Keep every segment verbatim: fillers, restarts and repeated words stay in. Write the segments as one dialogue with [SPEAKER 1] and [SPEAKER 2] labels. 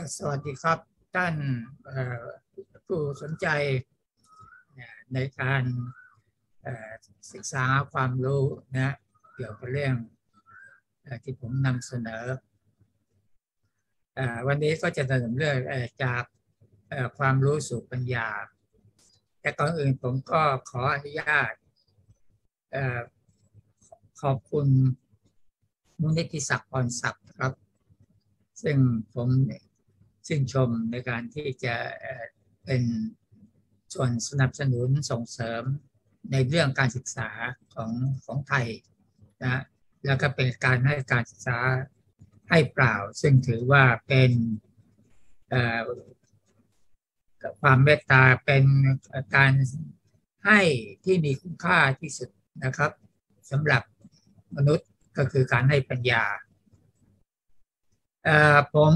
[SPEAKER 1] สวัสดีครับท่านผู้สนใจในการศึกษาความรู้นะเกี่ยวกับเรื่องที่ผมนำเสนอวันนี้ก็จะนำเรื่องจากความรู้สู่ปัญญาแต่ก่อนอื่นผมก็ขออนุญาตขอบคุณมูลนิธิศักดิ์พรศักดิ์ครับซึ่งผมชื่นชมในการที่จะเป็นส่วนสนับสนุนส่งเสริมในเรื่องการศึกษาของของไทยนะแล้วก็เป็นการให้การศึกษาให้เปล่าซึ่งถือว่าเป็นความเมตตาเป็นการให้ที่มีคุณค่าที่สุดนะครับสำหรับมนุษย์ก็คือการให้ปัญญาผม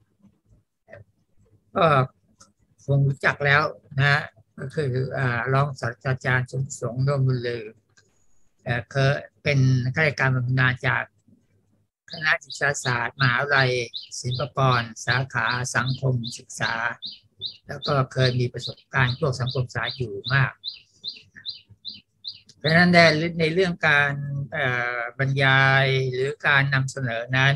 [SPEAKER 1] ก็คงรู้จักแล้วนะก็คือรองศาสตราจารย์สมสงฆ์ ร่วมบุญลือเคยเป็นข้าราชการบำนาญจากคณะศึกษาศาสตร์มหาวิทยาลัยศิลปากรสาขาสังคมศึกษาแล้วก็เคยมีประสบการณ์พวกสังคมศึกษาอยู่มากเพราะฉะนั้นในเรื่องการบรรยายหรือการนำเสนอนั้น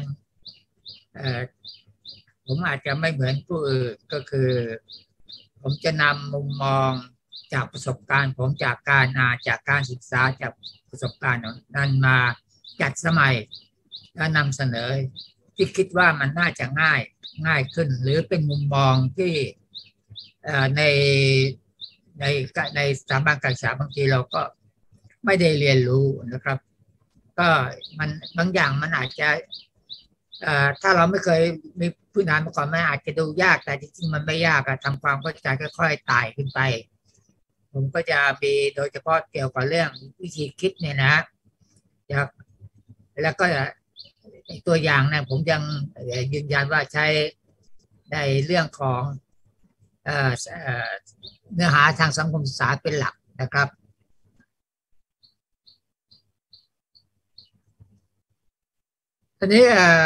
[SPEAKER 1] ผมอาจจะไม่เหมือนผู้อื่นก็คือผมจะนำมุมมองจากประสบการณ์ผมจากการอ่านจากการศึกษาจากประสบการณ์นั้นมาจัดสมัยและนำเสนอที่คิดว่ามันน่าจะง่ายง่ายขึ้นหรือเป็นมุมมองที่ในในในสถาบันการศึกษาบางทีเราก็ไม่ได้เรียนรู้นะครับก็มันบางอย่างมันอาจจะถ้าเราไม่เคยมีพื้นฐานมาก่อนมันอาจจะดูยากแต่จริงๆมันไม่ยากทำความเข้าใจค่อยๆไต่ขึ้นไปผมก็จะมีโดยเฉพาะเกี่ยวกับเรื่องวิธีคิดเนี่ยนะแล้วก็ตัวอย่างนะผมยังยืนยันว่าใช้ในเรื่องของเนื้อหาทางสังคมศึกษาเป็นหลักนะครับทีนี้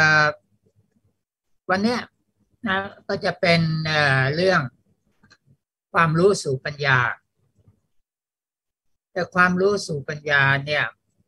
[SPEAKER 1] วันนี้นะก็จะเป็นเรื่องความรู้สู่ปัญญาแต่ความรู้สู่ปัญญาเนี่ย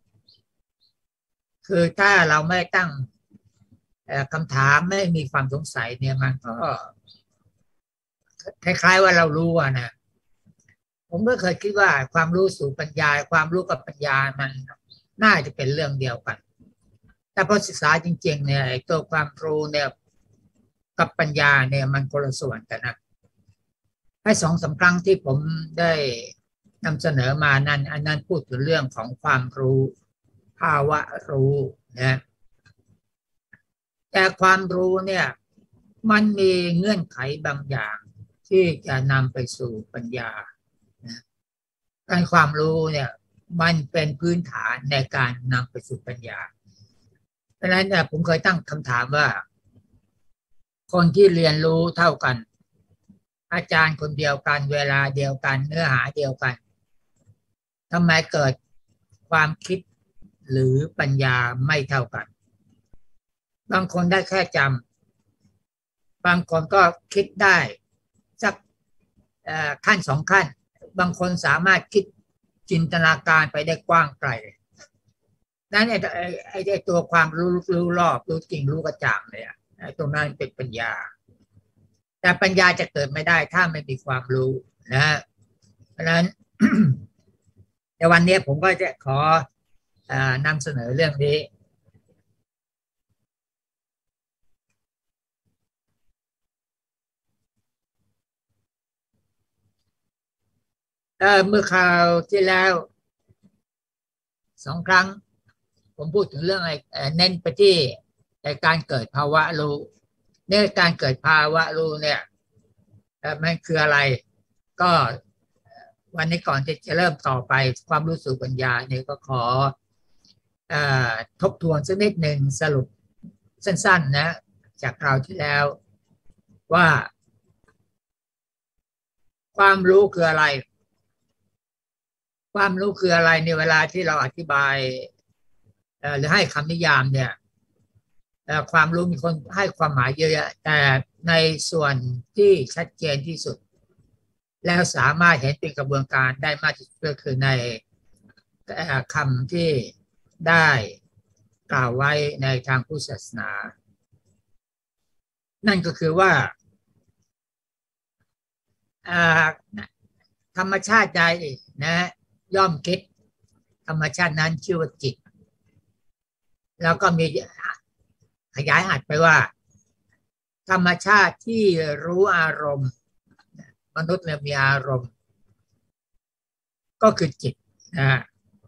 [SPEAKER 1] คือถ้าเราไม่ตั้งคำถามไม่มีความสงสัยเนี่ยมันก็คล้ายๆว่าเรารู้อ่ะนะผมก็เคยคิดว่าความรู้สู่ปัญญาความรู้กับปัญญามันน่าจะเป็นเรื่องเดียวกันแต่พอศึกษาจริงๆเนี่ยตัวความรู้เนี่ยกับปัญญาเนี่ยมันคนละส่วนกันนะให้สองสามครั้งที่ผมได้นำเสนอมานั้นอันนั้นพูดถึงเรื่องของความรู้ภาวะรู้นะแต่ความรู้เนี่ยมันมีเงื่อนไขบางอย่างที่จะนำไปสู่ปัญญานะการความรู้เนี่ยมันเป็นพื้นฐานในการนำไปสู่ปัญญาเพราะฉะนั้นเนี่ยผมเคยตั้งคำถามว่าคนที่เรียนรู้เท่ากันอาจารย์คนเดียวกันเวลาเดียวกันเนื้อหาเดียวกันทำไมเกิดความคิดหรือปัญญาไม่เท่ากันบางคนได้แค่จำบางคนก็คิดได้สักขั้นสองขั้นบางคนสามารถคิดจินตนาการไปได้กว้างไกลนั่นไอ้ไอ้ไอ้ตัวความรู้รู้รอบรู้จริงรู้กระจ่างเลยอ่ะไอ้ตรงนั้นเป็นปัญญาแต่ปัญญาจะเกิดไม่ได้ถ้าไม่มีความรู้นะเพราะฉะนั้น ในวันนี้ผมก็จะขอนำเสนอเรื่องนี้เมื่อคราวที่แล้วสองครั้งผมพูดถึงเรื่องอะไรเน้นไปที่การเกิดภาวะรู้ในการเกิดภาวะรู้เนี่ยมันคืออะไรก็วันนี้ก่อนที่จะเริ่มต่อไปความรู้สู่ปัญญาเนี่ยก็ขอทบทวนสักนิดหนึ่งสรุปสั้นๆนะจากคราวที่แล้วว่าความรู้คืออะไรความรู้คืออะไรในเวลาที่เราอธิบายหรือให้คำนิยามเนี่ยความรู้มีคนให้ความหมายเยอะๆแต่ในส่วนที่ชัดเจนที่สุดแล้วสามารถเห็นเป็นกระบวนการได้มากที่สุดก็คือในคำที่ได้กล่าวไว้ในทางพุทธศาสนานั่นก็คือว่าธรรมชาติใดนะย่อมคิดธรรมชาตินั้นชื่อว่าจิตแล้วก็มีขยายอัดไปว่าธรรมชาติที่รู้อารมณ์มนุษย์เนี่ยมีอารมณ์ก็คือจิตนะ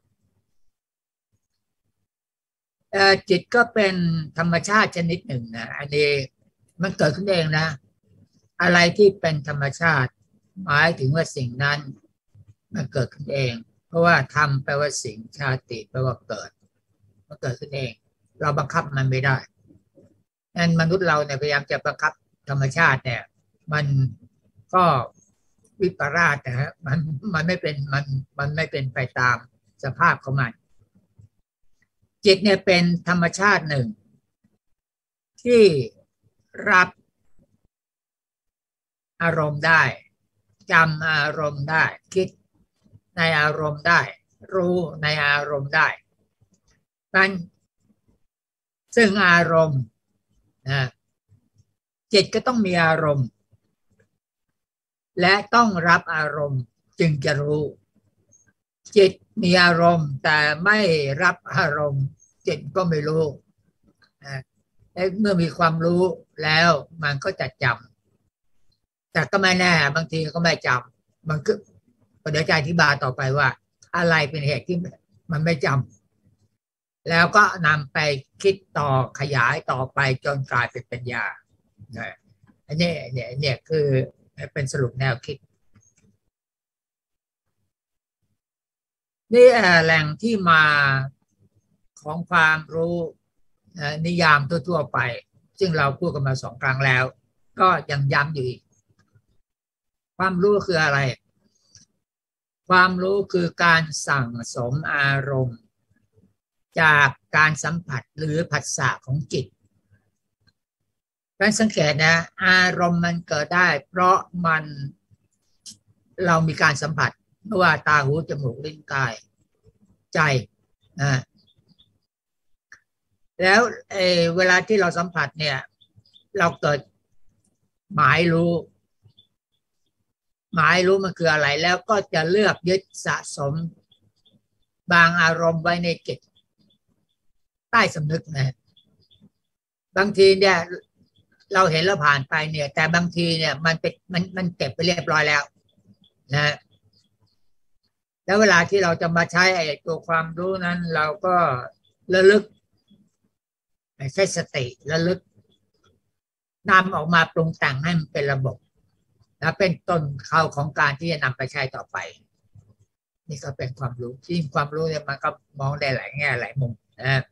[SPEAKER 1] จิตก็เป็นธรรมชาติชนิดหนึ่งนะอันนี้มันเกิดขึ้นเองนะอะไรที่เป็นธรรมชาติหมายถึงว่าสิ่งนั้นมันเกิดขึ้นเองเพราะว่าธรรมแปลว่าสิ่งชาติแปลว่าเกิดมันเกิดขึ้นเองเราบังคับมันไม่ได้งั้นมนุษย์เราเนี่ยพยายามจะบังคับธรรมชาติเนี่ยมันก็วิปลาสนะฮะมันมันไม่เป็นมันมันไม่เป็นไปตามสภาพของมันจิตเนี่ยเป็นธรรมชาติหนึ่งที่รับอารมณ์ได้จำอารมณ์ได้คิดในอารมณ์ได้รู้ในอารมณ์ได้นั้นซึ่งอารมณ์นะจิตก็ต้องมีอารมณ์และต้องรับอารมณ์จึงจะรู้จิตมีอารมณ์แต่ไม่รับอารมณ์จิตก็ไม่รู้นะเมื่อมีความรู้แล้วมันก็จะจำแต่ก็ไม่แน่บางทีก็ไม่จำมันก็เดี๋ยวจะอธิบายต่อไปว่าอะไรเป็นเหตุที่มันไม่จำแล้วก็นำไปคิดต่อขยายต่อไปจนกลายเป็นปัญญาอันนี้เนี่ยเนี่ยคือเป็นสรุปแนวคิดนี่แหล่งที่มาของความรู้นิยามทั่วๆไปซึ่งเราพูดกันมาสองครั้งแล้วก็ยังย้ำอยู่อีกความรู้คืออะไรความรู้คือการสั่งสมอารมณ์จากการสัมผัสหรือผัสสะของจิตการสังเกตนะอารมณ์มันเกิดได้เพราะมันเรามีการสัมผัสไม่ว่าตาหูจมูกลิ้นกายใจนะแล้วเอเวลาที่เราสัมผัสเนี่ยเราเกิดหมายรู้หมายรู้มันคืออะไรแล้วก็จะเลือกยึดสะสมบางอารมณ์ไว้ในจิตใต้สำนึกนะบางทีเนี่ยเราเห็นแล้วผ่านไปเนี่ยแต่บางทีเนี่ยมันเป็นมันมันเก็บไปเรียบร้อยแล้วนะแล้วเวลาที่เราจะมาใช้ไอ้ตัวความรู้นั้นเราก็ระลึกใช้สติระลึกนำออกมาปรุงแต่งให้มันเป็นระบบและเป็นต้นเขาของการที่จะนำไปใช้ต่อไปนี่ก็เป็นความรู้ที่ความรู้เนี่ยมันก็มองได้หลายแง่หลายมุมนะ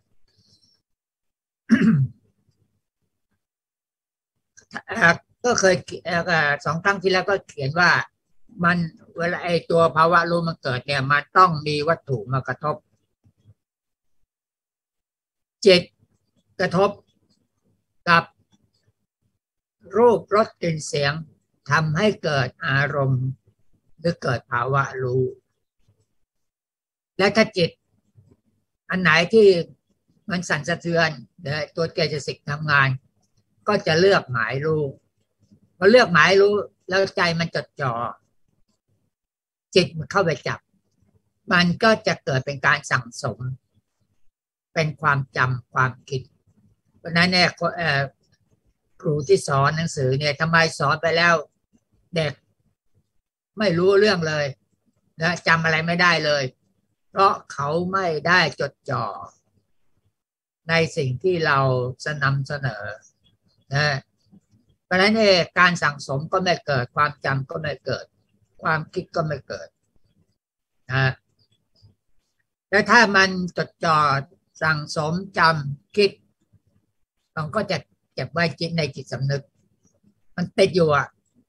[SPEAKER 1] ก็เคยสองครั้งที่แล้วก็เขียนว่ามันเวลาไอ้ตัวภาวะรู้มันเกิดเนี่ยมันต้องมีวัตถุมากระทบจิตกระทบกับรูปรสกลิ่นเสียงทำให้เกิดอารมณ์หรือเกิดภาวะรู้และถ้าจิตอันไหนที่มันสั่นสะเทือนตัวเจตสิกทำงานก็จะเลือกหมายรู้พอเลือกหมายรู้แล้วใจมันจดจ่อจิตมันเข้าไปจับมันก็จะเกิดเป็นการสั่งสมเป็นความจำความคิดเพราะนั้นเนี่ยครูที่สอนหนังสือเนี่ยทำไมสอนไปแล้วเด็กไม่รู้เรื่องเลยนะจำอะไรไม่ได้เลยเพราะเขาไม่ได้จดจ่อในสิ่งที่เราจะนำเสนอนะเพราะฉะนั้นเองการสั่งสมก็ไม่เกิดความจำก็ไม่เกิดความคิดก็ไม่เกิดนะแล้วถ้ามันจดจ่อสั่งสมจำคิดมันก็จะเก็บไว้จิตในจิตสำนึกมันติดอยู่อ่ะ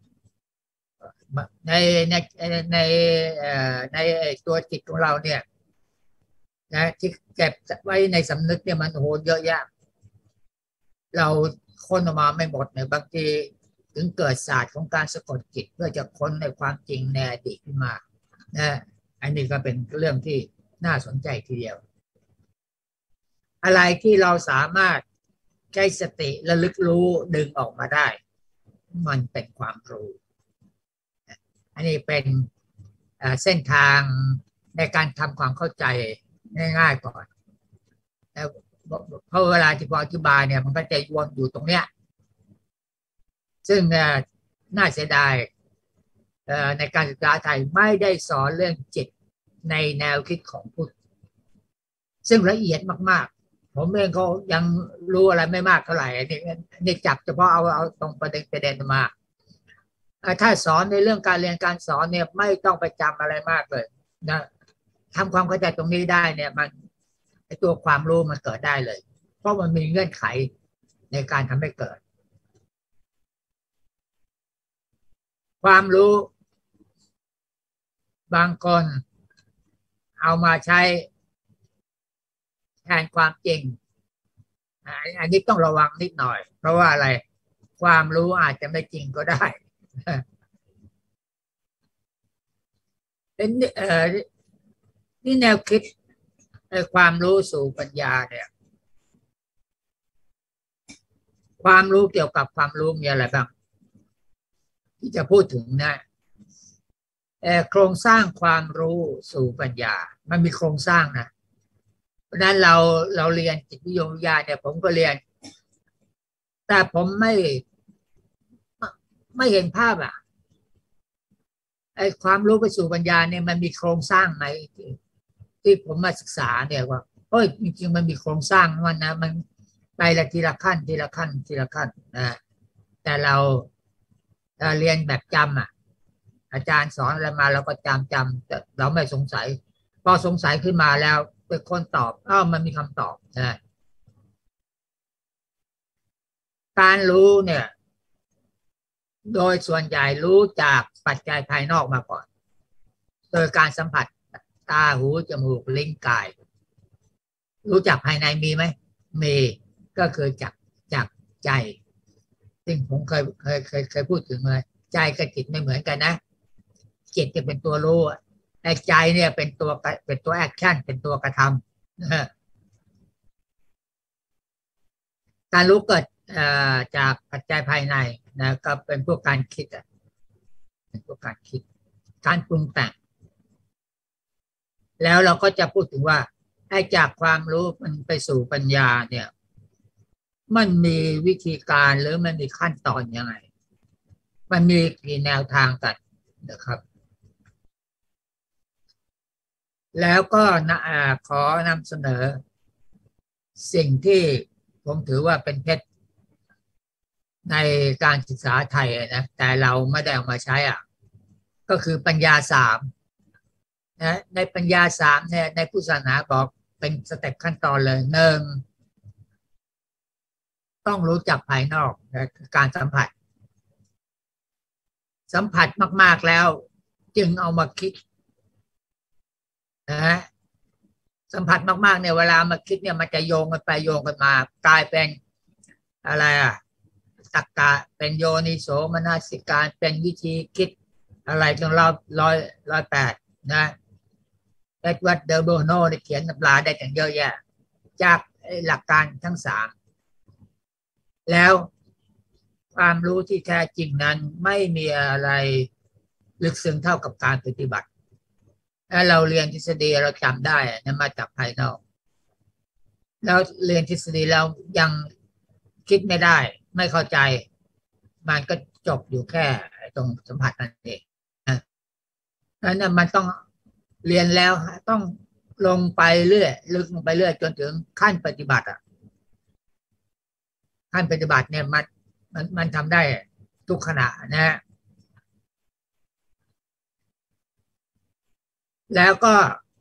[SPEAKER 1] ในในในในตัวจิตของเราเนี่ยนะที่เก็บไว้ในสำนึกเนี่ยมันโหเยอะแยะเราค้นออกมาไม่หมดเนี่ยบางทีถึงเกิดศาสตร์ของการสะกดจิตเพื่อจะค้นในความจริงในอดีตขึ้นมานะอันนี้ก็เป็นเรื่องที่น่าสนใจทีเดียวอะไรที่เราสามารถใช้สติระลึกรู้ดึงออกมาได้มันเป็นความรู้อันนี้เป็นเส้นทางในการทำความเข้าใจง่ายๆก่อนแล้วเพราะเวลาที่พออธิบายเนี่ยมันก็จะวนอยู่ตรงเนี้ยซึ่งน่าเสียดายในการศึกษาไทยไม่ได้สอนเรื่องจิตในแนวคิดของพุทธซึ่งละเอียดมากๆผมเองก็ยังรู้อะไรไม่มากเท่าไหร่นี่นี่จับเฉพาะเอาเอาตรงประเด็นประเด็นมาถ้าสอนในเรื่องการเรียนการสอนเนี่ยไม่ต้องไปจำอะไรมากเลยนะทำความเข้าใจตรงนี้ได้เนี่ยมันไอตัวความรู้มันเกิดได้เลยเพราะมันมีเงื่อนไขในการทำให้เกิดความรู้บางคนเอามาใช้แทนความจริงอันนี้ต้องระวังนิดหน่อยเพราะว่าอะไรความรู้อาจจะไม่จริงก็ได้เป็นเอ่อนี่แนวคิดความรู้สู่ปัญญาเนี่ยความรู้เกี่ยวกับความรู้มีอะไรบ้างที่จะพูดถึงนะโครงสร้างความรู้สู่ปัญญามันมีโครงสร้างนะเพราะนั้นเราเราเรียนจิตวิทยาเนี่ยผมก็เรียนแต่ผมไม่ไม่เห็นภาพอ่ะไอ้ความรู้ไปสู่ปัญญาเนี่ยมันมีโครงสร้างไหมที่ที่ผมมาศึกษาเนี่ยว่าเฮ้ยจริงๆมันมีโครงสร้างมันนะมันไปละทีละขั้นทีละขั้นทีละขั้นนะแต่เราเรียนแบบจำอ่ะอาจารย์สอนอะไรมาเราก็จำจำแต่เราไม่สงสัยพอสงสัยขึ้นมาแล้วเป็นคนตอบอ้าวมันมีคำตอบนะการรู้เนี่ยโดยส่วนใหญ่รู้จากปัจจัยภายนอกมาก่อนโดยการสัมผัสตาหูจมูกลิ้นกายรู้จักภายในมีไหมมีก็คือจากจากใจซึ่งผมเคยเคยเคยเคยพูดถึงเลยใจกับจิตไม่เหมือนกันนะจิตจะเป็นตัวรู้แต่ใจเนี่ยเป็นตัวเป็นตัวแอคชั่นเป็นตัวกระทำการรู้เกิดจากปัจจัยภายในนะก็เป็นพวกการคิดเป็นพวกการคิดการปรุงแต่งแล้วเราก็จะพูดถึงว่าไอ้จากความรู้มันไปสู่ปัญญาเนี่ยมันมีวิธีการหรือมันมีขั้นตอนยังไงมันมีกี่แนวทางกันนะครับแล้วก็ขอนำเสนอสิ่งที่ผมถือว่าเป็นเพชรในการศึกษาไทยนะแต่เราไม่ได้เอามาใช้อ่ะก็คือปัญญาสามนะในปัญญาสามเนี่ยในพุทธศาสนาบอกเป็นสเต็ปขั้นตอนเลยหนึ่งต้องรู้จักภายนอกนะการสัมผัสสัมผัสมากๆแล้วจึงเอามาคิดนะสัมผัสมากๆเนี่ยเวลามาคิดเนี่ยมันจะโยงกันไปโยงกันมากลายเป็นอะไรอ่ะตักกะเป็นโยนิโสมนสิการเป็นวิธีคิดอะไรจนเราร้อยร้อยแปดนะเอ็ดวัร์ดเดอร์โบโนได้เขียนตำราได้อย่างเยอะแยะจากหลักการทั้งสามแล้วความรู้ที่แท้จริงนั้นไม่มีอะไรลึกซึ้งเท่ากับการปฏิบัติถ้าเราเรียนทฤษฎีเราจำได้นะมาจากภายนอกแล้วเรียนทฤษฎีเรายังคิดไม่ได้ไม่เข้าใจมันก็จบอยู่แค่ตรงสัมผัสนั่นเองนะนั้นมันต้องเรียนแล้วต้องลงไปเรื่อยลึกลงไปเรื่อยจนถึงขั้นปฏิบัติอ่ะขั้นปฏิบัติเนี่ยมันมันมันทำได้ทุกขณะนะแล้วก็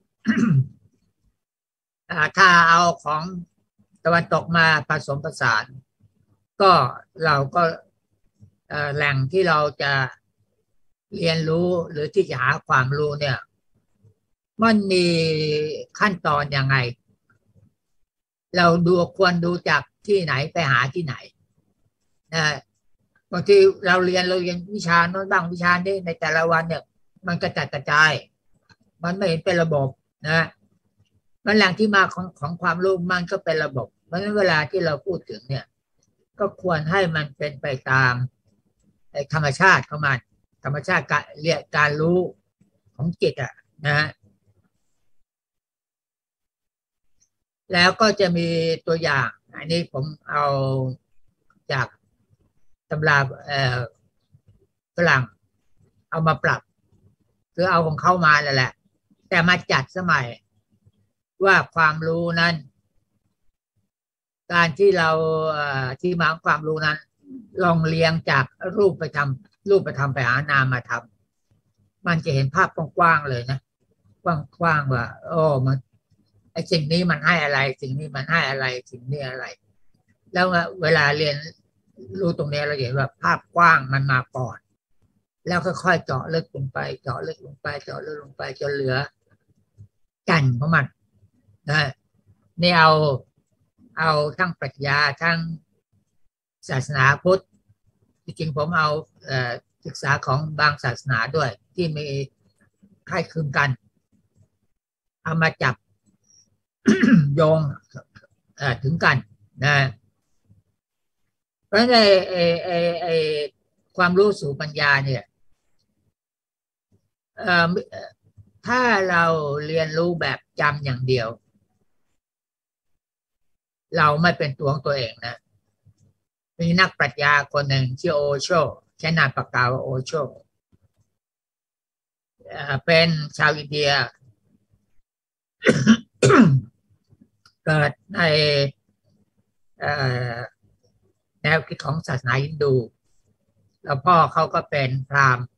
[SPEAKER 1] ถ้าเอาของตะวันตกมาผสมผสานก็เราก็แหล่งที่เราจะเรียนรู้หรือที่จะหาความรู้เนี่ยมันมีขั้นตอนยังไงเราดูควรดูจากที่ไหนไปหาที่ไหนนะบางทีเราเรียนเราเรียนวิชาโน้นบ้างวิชานี้ในแต่ละวันเนี่ยมันกระจัดกระจายมันไม่เห็นเป็นระบบนะมันแหล่งที่มาของของความรู้มันก็เป็นระบบเพราะฉะนั้นเวลาที่เราพูดถึงเนี่ยก็ควรให้มันเป็นไปตามธรรมชาติของมันธรรมชาติการเรียกการรู้ของจิตอ่ะนะฮะแล้วก็จะมีตัวอย่างอันนี้ผมเอาจากตำราเอ่อฝรั่งเอามาปรับคือเอาของเข้ามาแล้วแหละแต่มาจัดสมัยว่าความรู้นั้นการที่เราที่มาของความรู้นั้นลองเรียงจากรูปไปทำรูปไปทำไปหานามมาทำมันจะเห็นภาพกว้างๆเลยนะกว้างๆว่าโอ้มันไอ้สิ่งนี้มันให้อะไรสิ่งนี้มันให้อะไรสิ่งนี้อะไรแล้วเวลาเรียนรู้ตรงนี้เราเห็นว่าภาพกว้างมันมาก่อนแล้วค่อยๆเจาะลึกลงไปเจาะลึกลงไปเจาะลึกลงไปจนเหลือกันของมันนะนี่เอาเอาทั้งปรัชญาทั้งศาสนาพุทธจริงๆผมเอาเอ่อศึกษาของบางศาสนาด้วยที่มีคล้ายคลึงกันเอามาจับ โยงถึงกันนะเพราะในไอ้ไอ้ไอ้ความรู้สู่ปัญญาเนี่ยถ้าเราเรียนรู้แบบจำอย่างเดียวเราไม่เป็นตัวของตัวเองนะมีนักปรัชญาคนหนึ่งชื่อโอโชใช้นามปากกาว่าโอโชเป็นชาวอินเดีย เกิดในแนวคิดของศาสนาฮินดูแล้วพ่อเขาก็เป็นพราหมณ์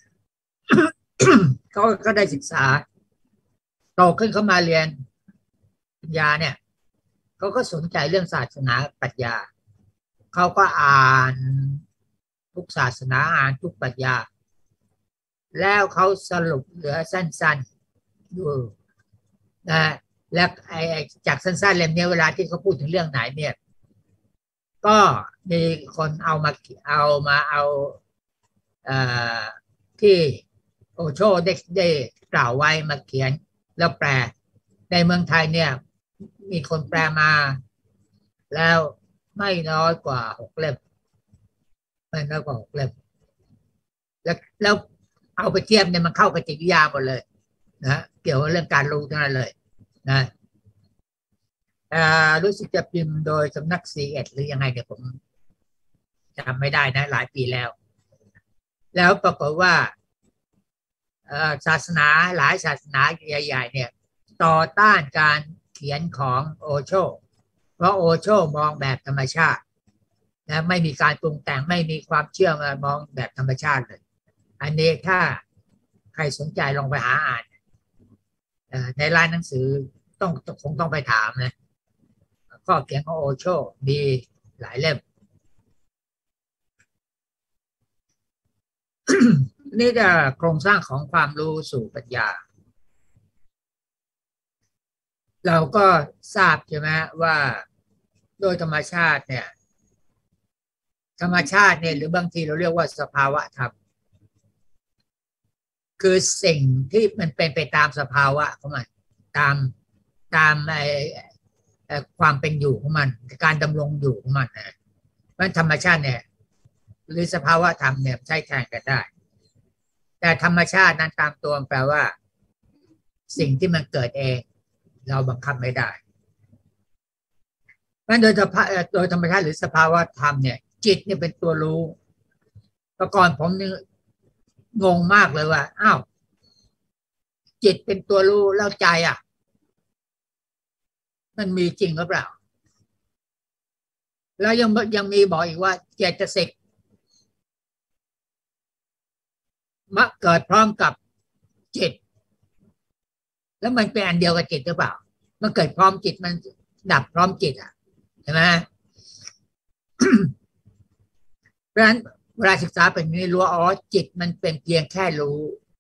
[SPEAKER 1] เขาก็ได้ศึกษาโตขึ้นเขามาเรียนปัญญาเนี่ยเขาก็สนใจเรื่องศาสนาปรัชญาเขาก็อ่านทุกศาสนาอ่านทุกปรัชญาแล้วเขาสรุปเหลือสั้นๆอยู่นะและไอ้จากสั้นๆเล่มนี้เวลาที่เขาพูดถึงเรื่องไหนเนี่ยก็มีคนเอามาเอามาเอาเอ่อที่โอโชได้ได้กล่าวไว้มาเขียนแล้วแปลในเมืองไทยเนี่ยมีคนแปลมาแล้วไม่น้อยกว่าหกเล่มไม่น้อยกว่าหกเล่มแล้วแล้วเอาไปเทียบเนี่ยมันเข้ากับจิตวิทยาหมดเลยนะเกี่ยวกับเรื่องการรู้ทั้งนั้นเลยนะรู้สึกจะพิมพ์โดยสำนักซีเอ็ดหรือยังไงเดี๋ยวผมจำไม่ได้นะหลายปีแล้วแล้วปรากฏว่าศาสนาหลายศาสนาใหญ่ๆเนี่ยต่อต้านการเขียนของโอโชเพราะโอโชมองแบบธรรมชาตินะไม่มีการปรุงแต่งไม่มีความเชื่อมามองแบบธรรมชาติเลยอันนี้ถ้าใครสนใจลองไปหาอ่านในร้านหนังสือต้องคงต้องไปถามนะข้อเขียนของโอโชมีหลายเล่ม นี่จะโครงสร้างของความรู้สู่ปัญญาเราก็ทราบใช่ไหมว่าโดยธรรมชาติเนี่ยธรรมชาติเนี่ยหรือบางทีเราเรียกว่าสภาวะธรรมคือสิ่งที่มันเป็นไปตามสภาวะของมันตามตามไอ้ความเป็นอยู่ของมันการดำรงอยู่ของมันนะเพราะธรรมชาติเนี่ยหรือสภาวะธรรมเนี่ยใช้แทนกันได้แต่ธรรมชาตินั้นตามตัวแปลว่าสิ่งที่มันเกิดเองเราบังคับไม่ได้เพราะโดยโดยธรรมชาติหรือสภาวะธรรมเนี่ยจิตเนี่ยเป็นตัวรู้แต่ก่อนผมนี่งงมากเลยว่าอ้าวจิตเป็นตัวรู้แล้วใจอ่ะมันมีจริงหรือเปล่าแล้วยังยังมีบอกอีกว่าเจตสิกมักเกิดพร้อมกับจิตแล้วมันเป็นอันเดียวกับจิตหรือเปล่ามันเกิดพร้อมจิตมันดับพร้อมจิตอ่ะใช่ไหม เพราะฉะนั้นเวลาศึกษาเป็นนี้รู้อ๋อจิตมันเป็นเพียงแค่รู้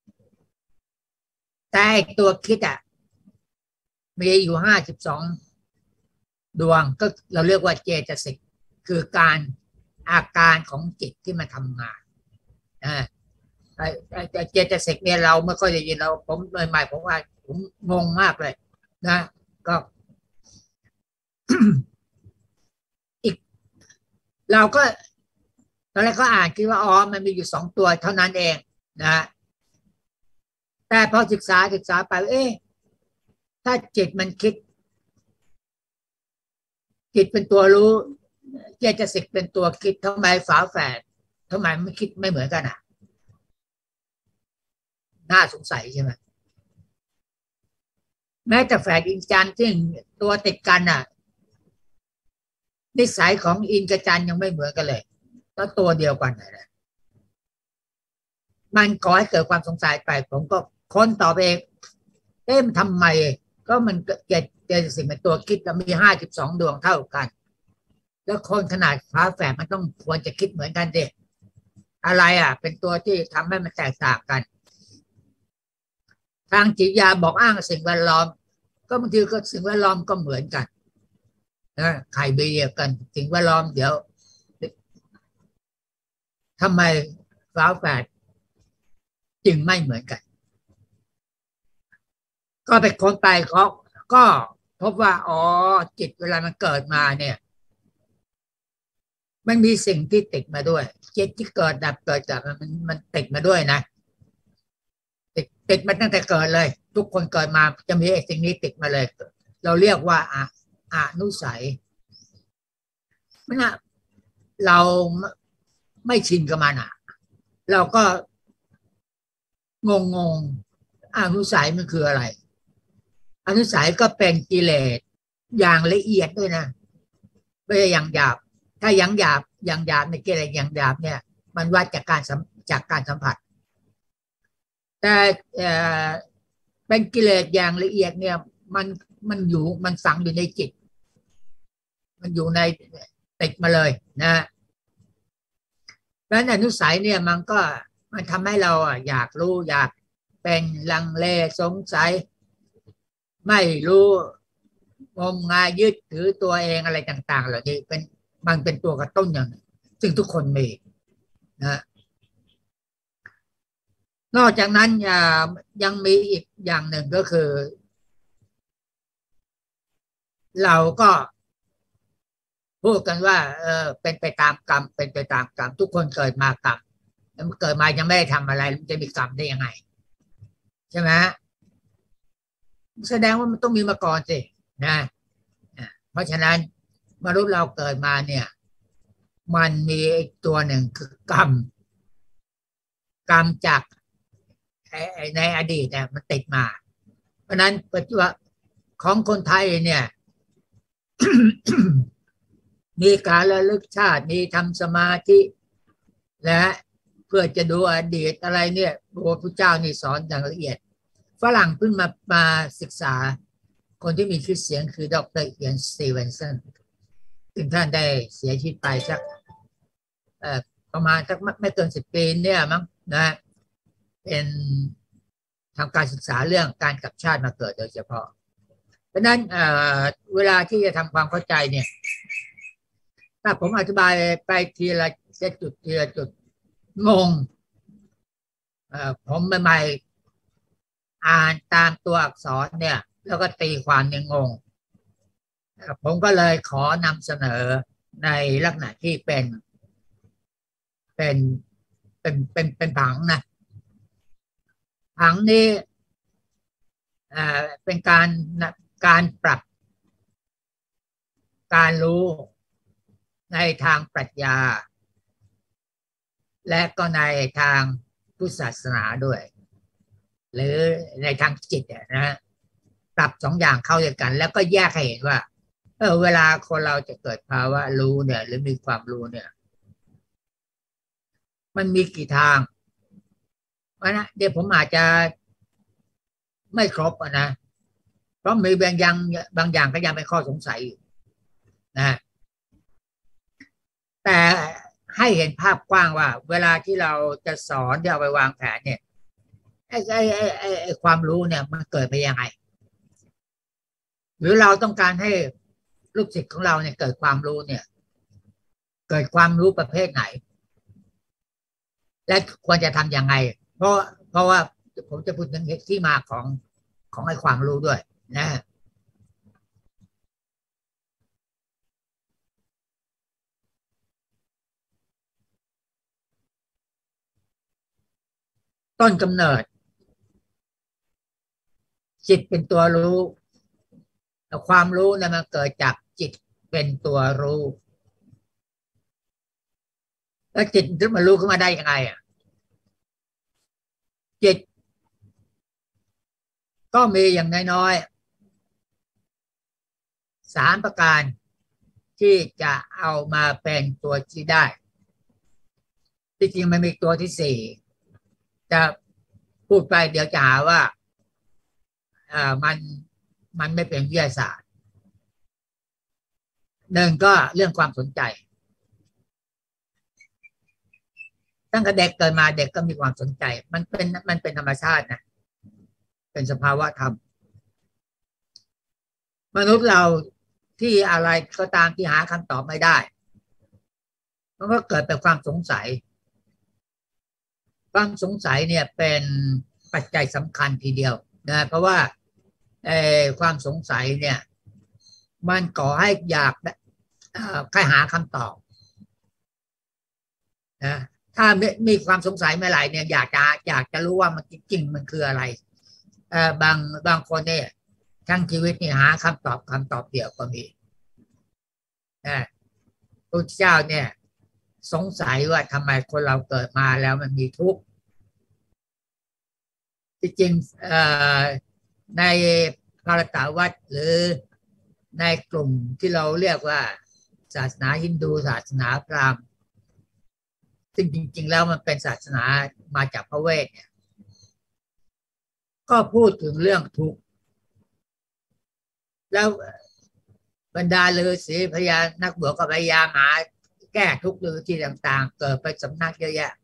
[SPEAKER 1] แต่ตัวคิดอ่ะมีอยู่ห้าสิบสองดวงก็เราเรียกว่าเจตสิกคือการอาการของจิตที่มันทำงานนะเจตสิกเนี่ยเราไม่ค่อยได้ยินเราผมใหม่ๆผมว่าผมงงมากเลยนะก็อีกเราก็ตอนแรกก็อ่านคิดว่าอ๋อมันมีอยู่สองตัวเท่านั้นเองนะแต่พอศึกษาศึกษาไปเอ๊ะถ้าจิตมันคิดจิตเป็นตัวรู้เจตสิกเป็นตัวคิดทำไมฝาแฝดทำไมไม่คิดไม่เหมือนกันอ่ะน่าสงสัยใช่ไหมแม้แต่แฝดอินจันทร์ซึ่งตัวติดกันอ่ะนิสัยของอินกับจันยังไม่เหมือนกันเลยแล้วตัวเดียวกันนะมันก่อให้เกิดความสงสัยไปผมก็ค้นต่อไปเองเอ๊ะมันทำไมก็มันเจตเจตสิกเป็นตัวคิดมีห้าสิบสองดวงเท่ากันแล้วคนขนาดฝาแฝดมันต้องควรจะคิดเหมือนกันดิอะไรอ่ะเป็นตัวที่ทำให้มันแตกต่างกันทางจิตวิทยาบอกอ้างสิ่งแวดล้อมก็บางทีก็สิ่งแวดล้อมก็เหมือนกันนะใครเบียกันสิ่งแวดล้อมเดี๋ยวทำไมฝาแฝดจึงไม่เหมือนกันก็ไปค้นไปเขาก็พบว่าอ๋อจิตเวลามันเกิดมาเนี่ยมันมีสิ่งที่ติดมาด้วยจิตที่เกิดดับเกิดจากมันมันติดมาด้วยนะติดติดมาตั้งแต่เกิดเลยทุกคนเกิดมาจะมีไอ้สิ่งนี้ติดมาเลยเราเรียกว่าอะอนุสัยมันอะเราไม่ชินกับมันอ่ะเราก็งงงอนุสัยมันคืออะไรอนุสัยก็เป็นกิเลสอย่างละเอียดด้วยนะไม่ใช่อย่างหยาบถ้าอย่างหยาบอย่างหยาบในกิเลสอย่างหยาบเนี่ยมันวัดจากการจากการสัมผัสแต่เป็นกิเลสอย่างละเอียดเนี่ยมันมันอยู่มันฝังอยู่ในจิตมันอยู่ในติดมาเลยนะเพราะฉะนั้นอนุสัยเนี่ยมันก็มันทำให้เราอ่ะอยากรู้อยากเป็นลังเลสงสัยไม่รู้งมงายยึดถือตัวเองอะไรต่างๆเหล่านี้เป็นมันเป็นตัวกระตุ้นอย่างซึ่งทุกคนมีนะนอกจากนั้นยังมีอีกอย่างหนึ่งก็คือเราก็พูดกันว่าเออเป็นไปตามกรรมเป็นไปตามกรรมทุกคนเกิดมากรรมแล้วเกิดมายังไม่ได้ทำอะไรมันจะมีกรรมได้ยังไงใช่ไหมแสดงว่ามันต้องมีมาก่อนสินะเพราะฉะนั้นมนุษย์เราเกิดมาเนี่ยมันมีตัวหนึ่งคือกรรมกรรมจากในอดีตเนี่ยมันติดมาเพราะนั้นปัจจุบันของคนไทยเนี่ยมีการระลึกชาติมีทำสมาธิและเพื่อจะดูอดีตอะไรเนี่ยพระพุทธเจ้านี่สอนอย่างละเอียดฝรั่งเพิ่งมามาศึกษาคนที่มีชื่อเสียงคือดรเอียนสตีเวนสันซึ่งท่านได้เสียชีวิตไปสักประมาณสักไม่เกินสิบปีเนี่ยมั้งนะเป็นทำการศึกษาเรื่องการกลับชาติมาเกิดโดยเฉพาะเพราะนั้นเเวลาที่จะทำความเข้าใจเนี่ยถ้าผมอธิบายไปทีละจุดทีละจุดงงผมใหม่ๆอ่านตามตัวอักษรเนี่ยแล้วก็ตีความยังงงผมก็เลยขอนำเสนอในลักษณะที่เป็นเป็นเป็นเป็นเป็นผังนะผังนี้เป็นการการปรับการรู้ในทางปรัชญาและก็ในทางพุทธศาสนาด้วยหรือในทางจิตนะปรับสองอย่างเข้าด้วยกันแล้วก็แยกให้เห็นว่าเออเวลาคนเราจะเกิดภาวะรู้เนี่ยหรือมีความรู้เนี่ยมันมีกี่ทางเพราะนะเดี๋ยวผมอาจจะไม่ครบนะเพราะมีบางอย่างบางอย่างก็ยังเป็นข้อสงสัยอยู่นะแต่ให้เห็นภาพกว้างว่าเวลาที่เราจะสอนที่เอาไปวางแผนเนี่ยไอ้ไอ้ไอ้ไอ้ไอ้ความรู้เนี่ยมันเกิดไปยังไงหรือเราต้องการให้ลูกศิษย์ของเราเนี่ยเกิดความรู้เนี่ยกิดความรู้ประเภทไหนและควรจะทำยังไงเพราะเพราะว่าผมจะพูดถึงที่มาของของไอ้ความรู้ด้วยนะต้นกำเนิดจิตเป็นตัวรู้แต่ความรู้เนี่ยมันเกิดจากจิตเป็นตัวรู้แล้วจิตถึงมารู้ขึ้นมาได้ยังไงอ่ะจิตก็มีอย่างน้อยๆสามประการที่จะเอามาเป็นตัวชี้ได้ที่จริงมันมีตัวที่สี่จะพูดไปเดี๋ยวจะหาว่าอ่ามันมันไม่เป็นวิทยาศาสตร์หนึ่งก็เรื่องความสนใจตั้งแต่เด็กเกิดมาเด็กก็มีความสนใจมันเป็นมันเป็นธรรมชาตินะเป็นสภาวะธรรมมนุษย์เราที่อะไรก็ตามที่หาคำตอบไม่ได้มันก็เกิดเป็นความสงสัยความสงสัยเนี่ยเป็นปัจจัยสำคัญทีเดียวนะเพราะว่าเออความสงสัยเนี่ยมันก่อให้อยากใครหาคำตอบนะถ้ามีความสงสัยเมื่อไหร่เนี่ยอยากจะอยากจะรู้ว่ามันจริงๆมันคืออะไรเออบางบางคนเนี่ยทั้งชีวิตนี่หาคำตอบคำตอบเดียวก็มีนะพระเจ้าเนี่ยสงสัยว่าทำไมคนเราเกิดมาแล้วมันมีทุกข์ที่จริงในภารตาวัตหรือในกลุ่มที่เราเรียกว่าศาสนาฮินดูศาสนาพราหมณ์ซึ่งจริงๆแล้วมันเป็นศาสนามาจากพระเวทเนี่ยก็พูดถึงเรื่องทุกข์แล้วบรรดาฤาษีพญานักบวชก็พยายามหาแก้ทุกข์ฤาษีต่างๆเกิดไปสำนักเยอะแยะ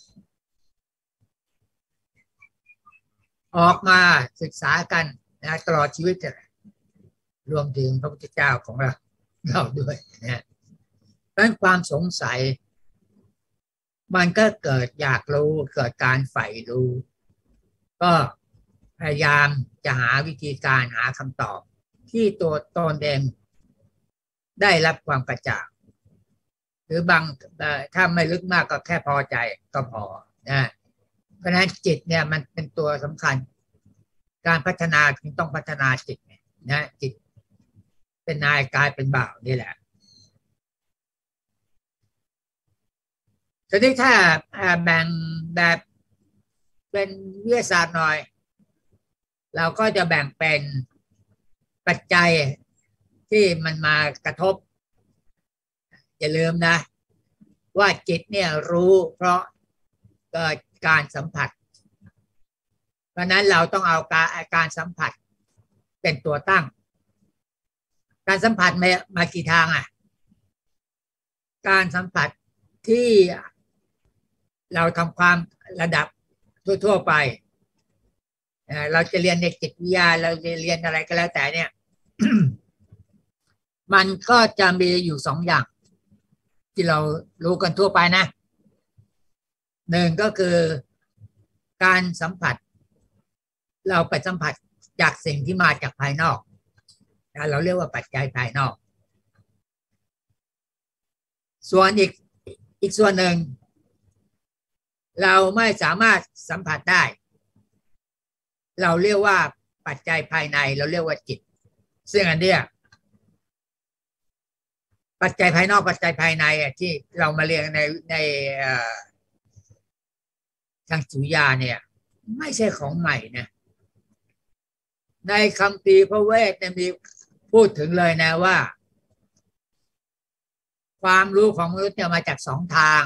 [SPEAKER 1] ออกมาศึกษากันนะตลอดชีวิตรวมถึงพระพุทธเจ้าของเราเราด้วยนะดังนั้นความสงสัยมันก็เกิดอยากรู้เกิดการใฝ่รู้ก็พยายามจะหาวิธีการหาคำตอบที่ตัวตนเองได้รับความกระจ่างหรือบางถ้าไม่ลึกมากก็แค่พอใจก็พอนะเพราะฉะนั้นจิตเนี่ยมันเป็นตัวสำคัญการพัฒนาจึงต้องพัฒนาจิตนะจิตเป็นนายกายเป็นบ่าวนี่แหละทีนี้ถ้าแบ่งแบบเป็นวิทยาศาสตร์หน่อยเราก็จะแบ่งเป็นปัจจัยที่มันมากระทบอย่าลืมนะว่าจิตเนี่ยรู้เพราะเกิดการสัมผัสเพราะนั้นเราต้องเอาการการสัมผัสเป็นตัวตั้งการสัมผัสมามากี่ทางอ่ะการสัมผัสที่เราทำความระดับทั่วๆไปเราจะเรียนในจิตวิทยาเราจะเรียนอะไรก็แล้วแต่เนี่ย มันก็จะมีอยู่สองอย่างที่เรารู้กันทั่วไปนะหนึ่งก็คือการสัมผัสเราไปสัมผัสจากสิ่งที่มาจากภายนอกเราเรียกว่าปัจจัยภายนอกส่วนอีกอีกส่วนหนึ่งเราไม่สามารถสัมผัสได้เราเรียกว่าปัจจัยภายในเราเรียกว่าจิตซึ่งอันเนี้ยปัจจัยภายนอกปัจจัยภายในอ่ะที่เรามาเรียนในในทางจิตวิทยาเนี่ยไม่ใช่ของใหม่นะในคัมภีร์พระเวทเนี่ยมีพูดถึงเลยนะว่าความรู้ของมนุษย์เนี่ยมาจากสองทาง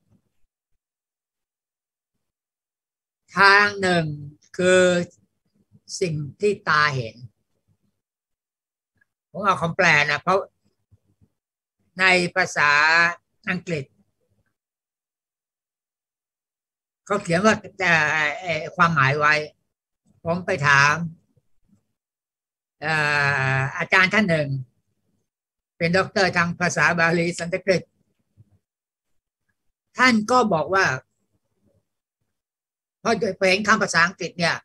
[SPEAKER 1] ทางหนึ่งคือสิ่งที่ตาเห็นผมเอาคำแปลนะเพราะในภาษาอังกฤษเขาเขียนว่าแต่ความหมายไว้ผมไปถามอาจารย์ท่านหนึ่งเป็นด็อกเตอร์ทางภาษาบาลีสันสกฤตท่านก็บอกว่าพอไปเห็นคำภาษาอังกฤษเนี่ย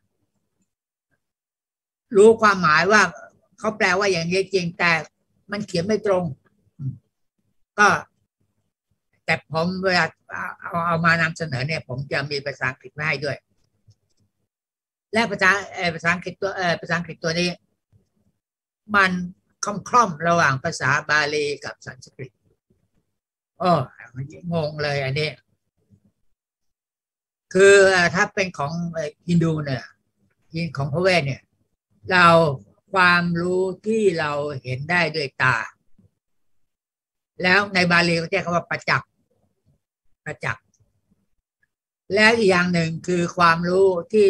[SPEAKER 1] รู้ความหมายว่าเขาแปลว่าอย่างนี้จริงแต่มันเขียนไม่ตรงก็แต่ผมเวลาเอาเอามานำเสนอเนี่ยผมจะมีภาษาอังกฤษมาให้ด้วยและภาษาเออภาษาอังกฤษตัวเออภาษาอังกฤษตัวนี้มันคล่อมคล่อมระหว่างภาษาบาลีกับสันสกฤตโอ้งงเลยอันนี้คือถ้าเป็นของฮินดูเนี่ยของพระเวทเนี่ยเราความรู้ที่เราเห็นได้ด้วยตาแล้วในบาลีเขาเรียกว่าประจักษ์ประจักษ์แล้วอีกอย่างหนึ่งคือความรู้ที่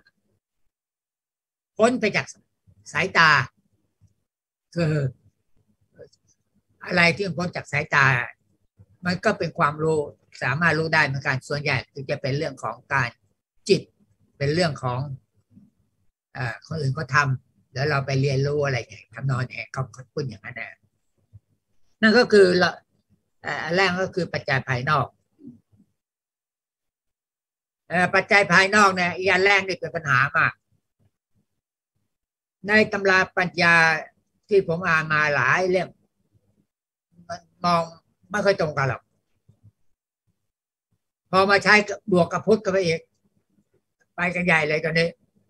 [SPEAKER 1] พ้นไปจากสายตาคืออะไรที่พ้นจากสายตามันก็เป็นความรู้สามารถรู้ได้เหมือนกันส่วนใหญ่จะเป็นเรื่องของการจิตเป็นเรื่องของเอ่อคนอื่นเขาทำแล้วเราไปเรียนรู้อะไรอย่างทำนองนี้เขาเขาพูดอย่างนั้นนะนั่นก็คือละอันแรกก็คือปัจจัยภายนอกปัจจัยภายนอกเนี่ยอีกอันแรกนี่เป็นปัญหามากในตำราปัญญาที่ผมอ่านมาหลายเล่มมองไม่ค่อยตรงกันหรอกพอมาใช้บวกกับพุทธกับไปอีกไปกันใหญ่เลยตอนนี้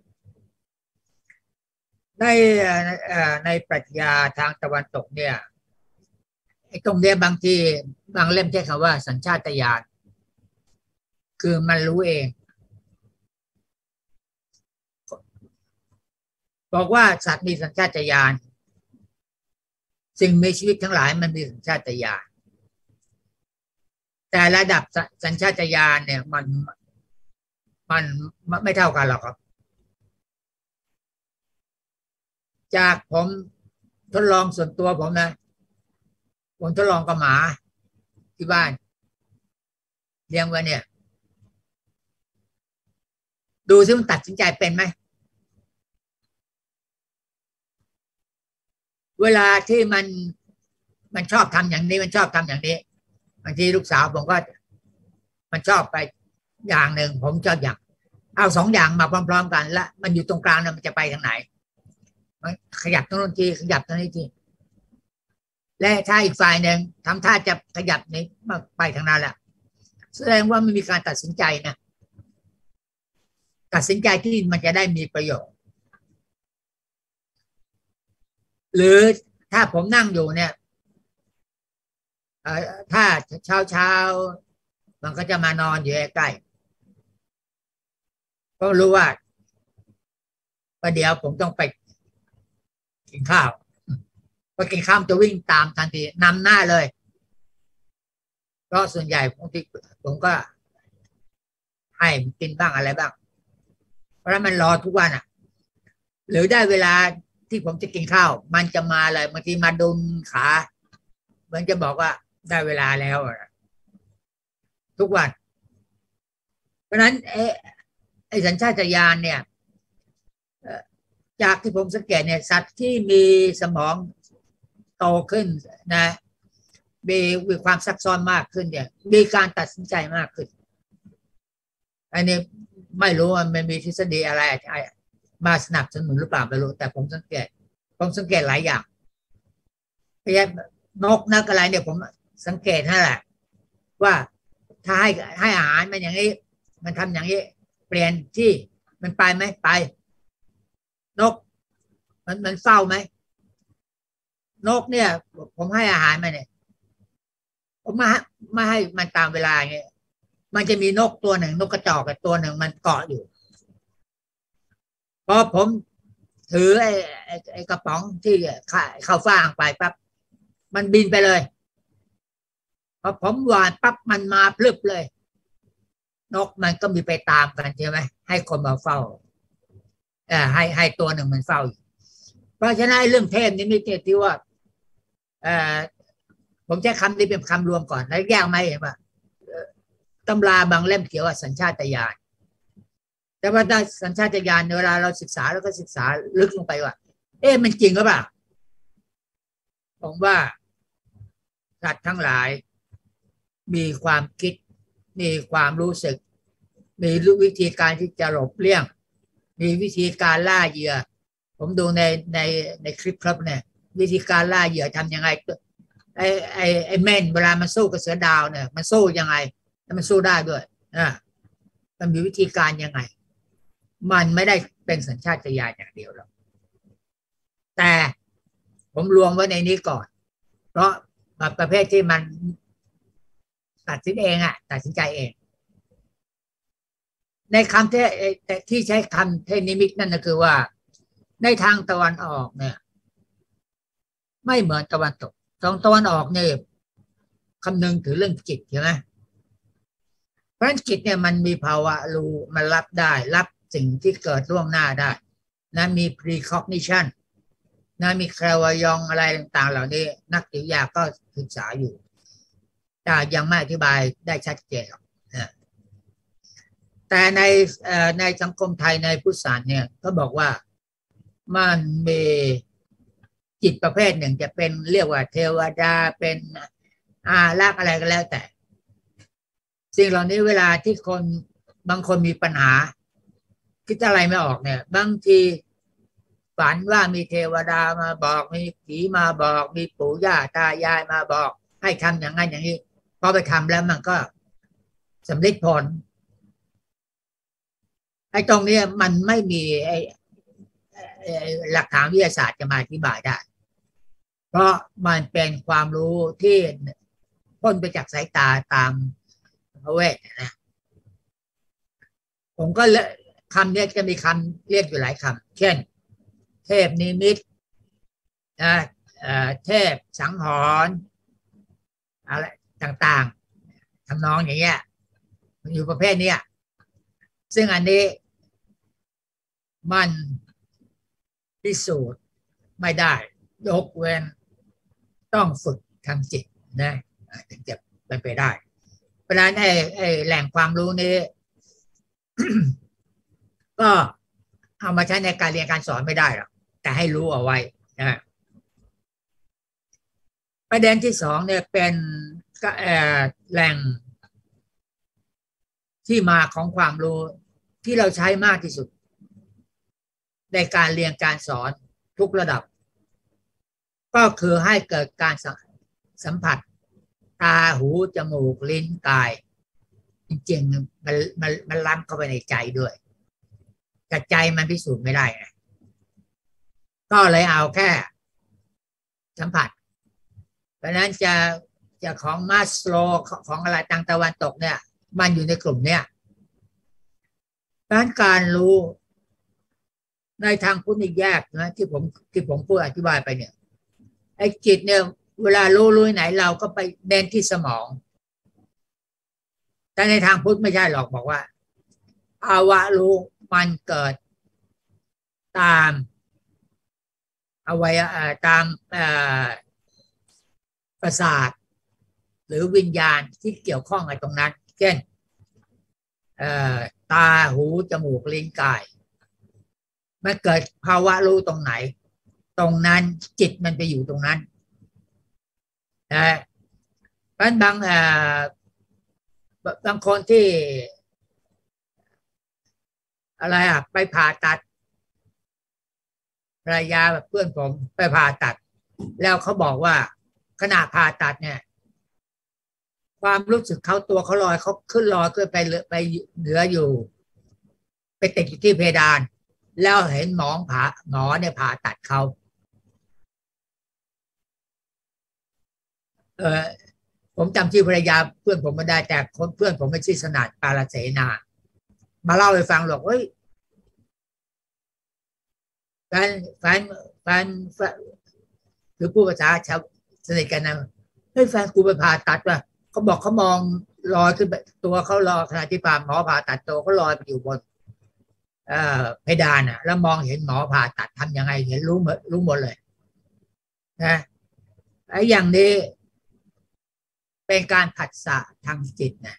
[SPEAKER 1] ในในปรัชญาทางตะวันตกเนี่ยไอ้ตรงเนี้ยบางทีบางเล่มใช้คำว่าสัญชาตญาณคือมันรู้เองบอกว่าสัตว์มีสัญชาตญาณสิ่งมีชีวิตทั้งหลายมันมีสัญชาตญาณแต่ระดับสัญชาตญาณเนี่ยมันมันไม่เท่ากันหรอกครับจากผมทดลองส่วนตัวผมนะผมทดลองกับหมาที่บ้านเลี้ยงไว้เนี่ยดูซิมันตัดสินใจเป็นไหมเวลาที่มันมันชอบทำอย่างนี้มันชอบทำอย่างนี้บางทีลูกสาวผมก็มันชอบไปอย่างหนึ่งผมชอบอย่างเอาสองอย่างมาพร้อมๆกันแล้วมันอยู่ตรงกลางนะมันจะไปทางไหนมันขยับตรงนู้นทีขยับตรงนี้ทีและถ้าอีกฝ่ายหนึ่งทำท่าจะขยับนี้มาไปทางนั้นแหละแสดงว่ามันมีการตัดสินใจนะตัดสินใจที่มันจะได้มีประโยชน์หรือถ้าผมนั่งอยู่เนี่ยถ้าเช้าเช้ามันก็จะมานอนอยู่ใกล้ๆก็รู้ว่าประเดี๋ยวผมต้องไปกินข้าวพอกินข้าวจะวิ่งตามทันทีนำหน้าเลยเพราะส่วนใหญ่บางทีผมก็ให้กินบ้างอะไรบ้างเพราะมันรอทุกวันอ่ะหรือได้เวลาที่ผมจะกินข้าวมันจะมาเลยบางทีมาดุมขาเหมือนจะบอกว่าได้เวลาแล้วทุกวันเพราะฉะนั้นไอ้ไอ้สัญชาตญาณเนี่ยจากที่ผมสังเกตเนี่ยสัตว์ที่มีสมองโตขึ้นนะมีมีความซับซ้อนมากขึ้นเนี่ยมีการตัดสินใจมากขึ้นอันนี้ไม่รู้ว่ามันมีทฤษฎีอะไรมาสนับสนุนหรือเปล่าไม่รู้แต่ผมสังเกตผมสังเกตหลายอย่างพยานกนักอะไรเนี่ยผมสังเกตนั่นแหละว่าถ้าให้ให้อาหารมันอย่างนี้มันทำอย่างนี้เปลี่ยนที่มันไปไหมไปนกมันมันเฝ้าไหมนกเนี่ยผมให้อาหารมันเนี่ยผมมาไม่ให้มันตามเวลาเงี้ยมันจะมีนกตัวหนึ่งนกกระจอกกับตัวหนึ่งมันเกาะอยู่พอผมถือไอ้ไอ้กระป๋องที่เข้าฟางไปปั๊บมันบินไปเลยพอผมหวานปั๊บมันมาพลึบเลยนกมันก็มีไปตามกันใช่ไหมให้คนมาเฝ้าเอ่อให้ให้ตัวหนึ่งมันเฝ้าเพราะฉะนั้นเรื่องเทพนี่ไม่ใช่ที่ว่าเอ่อผมใช้คำนี้เป็นคำรวมก่อนแล้วแยกไหมเห็นป่ะตำราบางเล่มเขียนว่าสัญชาตญาณแต่ว่าสัญชาตญาณเวลาเราศึกษาแล้วก็ศึกษาลึกลงไปว่าเอ๊ะมันจริงหรือเปล่าผมว่าสัตว์ทั้งหลายมีความคิดมีความรู้สึกมีวิธีการที่จะหลบเลี่ยงมีวิธีการล่าเหยื่อผมดูในในในคลิปครับเนี่ยวิธีการล่าเหยื่อทำยังไงไอ้ไอ้ไอ้เม่นเวลามันสู้กับเสือดาวเนี่ยมันสู้ยังไงแล้วมันสู้ได้ด้วยอ่ามันมีวิธีการยังไงมันไม่ได้เป็นสัญชาตญาณอย่างเดียวหรอกแต่ผมรวมไว้ในนี้ก่อนเพราะแบบประเภทที่มันตัดสินเองอะตัดสินใจเองในคำที่ที่ใช้คำเทนิมิตนั่นก็คือว่าในทางตะวันออกเนี่ยไม่เหมือนตะวันตกทางตะวันออกเนี่ยคำนึงถึงเรื่องจิตใช่ไหมเพราะฉะนั้นจิตเนี่ยมันมีภาวะรู้มันรับได้รับสิ่งที่เกิดล่วงหน้าได้นะมี precognition นะมีแคลวายองอะไรต่างๆเหล่านี้นักจิตวิทยาก็ศึกษาอยู่แต่ยังไม่อธิบายได้ชัดเจนหรอกนะแต่ในในสังคมไทยในพุทธศาสนาเนี่ยก็บอกว่ามันมีจิตประเภทหนึ่งจะเป็นเรียกว่าเทวดาเป็นอารักษ์อะไรก็แล้วแต่สิ่งเหล่านี้เวลาที่คนบางคนมีปัญหาคิดอะไรไม่ออกเนี่ยบางทีฝันว่ามีเทวดามาบอกมีผีมาบอกมีปู่ย่าตายายมาบอกให้ทำอย่างนั้นอย่างนี้พอไปทำแล้วมันก็สำเร็จผลไอ้ตรงนี้มันไม่มีไอ้หลักฐานวิทยาศาสตร์จะมาอธิบายได้เพราะมันเป็นความรู้ที่พ้นไปจากสายตาตามพระเวทนะผมก็คำนี้จะมีคำเรียกอยู่หลายคำเช่นเทพนิมิตนะเทพสังหรณ์อะไรต่างๆทำนองอย่างเงี้ยมันอยู่ประเภทนี้ซึ่งอันนี้มันพิสูจน์ไม่ได้ยกเว้นต้องฝึกทางจิตนะถึงจะเป็นไปได้เพราะฉะนั้นไอ้ไอ้แหล่งความรู้นี้ ก็เอามาใช้ในการเรียนการสอนไม่ได้หรอกแต่ให้รู้เอาไว้นะประเด็นที่สองเนี่ยเป็นแหล่งที่มาของความรู้ที่เราใช้มากที่สุดในการเรียนการสอนทุกระดับก็คือให้เกิดการสัมผัสตาหูจมูกลิ้นกายจริงๆมันมันมันล้ำเข้าไปในใจด้วยแต่ใจมันพิสูจน์ไม่ได้ไงก็เลยเอาแค่สัมผัสเพราะนั้นจะจะของมาสโลของอะไรทางตะวันตกเนี่ยมันอยู่ในกลุ่มเนี้ยการการรู้ในทางพุทธแยกนะที่ผมที่ผมพูดอธิบายไปเนี่ยไอ้จิตเนี่ยเวลารู้รู้ไหนเราก็ไปเน้นที่สมองแต่ในทางพุทธไม่ใช่หรอกบอกว่าภาวะรู้มันเกิดตามอวัยตามประสาทหรือวิญญาณที่เกี่ยวข้องกับตรงนั้นเช่นตาหูจมูกลิ้นกายมันเกิดภาวะรู้ตรงไหนตรงนั้นจิตมันไปอยู่ตรงนั้นนะเพราะบางบางคนที่อะไรอ่ะไปผ่าตัดภรรยาแบบเพื่อนผมไปผ่าตัดแล้วเขาบอกว่าขณะผ่าตัดเนี่ยความรู้สึกเขาตัวเขาลอยเขาขึ้นลอยขึ้นไปไปเหนืออยู่ไปติดอยู่ที่เพดานแล้วเห็นหมอผ่าหมอเนี่ยผ่าตัดเขาเออผมจำชื่อภรรยาเพื่อนผมไม่ได้แต่คนเพื่อนผมไม่ชื่อสนัดปาลเสนามาเล่าให้ฟังหรอกเฮ้ยแฟนแฟนแฟนคือผู้ภาษาชาวสนิทกันนะเฮ้ยแฟนกูไปผ่าตัดว่ะเขาบอกเขามองลอยขึ้นไปตัวเขาลอยขณะที่ผ่าหมอผ่าตัดตัวเขาลอยไปอยู่บนเอ่อเพดานอ่ะแล้วมองเห็นหมอผ่าตัดทำยังไงเห็นรู้หมดรู้หมดเลยนะไอ้อย่างนี้เป็นการผัสสะทางจิตนะ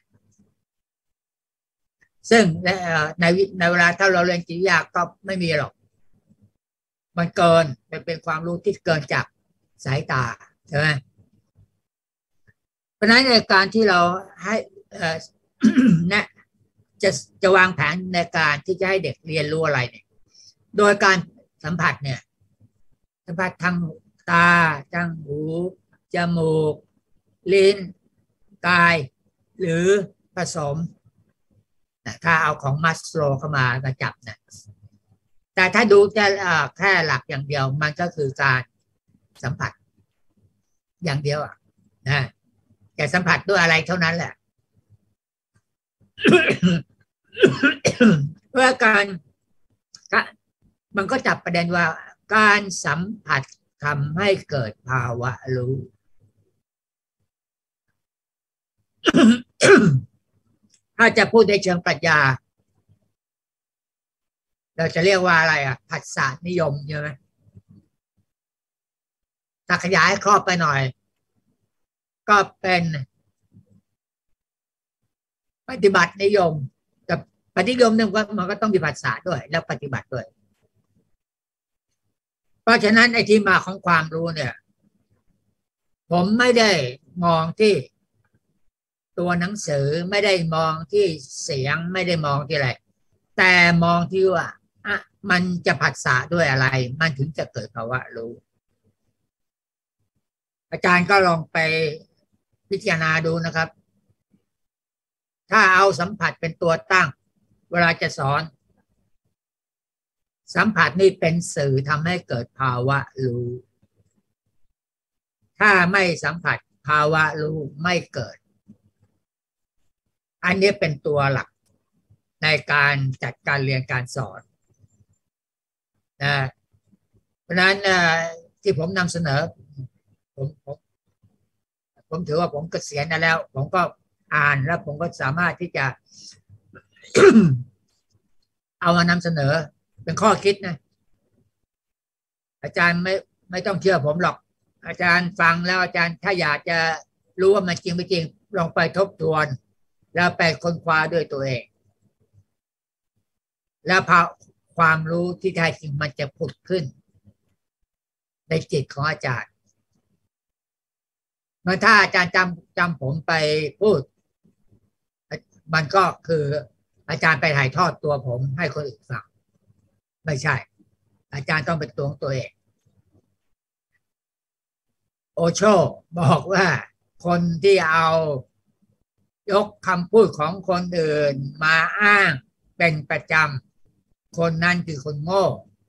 [SPEAKER 1] ซึ่งในในในเวลาถ้าเราเรียนจิตวิทยาก็ไม่มีหรอกมันเกินมันเป็นความรู้ที่เกินจากสายตาใช่ไหมเพราะฉะนั้นในการที่เราให้นะจะจะวางแผนในการที่จะให้เด็กเรียนรู้อะไรเนี่ยโดยการสัมผัสเนี่ยสัมผัสทางตาทางหูจมูกลิ้นกายหรือผสมถ้าเอาของมัสโลเข้ามากระจับนะแต่ถ้าดูจะแค่หลักอย่างเดียวมันก็คือการสัมผัสอย่างเดียวอ่ะนะแต่สัมผัสด้วยอะไรเท่านั้นแหละ เพื่อการมันก็จับประเด็นว่าการสัมผัสทำให้เกิดภาวะรู้ ถ้าจะพูดในเชิงปรัชญาเราจะเรียกว่าอะไรอ่ะผัสสะนิยมใช่ไหมถ้าขยายครอบไปหน่อยก็เป็นปฏิบัตินิยมแต่ปฏิยมเนี่ยมันก็ต้องมีผัสสะด้วยแล้วปฏิบัติด้วยเพราะฉะนั้นไอ้ที่มาของความรู้เนี่ยผมไม่ได้มองที่ตัวหนังสือไม่ได้มองที่เสียงไม่ได้มองที่อะไรแต่มองที่ว่าอ่ะมันจะผัสสะด้วยอะไรมันถึงจะเกิดภาวะรู้อาจารย์ก็ลองไปพิจารณาดูนะครับถ้าเอาสัมผัสเป็นตัวตั้งเวลาจะสอนสัมผัสนี่เป็นสื่อทำให้เกิดภาวะรู้ถ้าไม่สัมผัสภาวะรู้ไม่เกิดอันนี้เป็นตัวหลักในการจัดการเรียนการสอนนะเพราะฉะนั้นที่ผมนำเสนอผมผมผมถือว่าผมเกษียณแล้วผมก็อ่านแล้วผมก็สามารถที่จะ เอามานำเสนอเป็นข้อคิดนะอาจารย์ไม่ไม่ต้องเชื่อผมหรอกอาจารย์ฟังแล้วอาจารย์ถ้าอยากจะรู้ว่ามันจริงไม่จริงลองไปทบทวนแล้วไปค้นคว้าด้วยตัวเองแล้วพอความรู้ที่แท้จริงมันจะผุดขึ้นในจิตของอาจารย์เมื่อถ้าอาจารย์จำจำผมไปพูดมันก็คืออาจารย์ไปถ่ายทอดตัวผมให้คนอื่นฟังไม่ใช่อาจารย์ต้องเป็นตัวของตัวเองโอโชบอกว่าคนที่เอายกคำพูดของคนอื่นมาอ้างเป็นประจำคนนั้นคือคนโง่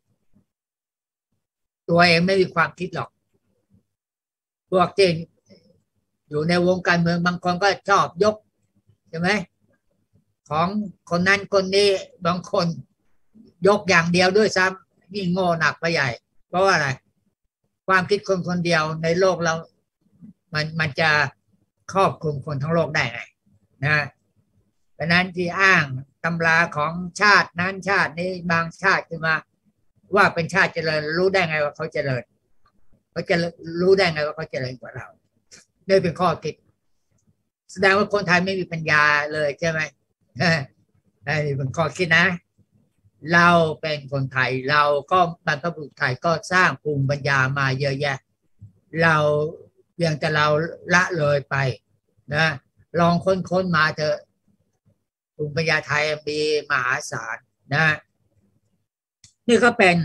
[SPEAKER 1] ตัวเองไม่มีความคิดหรอกพวกที่อยู่ในวงการเมืองบางคนก็ชอบยกใช่ไหมของคนนั้นคนนี้บางคนยกอย่างเดียวด้วยซ้ำยิ่งโง่หนักไปใหญ่เพราะว่าอะไรความคิดคนคนเดียวในโลกเรามันมันจะครอบคลุมคนทั้งโลกได้ไงนะเพราะนั้นที่อ้างตำราของชาตินั้นชาตินี้บางชาติขึ้นมาว่าเป็นชาติเจริญรู้ได้ไงว่าเขาเจริญเขาจะรู้ได้ไงว่าเขาเจริญกว่าเรานี่เป็นข้อคิดแสดงว่าคนไทยไม่มีปัญญาเลยใช่ไหมนี่เป็นข้อคิดนะเราเป็นคนไทยเราก็บรรพบุรุษไทยก็สร้างภูมิปัญญามาเยอะแยะเราเพียงแต่เราละเลยไปนะลองค้นๆมาเถอะภูมิปัญญาไทยมีมหาศาลนะนี่ก็เป็น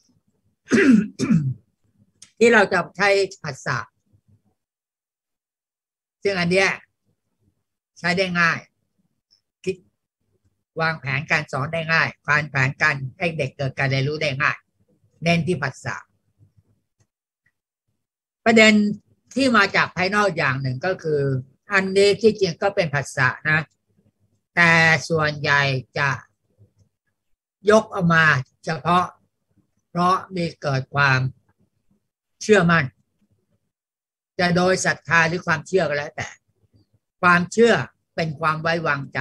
[SPEAKER 1] ที่เราจะใช้ภาษาซึ่งอันเนี้ยใช้ได้ง่ายคิดวางแผนการสอนได้ง่ายวางแผนการให้เด็กเกิดการเรียนรู้ได้ง่ายเน้นที่ภาษาประเด็นที่มาจากภายนอกอย่างหนึ่งก็คืออันนี้ที่จริงก็เป็นภาษานะแต่ส่วนใหญ่จะยกออกมาเฉพาะเพราะมีเกิดความเชื่อมั่นจะโดยศรัทธาหรือความเชื่อก็แล้วแต่ความเชื่อเป็นความไว้วางใจ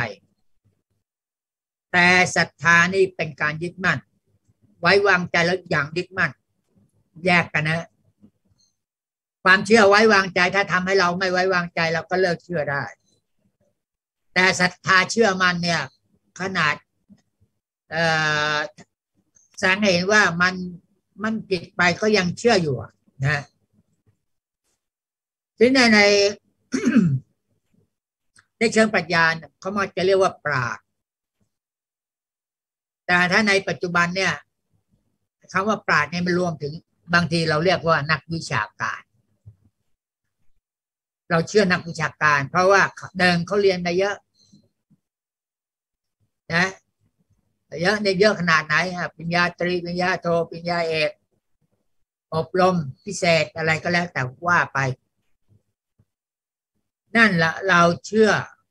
[SPEAKER 1] แต่ศรัทธานี่เป็นการยึดมั่นไว้วางใจแล้วอย่างยึดมั่นแยกกันนะความเชื่อไว้วางใจถ้าทำให้เราไม่ไว้วางใจเราก็เลิกเชื่อได้แต่ศรัทธาเชื่อมั่นเนี่ยขนาดแสดงให้เห็นว่ามันมันผิดไปก็ยังเชื่ออยู่นะที่ในในในเชิงปรัชญาเขามักจะเรียกว่าปราชญ์แต่ถ้าในปัจจุบันเนี่ยคำว่าปราชญ์เนี่ยมันรวมถึงบางทีเราเรียกว่านักวิชาการเราเชื่อนักวิชาการเพราะว่าเดิมเขาเรียนมาเยอะนะเยอะในเยอะขนาดไหนปริญญาตรีปริญญาโทปริญญาเอกอบรมพิเศษอะไรก็แล้วแต่ว่าไปนั่นละเราเชื่อ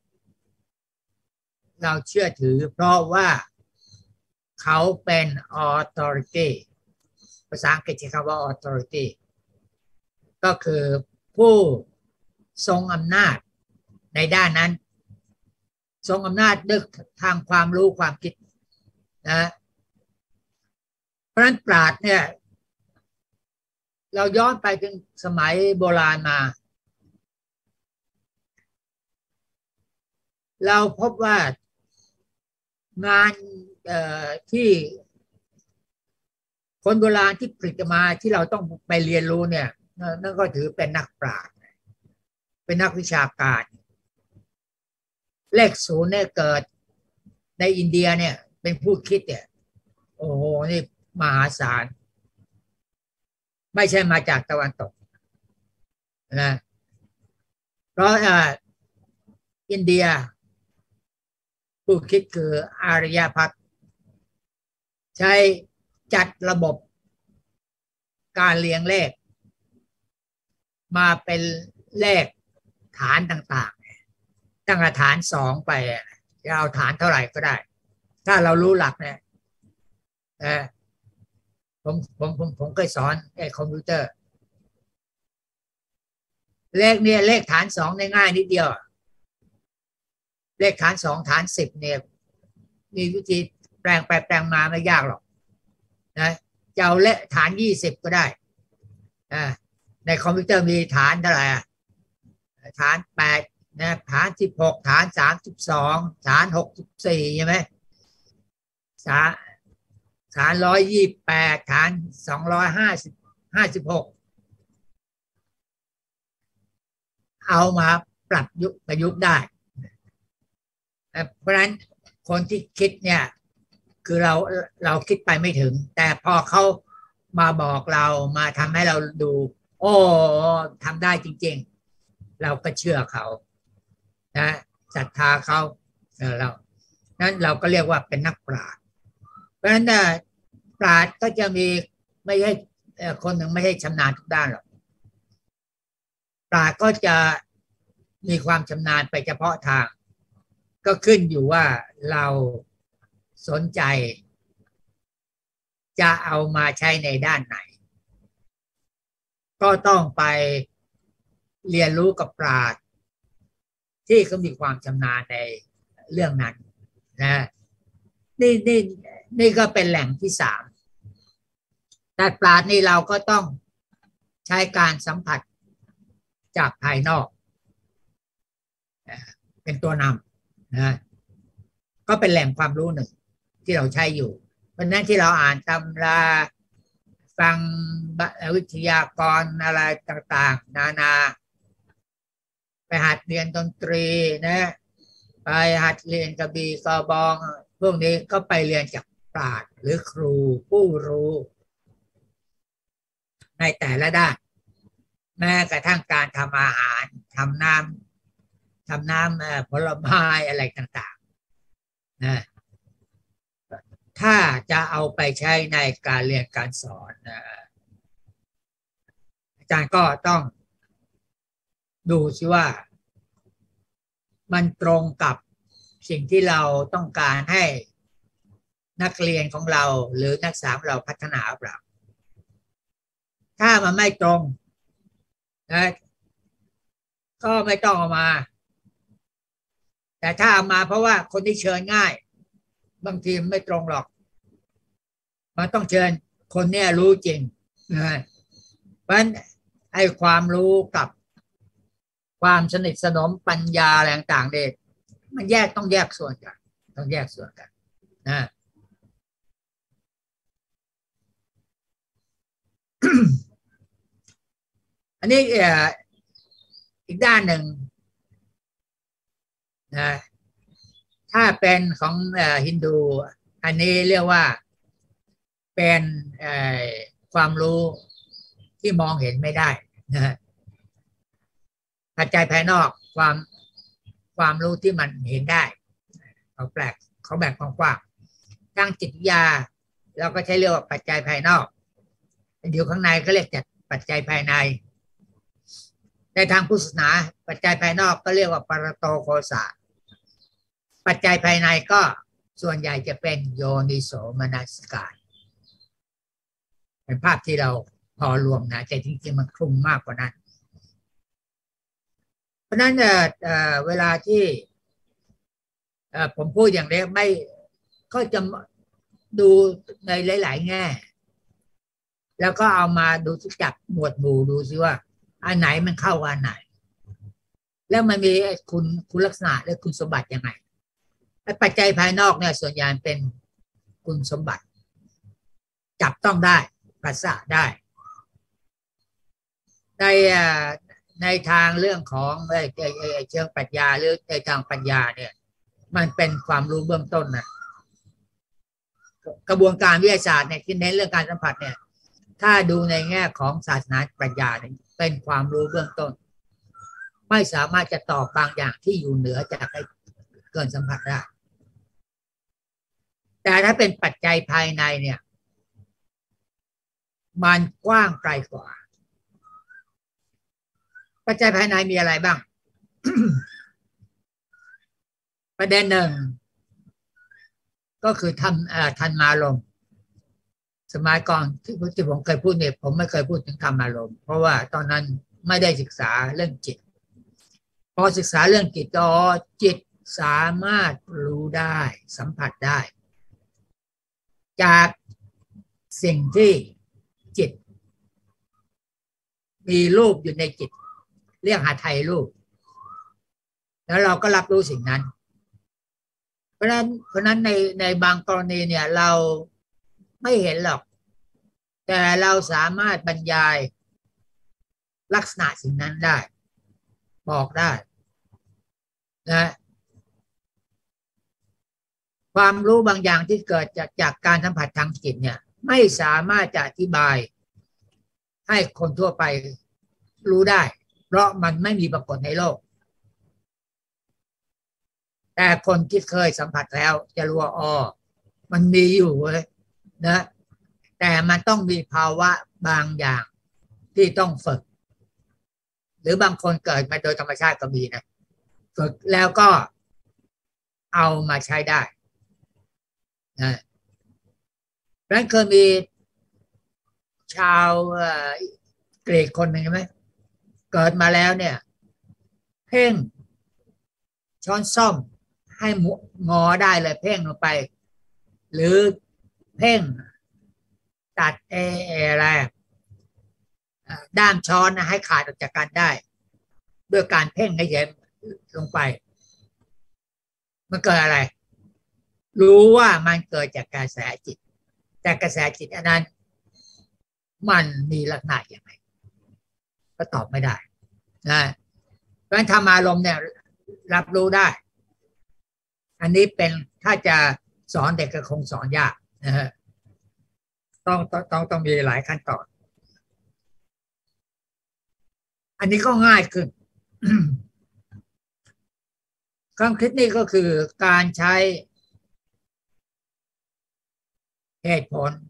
[SPEAKER 1] เราเชื่อถือเพราะว่าเขาเป็น authority ภาษาอังกฤษใช้คำว่า authority ก็คือผู้ทรงอำนาจในด้านนั้นทรงอำนาจด้วยทางความรู้ความคิดนะเพราะฉะนั้นปราชญ์เนี่ยเราย้อนไปถึงสมัยโบราณมาเราพบว่างานที่คนโบราณที่ผลิตมาที่เราต้องไปเรียนรู้เนี่ยนั่นก็ถือเป็นนักปราชญ์เป็นนักวิชาการเลขศูนย์เนี่ยเกิดในอินเดียเนี่ยเป็นผู้คิดเนี่ยโอ้โหนี่มหาศาลไม่ใช่มาจากตะวันตกนะเพราะอ่าอินเดียผู้คิดคืออารยภัฏใช้จัดระบบการเรียงเลขมาเป็นเลขฐานต่างๆตั้งแต่ฐานสองไปจะเอาฐานเท่าไหร่ก็ได้ถ้าเรารู้หลักเนี่ยผมผมผมผมเคยสอนไอ้คอมพิวเตอร์เลขเนี่ยเลขฐานสองง่ายนิดเดียวเลขฐานสองฐานสิบเนี่ยมีวิธีแปลงไปแปลงมาไม่ยากหรอกนะจะเอาเลขฐานยี่สิบก็ได้ในคอมพิวเตอร์มีฐานเท่าไหร่ฐานแปดนะฐานสิบหกฐานสามสิบสองฐานหกสิบสี่ใช่ไหมฐานฐานร้อยยี่สิบแปดฐานสองร้อยห้าสิบห้าสิบหกเอามาปรับยุคประยุกต์ได้เพราะฉะนั้นคนที่คิดเนี่ยคือเราเราคิดไปไม่ถึงแต่พอเขามาบอกเรามาทำให้เราดูโอ้ทำได้จริงๆเราก็เชื่อเขานะศรัทธาเขาเรานั้นเราก็เรียกว่าเป็นนักปราชญ์เพราะฉะนั้นปราชญ์ก็จะมีไม่ใช่คนหนึ่งไม่ใช่ชำนาญทุกด้านหรอกปราชญ์ก็จะมีความชำนาญไปเฉพาะทางก็ขึ้นอยู่ว่าเราสนใจจะเอามาใช้ในด้านไหนก็ต้องไปเรียนรู้กับปราชญ์ที่เขามีความชำนาญในเรื่องนั้นนะนี่นี่นี่ก็เป็นแหล่งที่สามแต่ปราชญ์นี่เราก็ต้องใช้การสัมผัสจากภายนอกเป็นตัวนำนะก็เป็นแหล่งความรู้หนึ่งที่เราใช้อยู่เพราะนั้นที่เราอ่านตำราฟังวิทยากรอะไรต่างๆนานาไปหัดเรียนดนตรีนะไปหัดเรียนกระบี่กระบองพวกนี้ก็ไปเรียนจากปราชญ์หรือครูผู้รู้ในแต่ละด้านแม้กระทั่งการทำอาหารทำน้ำทำน้ำผลไม้อะไรต่างๆนะถ้าจะเอาไปใช้ในการเรียนการสอนอาจารย์ก็ต้องดูซิว่ามันตรงกับสิ่งที่เราต้องการให้นักเรียนของเราหรือนักศึกษาเราพัฒนาหรือเปล่าถ้ามันไม่ตรงนะก็ไม่ต้องเอามาแต่ถ้าเอามาเพราะว่าคนที่เชิญง่ายบางทีไม่ตรงหรอกมันต้องเชิญคนเนี้ยรู้จริงนะเพราะฉะนั้นไอ้ความรู้กับความสนิทสนมปัญญาอะไรต่างๆเนี่ยมันแยกต้องแยกส่วนกันต้องแยกส่วนกันนะ อันนี้อีกด้านหนึ่งนะถ้าเป็นของฮินดูอันนี้เรียกว่าเป็นความรู้ที่มองเห็นไม่ได้นะปัจจัยภายนอกความความรู้ที่มันเห็นได้เขาแปลกเขาแบ่งกว้างๆทางจิตวิทยาเราก็ใช้เรียกว่าปัจจัยภายนอกอยู่ข้างในก็เรียกจากปัจจัยภายในในทางพุทธศาสนาปัจจัยภายนอกก็เรียกว่าปรโตโคสะปัจจัยภายในก็ส่วนใหญ่จะเป็นโยนิโสมนสิการเป็นภาพที่เราพอรวมนะแต่จริงๆมันคลุมมากกว่านั้นเพราะนั้นเอ่อเวลาที่ผมพูดอย่างนี้ไม่ก็จะดูในหลายๆแง่แล้วก็เอามาดูจับหมวดหมู่ดูซิว่าอันไหนมันเข้าอันไหนแล้วมันมีคุณคุณลักษณะและคุณสมบัติยังไงปัจจัยภายนอกเนี่ยส่วนใหญ่เป็นคุณสมบัติจับต้องได้ภาษาได้ในในทางเรื่องของเชิงปรัชญาหรือในทางปัญญาเนี่ยมันเป็นความรู้เบื้องต้นนะกระบวนการวิทยาศาสตร์เนี่ยที่เน้นเรื่องการสัมผัสเนี่ยถ้าดูในแง่ของศาสนาปรัชญาเนี่ยเป็นความรู้เบื้องต้นไม่สามารถจะตอบบางอย่างที่อยู่เหนือจากเกินสัมผัสได้แต่ถ้าเป็นปัจจัยภายในเนี่ยมันกว้างไกลกว่าปัจจัยภายในมีอะไรบ้าง ประเด็นหนึ่งก็คือทำทันมาลมสมัยก่อนที่ที่ผมเคยพูดเนี่ยผมไม่เคยพูดถึงธรรมารมณ์เพราะว่าตอนนั้นไม่ได้ศึกษาเรื่องจิตพอศึกษาเรื่องจิตก็จิตสามารถรู้ได้สัมผัสได้จากสิ่งที่จิตมีรูปอยู่ในจิตเรียกหาไทยรูปแล้วเราก็รับรู้สิ่งนั้นเพราะนั้นเพราะนั้นในในบางกรณีเนี่ยเราไม่เห็นหรอกแต่เราสามารถบรรยายลักษณะสิ่งนั้นได้บอกได้นะความรู้บางอย่างที่เกิดจากจากการสัมผัสทางจิตเนี่ยไม่สามารถจะอธิบายให้คนทั่วไปรู้ได้เพราะมันไม่มีปรากฏในโลกแต่คนที่เคยสัมผัสแล้วจะรู้ว่าอ๋อมันมีอยู่เลยนะแต่มันต้องมีภาวะบางอย่างที่ต้องฝึกหรือบางคนเกิดมาโดยธรรมชาติก็มีนะฝึกแล้วก็เอามาใช้ได้นะเพราะฉะนั้นเคยมีชาวกรีกคนหนึ่งใช่ไหมเกิดมาแล้วเนี่ยเพ่งช้อนส้อมให้งอได้เลยเพ่งลงไปหรือเพ่งตัดเออะไรด้ามช้อนนะให้ขาดออกจากกันได้ด้วยการเพ่งให้เย็นลงไปมันเกิดอะไรรู้ว่ามันเกิดจากกระแสจิตแต่กระแสจิตอันนั้นมันมีลักษณะอย่างไรก็ตอบไม่ได้นะเพราะฉะนั้นธรรมารมณ์เนี่ยรับรู้ได้อันนี้เป็นถ้าจะสอนเด็กก็คงสอนยากนะฮะต้องต้องต้องต้องมีหลายขั้นตอนอันนี้ก็ง่ายขึ้น ความคิดนี่ก็คือการใช้เหตุผล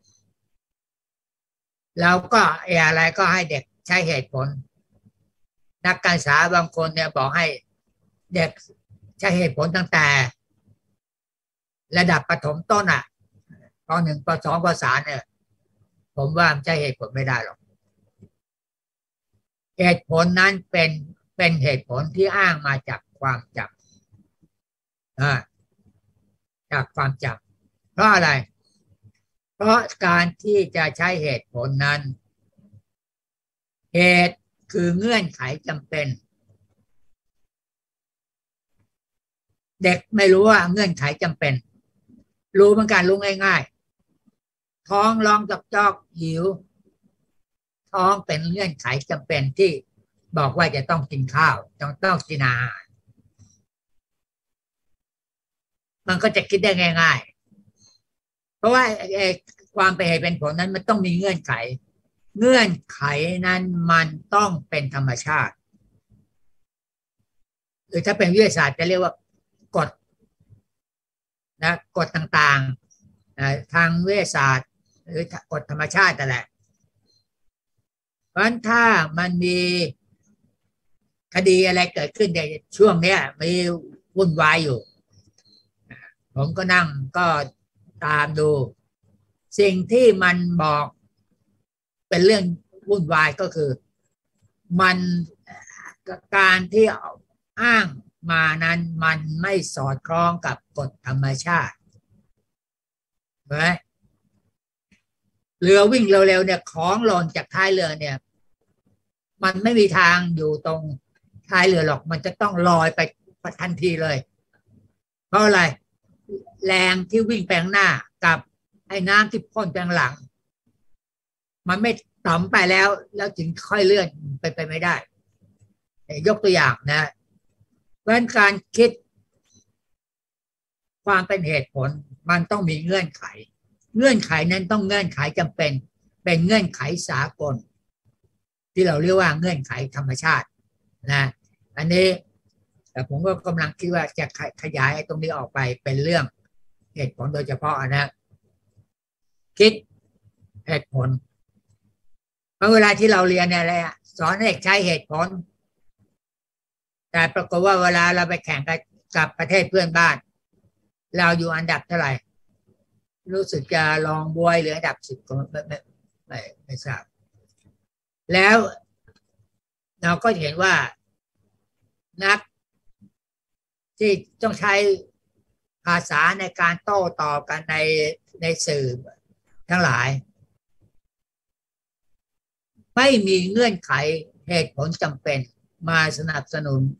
[SPEAKER 1] แล้วก็อะไรก็ให้เด็กใช้เหตุผลนักการศึกษาบางคนเนี่ยบอกให้เด็กใช้เหตุผลตั้งแต่ระดับประถมต้นอ่ะปหนึ่งปสองปสามเนี่ยผมว่าใช้เหตุผลไม่ได้หรอกเหตุผลนั้นเป็นเป็นเหตุผลที่อ้างมาจากความจำอ่าจากความจำเพราะอะไรเพราะการที่จะใช้เหตุผลนั้นเหตุคือเงื่อนไขจำเป็นเด็กไม่รู้ว่าเงื่อนไขจำเป็นรู้เหมือนกันรู้ง่ายๆท้องร้องจอกจอกหิวท้องเป็นเงื่อนไขจำเป็นที่บอกว่าจะต้องกินข้าวต้องต้องกินอาหารมันก็จะคิดได้ง่ายๆเพราะว่าไอ้ความเป็นเหตุเป็นผลนั้นมันต้องมีเงื่อนไขเงื่อนไขนั้นมันต้องเป็นธรรมชาติหรือถ้าเป็นวิทยาศาสตร์จะเรียกว่ากฎนะกฎต่างๆทางวิทยาศาสตร์หรือกฎธรรมชาติแต่แหละเพราะฉะนั้นถ้ามันมีคดีอะไรเกิดขึ้นในช่วงเนี้ยมีวุ่นวายอยู่ผมก็นั่งก็ตามดูสิ่งที่มันบอกเป็นเรื่องวุ่นวายก็คือมันการที่อ้างมานั้นมันไม่สอดคล้องกับกฎธรรมชาติเห็นไหมเรือวิ่งเร็วๆเนี่ยของหล่นจากท้ายเรือเนี่ยมันไม่มีทางอยู่ตรงท้ายเรือหรอกมันจะต้องลอยไปทันทีเลยเพราะอะไรแรงที่วิ่งไปข้างหน้ากับไอ้น้ำที่พ่นไปข้างหลังมันไม่ต่ำไปแล้วแล้วถึงค่อยเลื่อนไปไปไม่ได้ยกตัวอย่างนะเพราะการคิดความเป็นเหตุผลมันต้องมีเงื่อนไขเงื่อนไขนั้นต้องเงื่อนไขจำเป็นเป็นเงื่อนไขสากลที่เราเรียกว่าเงื่อนไขธรรมชาตินะอันนี้แต่ผมก็กำลังคิดว่าจะขยายตรงนี้ออกไปเป็นเรื่องเหตุผลโดยเฉพาะนะคิดเหตุผลเพราะเวลาที่เราเรียนเนี่ยอะไรสอนเด็กใช้เหตุผลแต่ปรากฏว่าเวลาเราไปแข่งกับกับประเทศเพื่อนบ้านเราอยู่อันดับเท่าไหร่รู้สึกจะรองบวยหรืออันดับสิบก็ไม่ไม่ไม่ไม่ทราบแล้วเราก็เห็นว่านักที่ต้องใช้ภาษาในการโต้ตอบกันในในสื่อทั้งหลายไม่มีเงื่อนไขเหตุผลจำเป็นมาสนับสนุน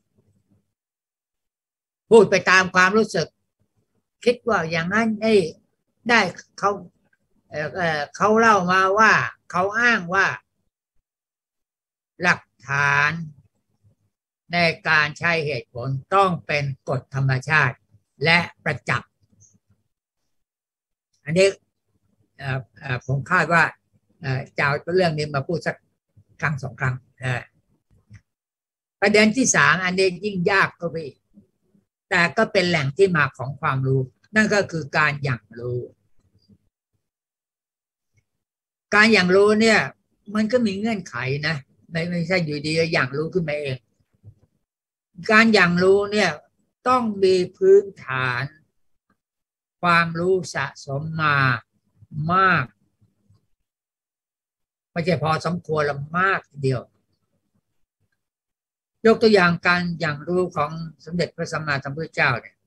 [SPEAKER 1] พูดไปตามความรู้สึกคิดว่าอย่างนั้นได้ได้เขาเอ่อเขาเล่ามาว่าเขาอ้างว่าหลักฐานในการใช้เหตุผลต้องเป็นกฎธรรมชาติและประจักษ์อันนี้ผมคาดว่าจะเอาเรื่องนี้มาพูดสักครั้งสองครั้งประเด็นที่สามอันนี้ยิ่งยากก็ไปแต่ก็เป็นแหล่งที่มาของความรู้นั่นก็คือการอย่างรู้การอย่างรู้เนี่ยมันก็มีเงื่อนไขนะไม่ไม่ใช่อยู่ดีอย่างรู้ขึ้นมาเองการอย่างรู้เนี่ยต้องมีพื้นฐานความรู้สะสมมามากไม่ใช่พอสมควรละมากทีเดียวยกตัวอย่างการอย่างรู้ของสมเด็จพระสัมมาสัมพุทธเจ้าเนี่ย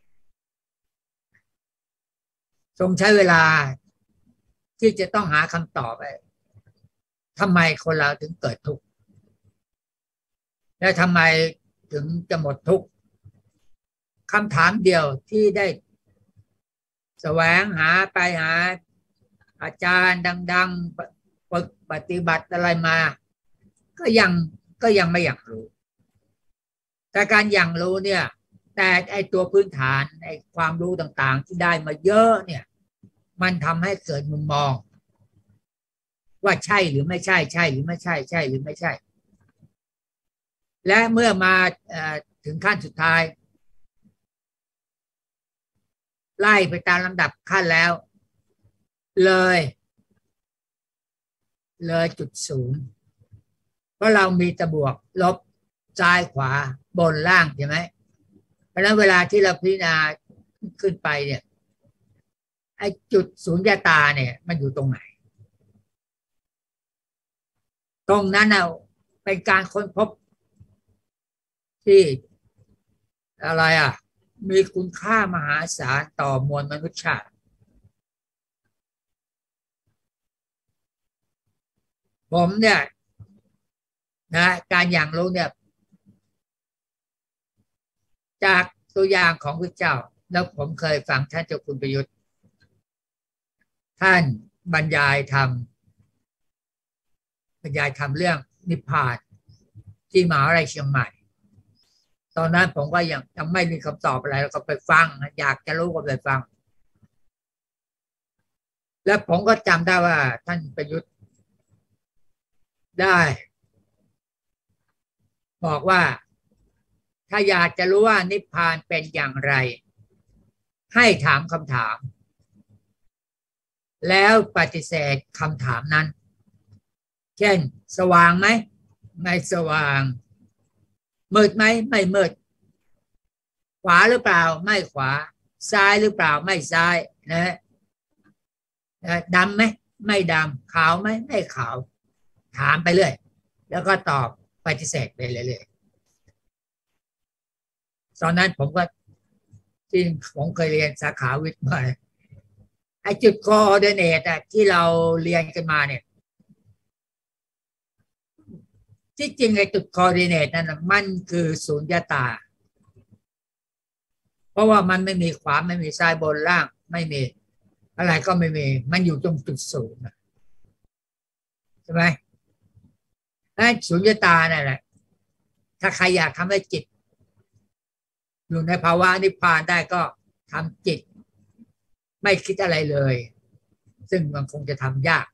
[SPEAKER 1] ทรงใช้เวลาที่จะต้องหาคำตอบไปทำไมคนเราถึงเกิดทุกข์และทำไมถึงจะหมดทุกข์คำถามเดียวที่ได้แสวงหาไปหาอาจารย์ดังๆฝึกปฏิบัติอะไรมาก็ยังก็ยังไม่อยากรู้แต่การอยากรู้เนี่ยแต่ไอตัวพื้นฐานไอความรู้ต่างๆที่ได้มาเยอะเนี่ยมันทำให้เกิดมุมมองว่าใช่หรือไม่ใช่ใช่หรือไม่ใช่ใช่หรือไม่ใช่และเมื่อมาถึงขั้นสุดท้ายไล่ไปตามลำดับขั้นแล้วเลยเลยจุดศูนย์เพราะเรามีแต่บวกลบซ้ายขวาบนล่างใช่ไหมเพราะฉะนั้นเวลาที่เราพิจารณาขึ้นไปเนี่ยไอ้จุดศูนย์ตาเนี่ยมันอยู่ตรงไหนตรงนั้นเอาเป็นการค้นพบที่อะไรอ่ะมีคุณค่ามหาศาลต่อมวลมนุษยชาติผมเนี่ยนะการอย่างรู้เนี่ยจากตัวอย่างของพระเจ้าแล้วผมเคยฟังท่านเจ้าคุณประยุทธ์ท่านบรรยายธรรมบรรยายธรรมเรื่องนิพพานที่มหาวิทยาลัยเชียงใหม่ตอนนั้นผมก็ยังยังไม่มีคำตอบอะไรแล้วก็ไปฟังอยากจะรู้ก็ไปฟังแล้วผมก็จำได้ว่าท่านประยุทธ์ได้บอกว่าถ้าอยากจะรู้ว่านิพพานเป็นอย่างไรให้ถามคำถามแล้วปฏิเสธคำถามนั้นเช่นสว่างไหมไม่สว่างมืดไหมไม่มืดขวาหรือเปล่าไม่ขวาซ้ายหรือเปล่าไม่ซ้ายนะดำไหมไม่ดำขาวไหมไม่ขาวถามไปเรื่อยแล้วก็ตอบปฏิเสธไปเรื่อยๆตอนนั้นผมก็ที่ผมเคยเรียนสาขาวิทย์มาไอ้จุดคออร์ดิเนตอะที่เราเรียนกันมาเนี่ยที่จริงไอ้จุดคออร์ดิเนตนั่นมันคือสุญญตาเพราะว่ามันไม่มีขวาไม่มีซ้ายบนล่างไม่มีอะไรก็ไม่มีมันอยู่ตรงจุดศูนย์ใช่ไหมไอ้สุญญตานั่นแหละถ้าใครอยากทำให้จิตอยู่ในภาวะนิพพานได้ก็ทำจิตไม่คิดอะไรเลยซึ่งมันคงจะทำยาก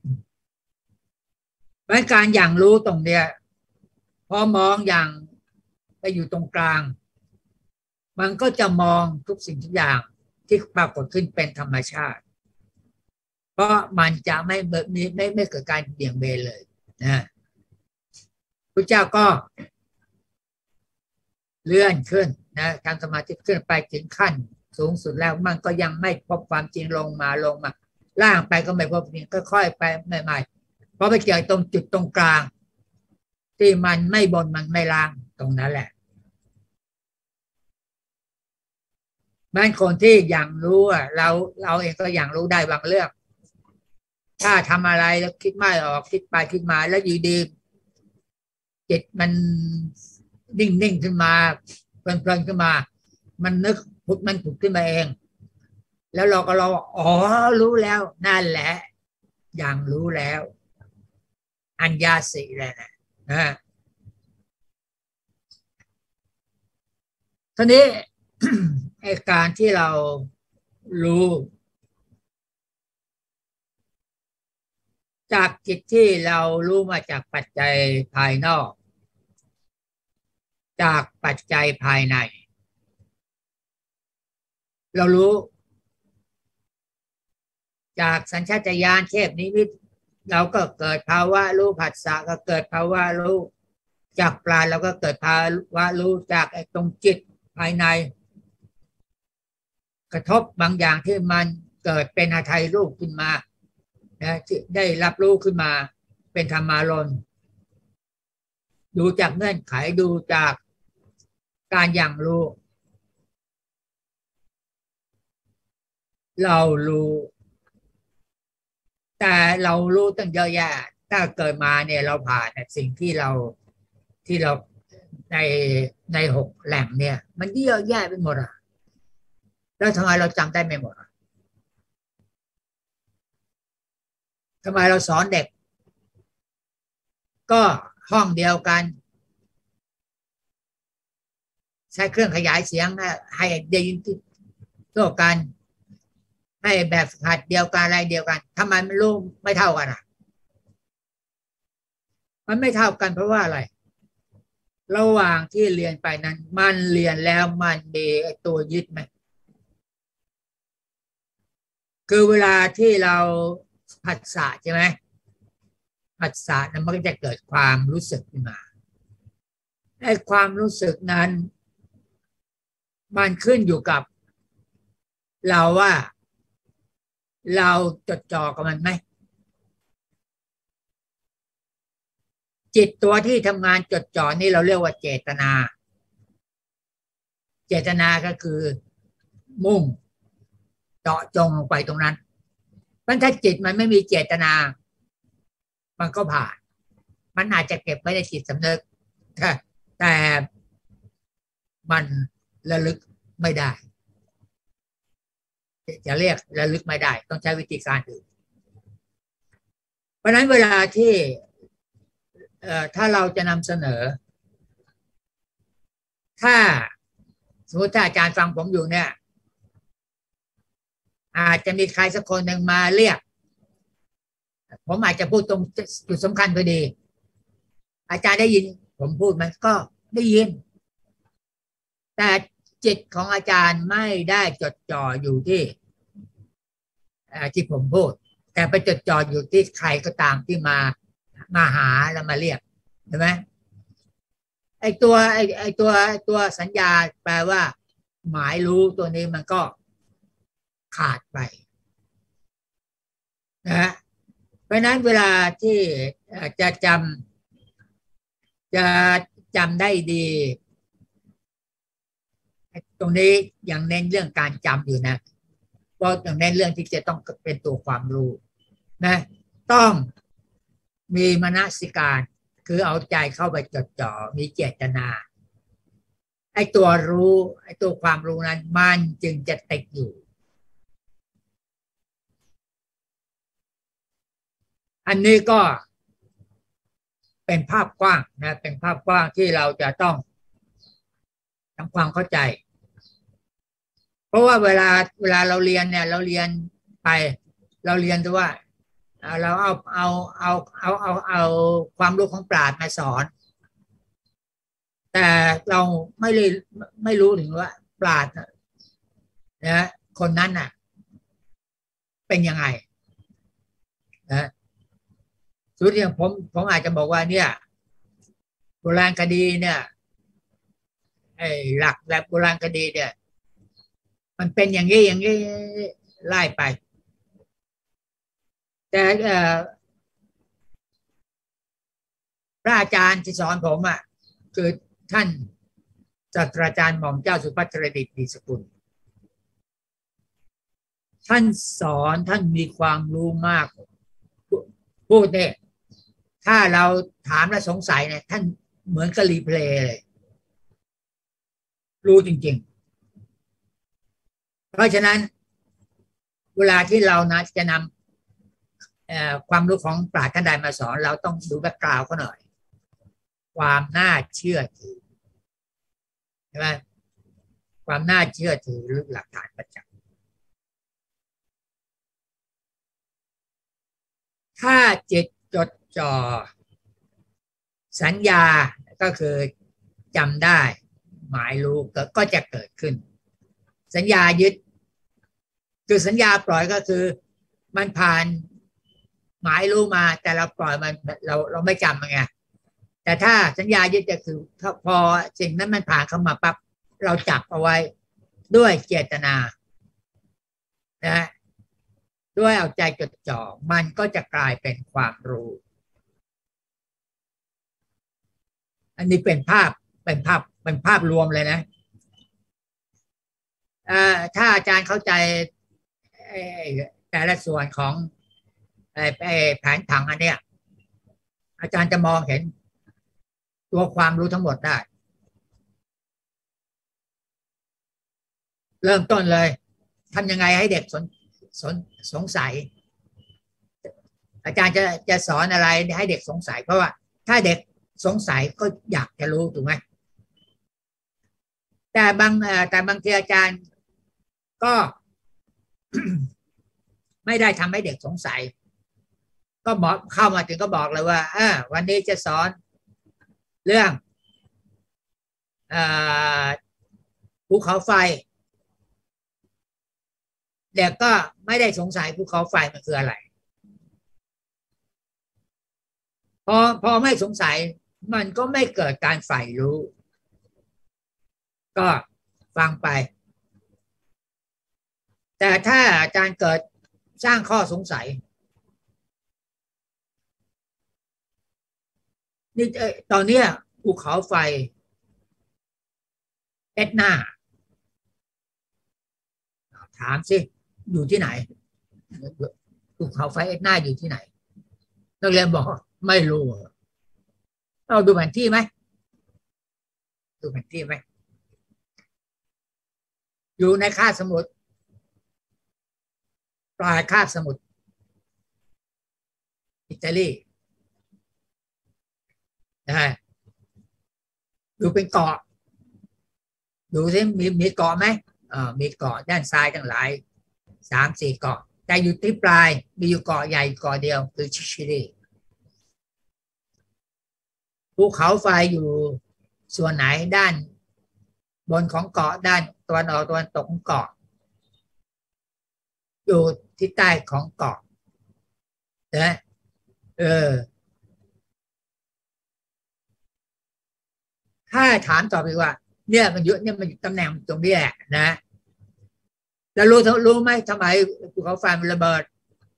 [SPEAKER 1] เพราะการอย่างรู้ตรงเนี้ยพอมองอย่างไปอยู่ตรงกลางมันก็จะมองทุกสิ่งทุกอย่างที่ปรากฏขึ้นเป็นธรรมชาติเพราะมันจะไม่แบบนี้ไม่ไม่เกิดการเบี่ยงเบนเลยนะพระเจ้าก็เลื่อนขึ้นนะทำสมาธิขึ้นไปถึงขั้นสูงสุดแล้วมันก็ยังไม่พบความจริงลงมาลงมาล่างไปก็ไม่พบจริงค่อยๆไปใหม่ๆพอไปเจอตรงจุดตรงกลางที่มันไม่บนมันไม่ล่างตรงนั้นแหละบางคนที่อย่างรู้อ่ะเราเราเองก็อย่างรู้ได้บางเรื่องถ้าทำอะไรแล้วคิดไม่ออกคิดไปคิดมาแล้วอยู่ดีจิตมันนิ่งๆขึ้นมาเพลินๆขึ้นมามันนึกพุทมันผุดขึ้นมาเองแล้วเราก็เราอ๋อรู้แล้วนั่นแหละอย่างรู้แล้วอัญญาสิเลยนะนะทีนี้ ไอ้การที่เรารู้จากจิตที่เรารู้มาจากปัจจัยภายนอกจากปัจจัยภายในเรารู้จากสัญชาตญาณเทพนิมิตเราก็เกิดภาวะรู้ผัสสะก็เกิดภาวะรู้จากปลาเราก็เกิดภาวะรู้จากไอ้ตรงจิตภายในกระทบบางอย่างที่มันเกิดเป็นหทัยรูปขึ้นมานะที่ได้รับรู้ขึ้นมาเป็นธรรมารมณ์ดูจากเงื่อนไขดูจากการอย่างรู้เรารู้แต่เรารู้ตั้งเยอะแยะถ้าเกิดมาเนี่ยเราผ่านสิ่งที่เราที่เราในในหกแหล่งเนี่ยมันเยอะแยะไปหมดอ่ะแล้วทำไมเราจำได้ไม่หมดอ่ะทำไมเราสอนเด็กก็ห้องเดียวกันใช้เครื่องขยายเสียงนะให้ได้ยินทั่วกันให้แบบฝึกหัดเดียวกันอะไรเดียวกันทำไมมันรู้ไม่เท่ากันอ่ะมันไม่เท่ากันเพราะว่าอะไรระหว่างที่เรียนไปนั้นมันเรียนแล้วมันมีตัวยึดไหมคือเวลาที่เราผัสสะใช่ไหมผัสสะนั้นมันก็จะเกิดความรู้สึกขึ้นมาไอ้ความรู้สึกนั้นมันขึ้นอยู่กับเราว่าเราจดจ่อกับมันไหมจิตตัวที่ทำงานจดจ่อนี่เราเรียกว่าเจตนาเจตนาก็คือมุ่งเจาะจงลงไปตรงนั้นมันถ้าจิตมันไม่มีเจตนามันก็ผ่านมันอาจจะเก็บไว้ในจิตสำนึกแต่แต่มันระลึกไม่ได้จะเรียกระลึกไม่ได้ต้องใช้วิธีการอื่นเพราะนั้นเวลาที่ถ้าเราจะนำเสนอถ้าสมมติถ้าอาจารย์ฟังผมอยู่เนี่ยอาจจะมีใครสักคนหนึ่งมาเรียกผมอาจจะพูดตรงจุดสำคัญพอดีอาจารย์ได้ยินผมพูดไหมก็ได้ยินแต่จิตของอาจารย์ไม่ได้จดจ่ออยู่ที่ที่ผมพูดแต่ไปจดจ่ออยู่ที่ใครก็ตามที่มามาหาแล้วมาเรียกใช่ไหมไอตัวไอไอตัวตัวสัญญาแปลว่าหมายรู้ตัวนี้มันก็ขาดไปนะฮะเพราะนั้นเวลาที่จะจำจะจำได้ดีตรงนี้ยังเน้นเรื่องการจำอยู่นะเพราะยังเน้นเรื่องที่จะต้องเป็นตัวความรู้นะต้องมีมนสิการคือเอาใจเข้าไปจดจ่อมีเจตนาไอ้ตัวรู้ไอ้ตัวความรู้นั้นมันจึงจะติดอยู่อันนี้ก็เป็นภาพกว้างนะเป็นภาพกว้างที่เราจะต้องทำความเข้าใจเพราะว่าเวลาเวลาเราเรียนเนี่ยเราเรียนไปเราเรียนแต่ว่าเราเอาเอาเอาเอาเอาเอาความรู้ของปราชญ์มาสอนแต่เราไม่เลยไม่รู้ถึงว่าปราชญ์นะคนนั้นน่ะเป็นยังไงนะสุดอย่างผมผมอาจจะบอกว่าเนี่ยโบราณคดีเนี่ยไอ้หลักแบบโบราณคดีเนี่ยมันเป็นอย่างนี้อย่างนี้ไล่ไปแต่พระอาจารย์ที่สอนผมอ่ะคือท่านศาสตราจารย์หม่อมเจ้าสุภัทรดิษฐ์ดีสกุลท่านสอนท่านมีความรู้มากพูดเนี่ยถ้าเราถามและสงสัยเนี่ยท่านเหมือนกับรีเพลย์เลยรู้จริงๆเพราะฉะนั้นเวลาที่เรานะจะนำความรู้ของปราชญ์ท่านใดมาสอนเราต้องดูแบ็กกราวด์เขาหน่อยความน่าเชื่อถือใช่ไหมความน่าเชื่อถือหรือหลักฐานประจักษ์ถ้าจิตจดจ่อสัญญาก็คือจำได้หมายรู้ก็จะเกิดขึ้นสัญญายึดคือสัญญาปล่อยก็คือมันผ่านหมายรู้มาแต่เราปล่อยมันเราเราไม่จำมันไงแต่ถ้าสัญญายึดจะคือพอสิ่งนั้นมันผ่านเข้ามาปั๊บเราจับเอาไว้ด้วยเจตนานะด้วยเอาใจจดจ่อมันก็จะกลายเป็นความรู้อันนี้เป็นภาพเป็นภาพเป็นภาพรวมเลยนะถ้าอาจารย์เข้าใจแต่ละส่วนของแผนผังอันเนี้ยอาจารย์จะมองเห็นตัวความรู้ทั้งหมดได้เริ่มต้นเลยทำยังไงให้เด็กสนสนสงสัยอาจารย์จะจะสอนอะไรให้เด็กสงสัยเพราะว่าถ้าเด็กสงสัยก็อยากจะรู้ถูกไหมแต่บางแต่บางทีอาจารย์ก็ไม่ได้ทำให้เด็กสงสัยก็บอกเข้ามาถึงก็บอกเลยว่าเออวันนี้จะสอนเรื่องภูเขาไฟเด็กก็ไม่ได้สงสัยภูเขาไฟมันคืออะไรพอพอไม่สงสัยมันก็ไม่เกิดการใฝ่รู้ก็ฟังไปแต่ถ้าอาจารย์เกิดสร้างข้อสงสัยนี่ตอนนี้ภูเขาไฟเอ็ดนาถามสิอยู่ที่ไหนภูเขาไฟเอ็ดนาอยู่ที่ไหนนักเรียนบอกไม่รู้เราดูแผนที่ไหมดูแผนที่ไหมอยู่ในคาบสมุทรปลายคาบสมุทรอิตาลีนะฮะอยู่เป็นเกาะดูซิมีมีเกาะไหมเออมีเกาะด้านซ้ายทั้งหลายสามสี่เกาะแต่อยู่ที่ปลายมีอยู่เกาะใหญ่เกาะเดียวคือชิลีภูเขาไฟอยู่ส่วนไหนด้านบนของเกาะด้านตะวันออกตะวันตกของเกาะอยู่ที่ใต้ของเกาะนะเออถ้าถามต่อไปว่าเนี่ยมันอยู่เนี่ยมันอยู่ตำแหน่งตรงนี้แหละนะแล้วรู้รู้ไหมทำไมภูเขาไฟมันระเบิด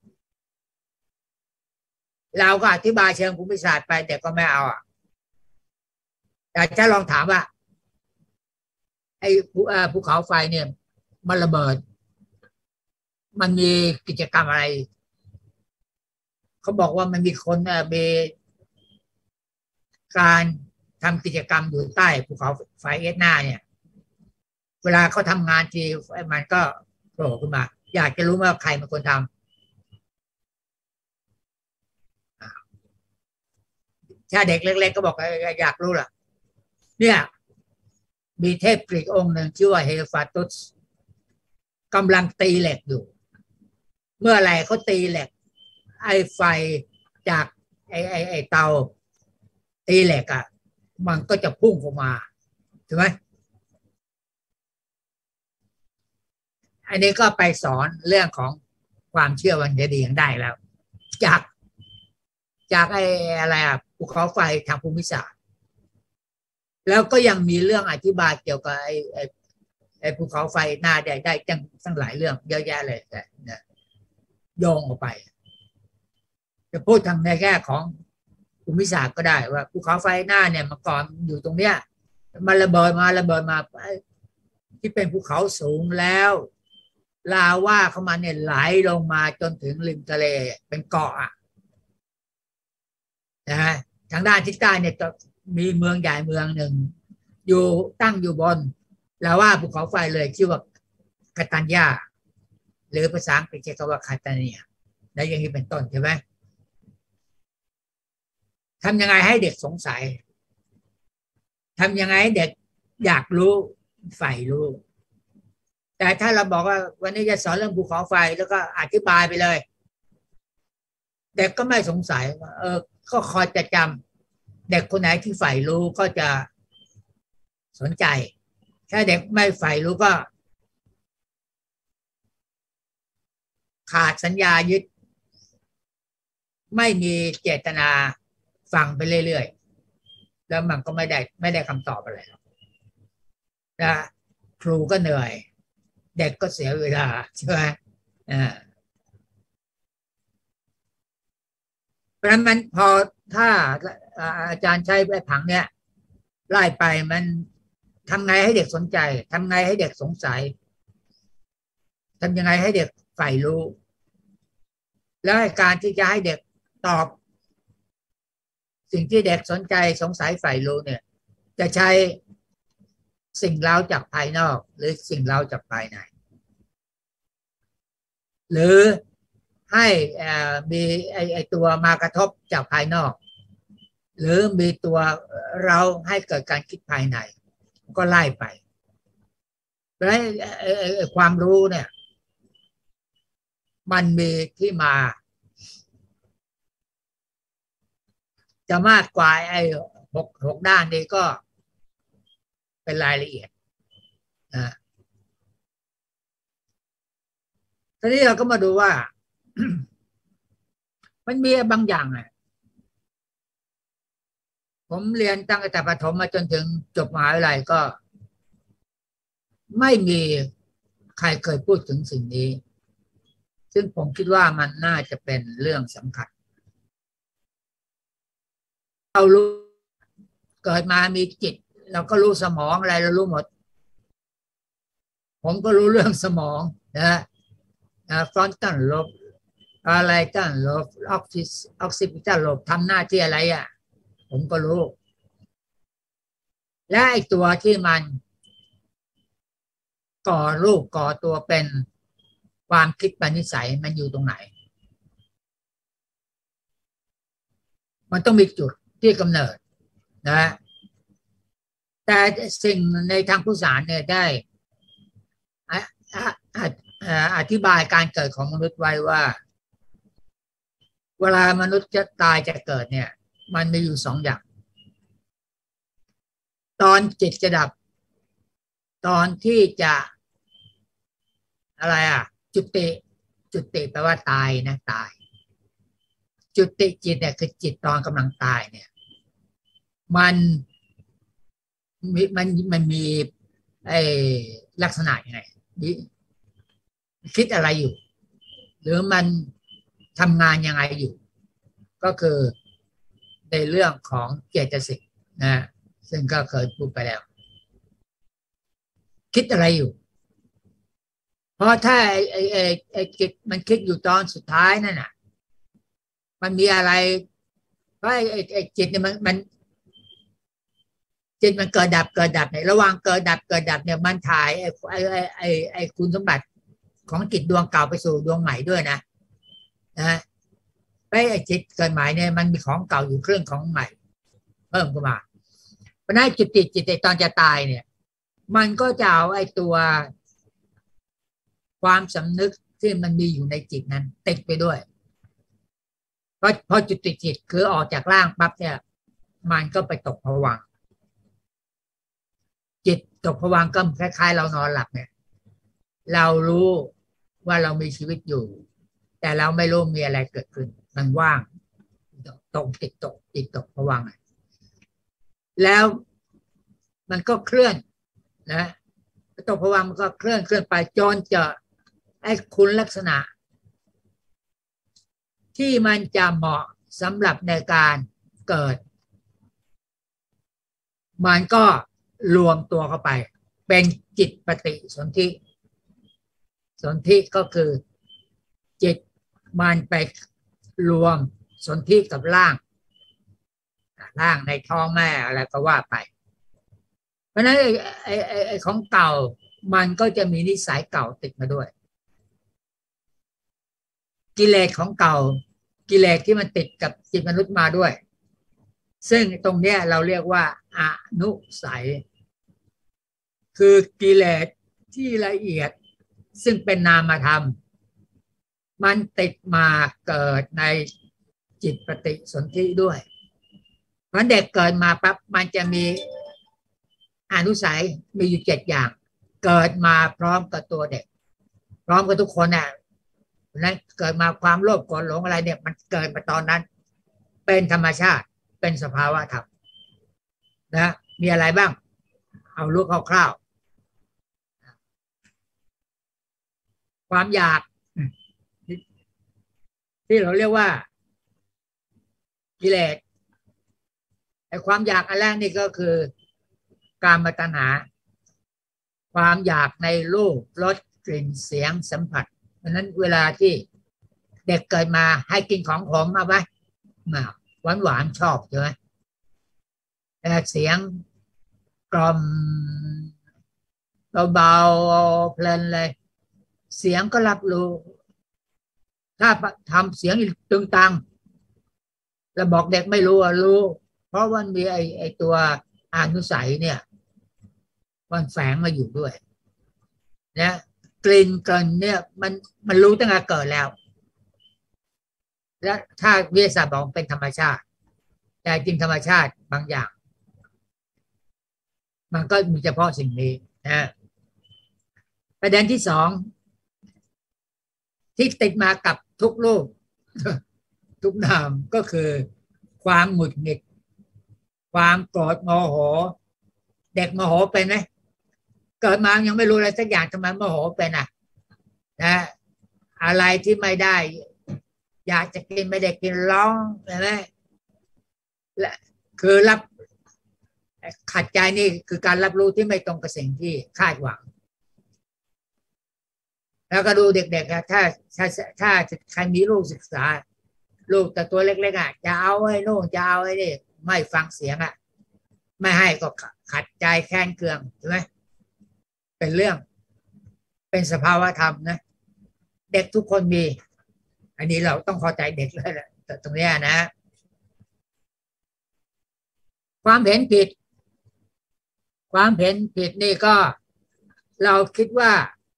[SPEAKER 1] เราก็อธิบายเชิงภูมิศาสตร์ไปแต่ก็ไม่เอาอ่ะแต่ถ้าลองถามว่าไอ้ภูภูเขาไฟเนี่ยมันระเบิดมันมีกิจกรรมอะไรเขาบอกว่ามันมีคนมีการทำกิจกรรมอยู่ใต้ภูเขาไฟเอตนาเนี่ยเวลาเขาทำงานทีมันก็โผล่ขึ้นมาอยากจะรู้ว่าใครเป็นคนทำถ้าเด็กเล็กๆก็บอกอยากรู้ล่ะเนี่ยมีเทพกรีกองค์หนึ่งชื่อว่าเฮฟาตุสกำลังตีเหล็กอยู่เมื่อไหร่เขาตีเหล็กไอ้ไฟจากไอ้ไอ้ไอ้เตาตีเหล็กอ่ะมันก็จะพุ่งออกมาใช่ไหมอันนี้ก็ไปสอนเรื่องของความเชื่อวันดีกันได้แล้วจากจากไอ้อะไรอ่ะภูเขาไฟทางภูมิศาสตร์แล้วก็ยังมีเรื่องอธิบายเกี่ยวกับไอ้ไอ้ไอ้ภูเขาไฟหน้าได้ได้ตั้งตั้งหลายเรื่องเยอะแยะเลยเนี่ยโยงออกไปจะพูดทางในแง่ของภูมิศาสตร์ก็ได้ว่าภูเขาไฟหน้าเนี่ยเมื่อก่อนอยู่ตรงเนี้ยมันระเบิดมาระเบิดมาที่เป็นภูเขาสูงแล้วลาว่าเข้ามาเนี่ยไหลลงมาจนถึงริมทะเลเป็นเกาะอ่ะนะฮะทางด้านทิศใต้เนี่ยจะมีเมืองใหญ่เมืองหนึ่งอยู่ตั้งอยู่บนลาว่าภูเขาไฟเลยชื่อว่าคาตัญญาหรือภาษาอังกฤษใช้คำว่าคาตาเนียและอย่างนี้เป็นต้นใช่ไหมทำยังไงให้เด็กสงสัยทำยังไงให้เด็กอยากรู้ใฝ่รู้แต่ถ้าเราบอกว่าวันนี้จะสอนเรื่องภูเขาไฟแล้วก็อธิบายไปเลยเด็กก็ไม่สงสัยเออก็คอยจะจำเด็กคนไหนที่ใฝ่รู้ก็จะสนใจถ้าเด็กไม่ใฝ่รู้ก็ขาดสัญญายึดไม่มีเจตนาฟังไปเรื่อยๆแล้วมันก็ไม่ได้ไม่ได้คำตอบอะไรหรอกนะครูก็เหนื่อยเด็กก็เสียเวลาใช่ไหมอ่าเพราะฉะนั้นมันพอถ้าอาจารย์ใช้ไอ้ผังเนี้ยไล่ไปมันทำไงให้เด็กสนใจทำไงให้เด็กสงสัยทำยังไงให้เด็กใฝ่รู้แล้วการที่จะให้เด็กตอบสิ่งที่เด็กสนใจสงสัยใฝ่รู้เนี่ยจะใช้สิ่งเร้าจากภายนอกหรือสิ่งเร้าจากภายในหรือให้มีไอไอตัวมากระทบจากภายนอกหรือมีตัวเราให้เกิดการคิดภายในก็ไล่ไปเพราะฉะนั้นความรู้เนี่ยมันมีที่มาจะมากกว่าไอ้หกหกด้านนี้ก็เป็นรายละเอียดนะทีนี้เราก็มาดูว่ามันมีบางอย่างอ่ะผมเรียนตั้งแต่ประถมมาจนถึงจบมหาวิทยาลัยก็ไม่มีใครเคยพูดถึงสิ่งนี้ซึ่งผมคิดว่ามันน่าจะเป็นเรื่องสำคัญเรารู้เกิดมามีจิตเราก็รู้สมองอะไรเรารู้หมดผมก็รู้เรื่องสมองนะฟรอนตัลโลบอะไรตัลโลบออกซิออกซิปิตัลโลบทำหน้าที่อะไรอ่ะผมก็รู้และไอ้ตัวที่มันก่อรูปก่อตัวเป็นความคิดปณิสัยมันอยู่ตรงไหนมันต้องมีจุดที่กำเนิดนะแต่สิ่งในทางพุทธศาสนาเนี่ยได้ออธิบายการเกิดของมนุษย์ไว้ว่าเวลามนุษย์จะตายจะเกิดเนี่ยมันมีอยู่สองอย่างตอนจิตจะดับตอนที่จะอะไรอ่ะจุติจุติแปลว่าตายนะตายจุติจิตเนี่ยคือจิตตอนกำลังตายเนี่ยมันมีมันมันมีไอ้ลักษณะยังไงคิดอะไรอยู่หรือมันทำงานยังไงอยู่ก็คือในเรื่องของเจตสิกนะซึ่งก็เคยพูดไปแล้วคิดอะไรอยู่เพราะถ้าไอ้ไอ้ไอ้ไอ้จิตมันคิดอยู่ตอนสุดท้ายนั่นน่ะมันมีอะไรเพราะไอ้ไอ้ไอ้จิตเนี่ยมันมันจิตมันเกิดดับเกิดดับในระหว่างเกิดดับเกิดดับเนี่ยมันถ่ายไอ้ไอ้ไอ้ไอ้ไอ้คุณสมบัติของจิตดวงเก่าไปสู่ดวงใหม่ด้วยนะนะไอ้จิตเกิดใหม่เนี่ยมันมีของเก่าอยู่เครื่องของใหม่เพิ่มเข้ามาเพราะนั้นจิตจิตจิตตอนจะตายเนี่ยมันก็จะเอาไอ้ตัวความสำนึกที่มันมีอยู่ในจิตนั้นติดไปด้วยเพราะพอจิตติดจิตคือออกจากร่างปั๊บเนี่ยมันก็ไปตกภวังค์จิตตกภวังค์ก็คล้ายๆเรานอนหลับเนี่ยเรารู้ว่าเรามีชีวิตอยู่แต่เราไม่รู้มีอะไรเกิดขึ้นมันว่างตกจิตตกจิตตกภวังค์แล้วมันก็เคลื่อนนะตกภวังค์มันก็เคลื่อนเคลื่อนไปจนจะไอ้คุณลักษณะที่มันจะเหมาะสำหรับในการเกิดมันก็รวมตัวเข้าไปเป็นจิตปฏิสนธิสนธิก็คือจิตมันไปรวมสนธิกับร่างร่างในท้องแม่อะไรก็ว่าไปเพราะฉะนั้นไอ้ไอ้ไอ้ของเก่ามันก็จะมีนิสัยเก่าติดมาด้วยกิเลสของเก่ากิเลสที่มันติดกับจิตมนุษย์มาด้วยซึ่งตรงเนี้ยเราเรียกว่าอนุสัยคือกิเลสที่ละเอียดซึ่งเป็นนามธรรมมันติดมาเกิดในจิตปฏิสนธิด้วยเพราะเด็กเกิดมาปั๊บมันจะมีอนุสัยมีอยู่เจ็ดอย่างเกิดมาพร้อมกับตัวเด็กพร้อมกับทุกคนน่ะนั้นเกิดมาความโลภโกรธหลงอะไรเนี่ยมันเกิดมาตอนนั้นเป็นธรรมชาติเป็นสภาวะธรรมนะมีอะไรบ้างเอาลูกคร่าวๆความอยากที่เราเรียกว่ากิเลสไอ้ความอยากอันแรกนี่ก็คือกามตัณหาความอยากในรูปรสกลิ่นเสียงสัมผัสเพราะนั้นเวลาที่เด็กเกิดมาให้กินของขมมาไหมมาหวานหวานชอบใช่ไหมแต่เสียงกล่อมเบาๆเพลินเลยเสียงก็รับรู้ถ้าทำเสียงตึงตังแล้วบอกเด็กไม่รู้รู้เพราะมันมีไอไอตัวอนุสัยเนี่ยมันแฝงมาอยู่ด้วยนะกลิ่นกลิ่นเนี่ยมันมันรู้ตั้งแต่เกิดแล้วและถ้าวิทยาศาสตร์บอกเป็นธรรมชาติแต่จริงธรรมชาติบางอย่างมันก็มีเฉพาะสิ่งนี้นะประเด็นที่สองที่ติดมากับทุกรูปทุกนามก็คือความหงุดหงิดความโกรธโมโหเด็กโมโหเป็นไหมเกิดมายังไม่รู้อะไรสักอย่างทำไมโมโหเป็นอ่ะนะอะไรที่ไม่ได้อยากจะกินไม่ได้กินร้องใช่ไหมและคือรับขัดใจนี่คือการรับรู้ที่ไม่ตรงกับสิ่งที่คาดหวังแล้วก็ดูเด็กๆถ้าถ้าถ้าใครมีลูกศึกษาลูกแต่ตัวเล็กๆอ่ะจะเอาไอ้นู่นจะเอาไอ้นี่ไม่ฟังเสียงอ่ะไม่ให้ก็ขัดใจแค้นเคืองใช่ไหมเป็นเรื่องเป็นสภาวะธรรมนะเด็กทุกคนมีอันนี้เราต้องเข้าใจเด็กเลยแหละตรงนี้นะความเห็นผิดความเห็นผิดนี่ก็เราคิดว่า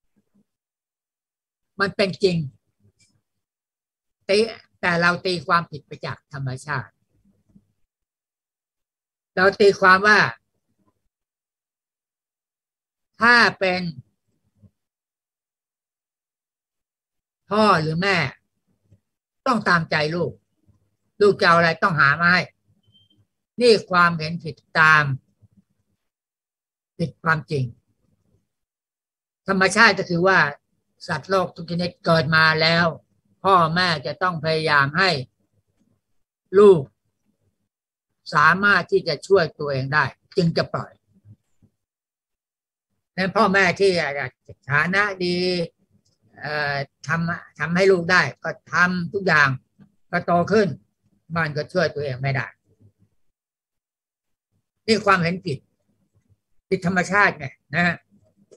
[SPEAKER 1] มันเป็นจริงตีแต่เราตีความผิดไปจากธรรมชาติเราตีความว่าถ้าเป็นพ่อหรือแม่ต้องตามใจลูกลูกจะเอาอะไรต้องหามาให้นี่ความเห็นผิดตามผิดความจริงธรรมชาติก็คือว่าสัตว์โลกทุกชนิดเกิดมาแล้วพ่อแม่จะต้องพยายามให้ลูกสามารถที่จะช่วยตัวเองได้จึงจะปล่อยนั้นพ่อแม่ที่ฐานะดีทำทำให้ลูกได้ก็ทำทุกอย่างก็โตขึ้นมันก็ช่วยตัวเองไม่ได้นี่ความเห็นผิดผิดธรรมชาติไงนะฮะ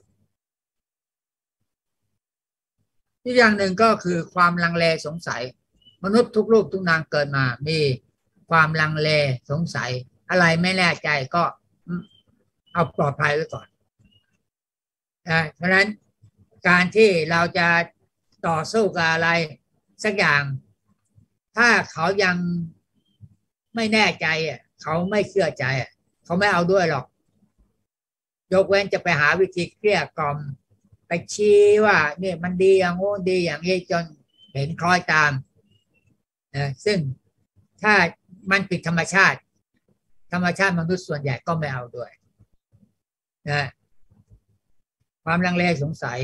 [SPEAKER 1] อีกอย่างหนึ่งก็คือความลังเลสงสัยมนุษย์ทุกรูปทุกนามเกิดมามีความลังเลสงสัยอะไรไม่แน่ใจก็เอาปลอดภัยไว้ก่อนนะเพราะฉะนั้นการที่เราจะต่อสู้กับอะไรสักอย่างถ้าเขายังไม่แน่ใจอ่ะเขาไม่เชื่อใจอ่ะเขาไม่เอาด้วยหรอกยกเว้นจะไปหาวิธีเกลี้ยกล่อมไปชี้ว่าเนี่ยมันดีอย่างโน้นดีอย่างนี้จนเห็นคล้อยตามนะซึ่งถ้ามันผิดธรรมชาติธรรมชาติมนุษย์ส่วนใหญ่ก็ไม่เอาด้วยนะความลังเลสงสัย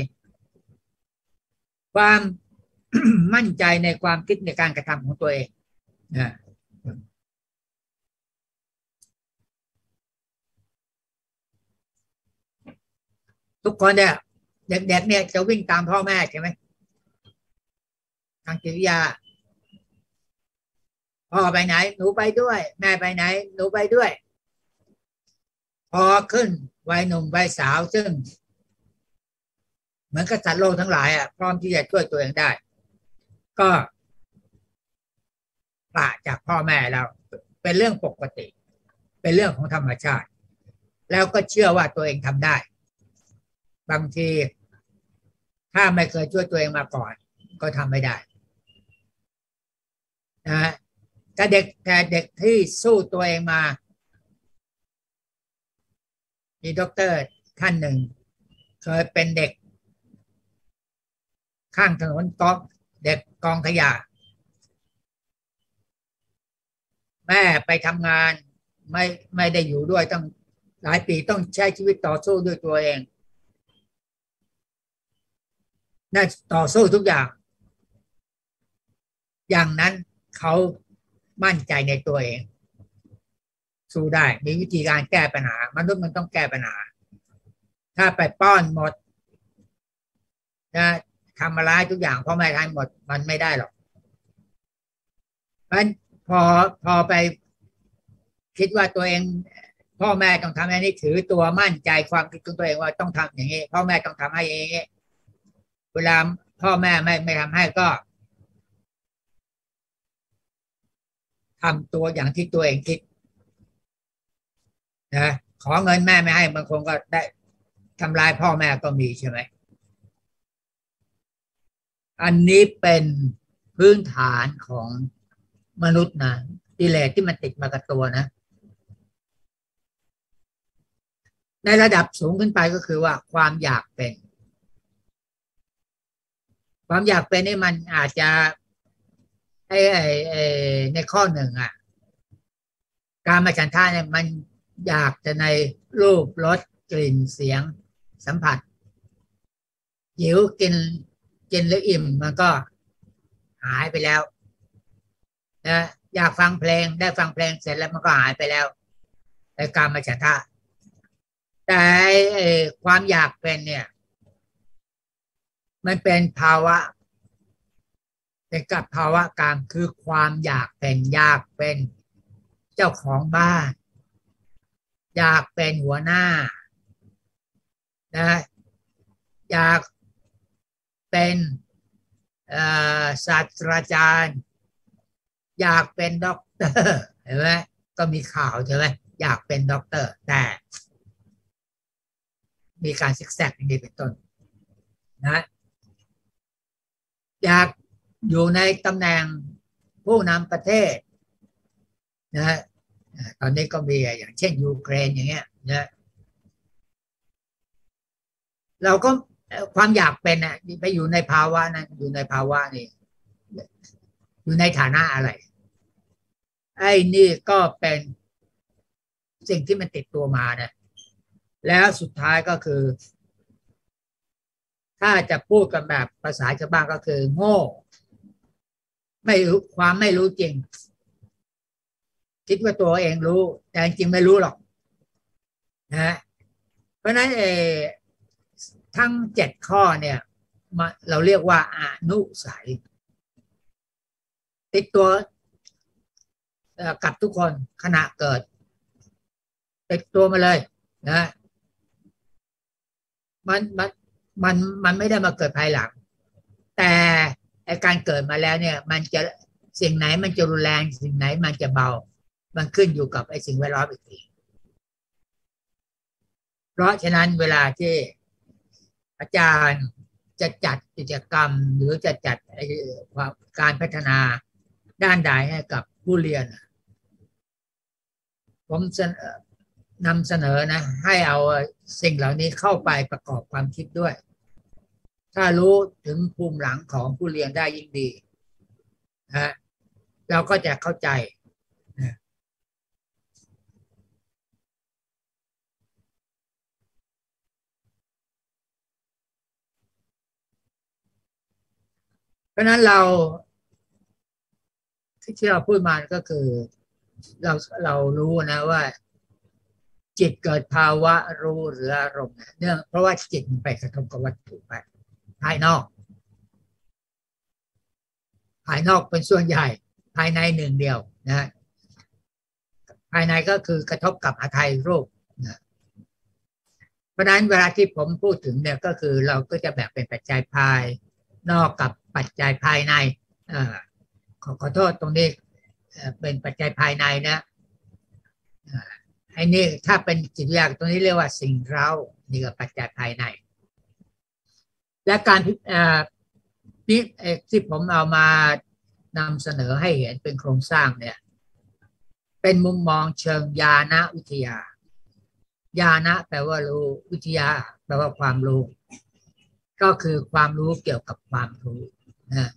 [SPEAKER 1] ความ มั่นใจในความคิดในการกระทำของตัวเองนะทุกคนเนี่ยเด็กๆเนี่ยจะวิ่งตามพ่อแม่ใช่ไหมทางจิตวิทยาพ่อไปไหนหนูไปด้วยแม่ไปไหนหนูไปด้วยพอขึ้นวัยหนุ่มวัยสาวซึ่งเหมือนกับสัตว์โลกทั้งหลายอ่ะพร้อมที่จะช่วยตัวเองได้ก็ปราจากพ่อแม่เราเป็นเรื่องปกติเป็นเรื่องของธรรมชาติแล้วก็เชื่อว่าตัวเองทำได้บางทีถ้าไม่เคยช่วยตัวเองมาก่อนก็ทำไม่ได้นะแต่เด็กแต่เด็กที่สู้ตัวเองมามีด็อกเตอร์ท่านหนึ่งเคยเป็นเด็กข้างถนนกองเด็กกองขยะแม่ไปทำงานไม่ไม่ได้อยู่ด้วยต้องหลายปีต้องใช้ชีวิตต่อสู้ด้วยตัวเองน่าต่อสู้ทุกอย่างอย่างนั้นเขามั่นใจในตัวเองสู้ได้มีวิธีการแก้ปัญหามนุษย์มันต้องแก้ปัญหาถ้าไปป้อนหมดนะทำอะไรทุกอย่างพ่อแม่ทำหมดมันไม่ได้หรอกเพราะฉะนั้นพอพอไปคิดว่าตัวเองพ่อแม่ต้องทำอย่างนี้ถือตัวมั่นใจความคิดของตัวเองว่าต้องทำอย่างนี้พ่อแม่ต้องทำให้อย่างนี้เวลาพ่อแม่ไม่ไม่ทำให้ก็ทำตัวอย่างที่ตัวเองคิดนะขอเงินแม่ไม่ให้บางคนก็ได้ทำลายพ่อแม่ก็มีใช่ไหมอันนี้เป็นพื้นฐานของมนุษย์นะกิเลสที่มันติดมากับตัวนะในระดับสูงขึ้นไปก็คือว่าความอยากเป็นความอยากเป็นนี่มันอาจจะไอ้ไอ้ไอ้ในข้อหนึ่งอ่ะการมาฉันทะเนี่ยมันอยากจะในรูปรสกลิ่นเสียงสัมผัสหิวกินกินหรืออิ่มมันก็หายไปแล้วนะอยากฟังเพลงได้ฟังเพลงเสร็จแล้วมันก็หายไปแล้วในการมาฉันทะแต่ความอยากเป็นเนี่ยมันเป็นภาวะเป็นกับภาวะกลางคือความอยากเป็นอยากเป็นเจ้าของบ้านอยากเป็นหัวหน้านะอยากเป็นศาสตราจารย์อยากเป็นด็อกเตอร์เห็นไหมก็มีข่าวใช่ไหมอยากเป็นด็อกเตอร์แต่มีการซิกแซกอย่างนี้เป็นต้นนะอยากอยู่ในตำแหน่งผู้นำประเทศนะตอนนี้ก็มีอย่างเช่นยูเครนอย่างเงี้ยนะเราก็ความอยากเป็นอ่ะไปอยู่ในภาวะนั้นอยู่ในภาวะนี้อยู่ในฐานะอะไรไอ้นี่ก็เป็นสิ่งที่มันติดตัวมานะแล้วสุดท้ายก็คือถ้าจะพูดกันแบบภาษาชาวบ้านก็คือโง่ไม่รู้ความไม่รู้จริงคิดว่าตัวเองรู้แต่จริงไม่รู้หรอกนะเพราะนั้นเอทั้งเจ็ดข้อเนี่ยเราเรียกว่าอนุสัยติดตัวกับทุกคนขณะเกิดติดตัวมาเลยนะมันมันมันมันไม่ได้มาเกิดภายหลังแต่การเกิดมาแล้วเนี่ยมันจะสิ่งไหนมันจะรุนแรงสิ่งไหนมันจะเบามันขึ้นอยู่กับไอ้สิ่งแวดล้อมอีกทีเพราะฉะนั้นเวลาที่อาจารย์จะจัดกิจกรรมหรือจะจัดการพัฒนาด้านใดให้กับผู้เรียนผมนำเสนอนะให้เอาสิ่งเหล่านี้เข้าไปประกอบความคิดด้วยถ้ารู้ถึงภูมิหลังของผู้เรียนได้ยิ่งดีนะเราก็จะเข้าใจนะเพราะนั้นเราที่เราพูดมาก็คือเราเรารู้นะว่าจิตเกิดภาวะรู้หรืออารมณ์เนื่องเพราะว่าจิตมันไปกระทบกับวัตถุไปภายนอกภายนอกเป็นส่วนใหญ่ภายในหนึ่งเดียวนะภายในก็คือกระทบกับอาทัยรูปนะเพราะนั้นเวลาที่ผมพูดถึงเนี่ยก็คือเราก็จะแบ่งเป็นปัจจัยภายนอกกับปัจจัยภายในอ่าขอขอโทษตรงนี้เป็นปัจจัยภายในนะไอ้นี่ถ้าเป็นจิตวิทยาตรงนี้เรียกว่าสิ่งเร้านี่ก็ปัจจัยภายในและการนี่ที่ผมเอามานำเสนอให้เห็นเป็นโครงสร้างเนี่ยเป็นมุมมองเชิงญาณวิทยาญาณแปลว่ารู้วิทยาแปลว่าความรู้ก็คือความรู้เกี่ยวกับความรู้นะ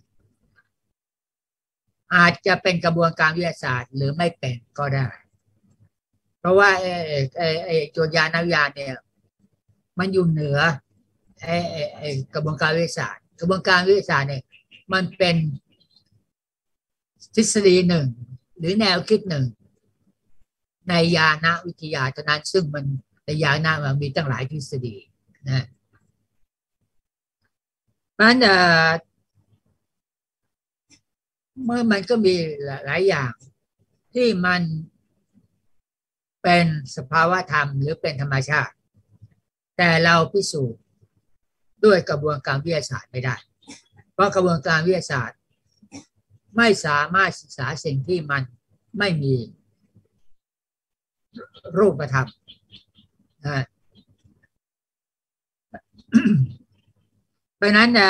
[SPEAKER 1] อาจจะเป็นกระบวนการวิทยาศาสตร์หรือไม่เป็นก็ได้เพราะว่าไอ้ไอ้ไอ้ตัวญาณวิทยาเนี่ยมันอยู่เหนือไอ้ไอ้กระบวนการวิทยาศาสตร์กระบวนการวิทยาศาสตร์เนี่ยมันเป็นทฤษฎีหนึ่งหรือแนวคิดหนึ่งในญาณวิทยาเท่านั้นซึ่งมันในญาณมันมีตั้งหลายทฤษฎีนะเพราะฉะนั้นเมื่อมันก็มีหลายอย่างที่มันเป็นสภาวะธรรมหรือเป็นธรรมชาติแต่เราพิสูจน์ด้วยกระบวนการวิทยาศาสตร์ไม่ได้เพราะกระบวนการวิทยาศาสตร์ไม่สามารถศึกษาสิ่งที่มันไม่มีรูปธรรมนะเพราะนั้น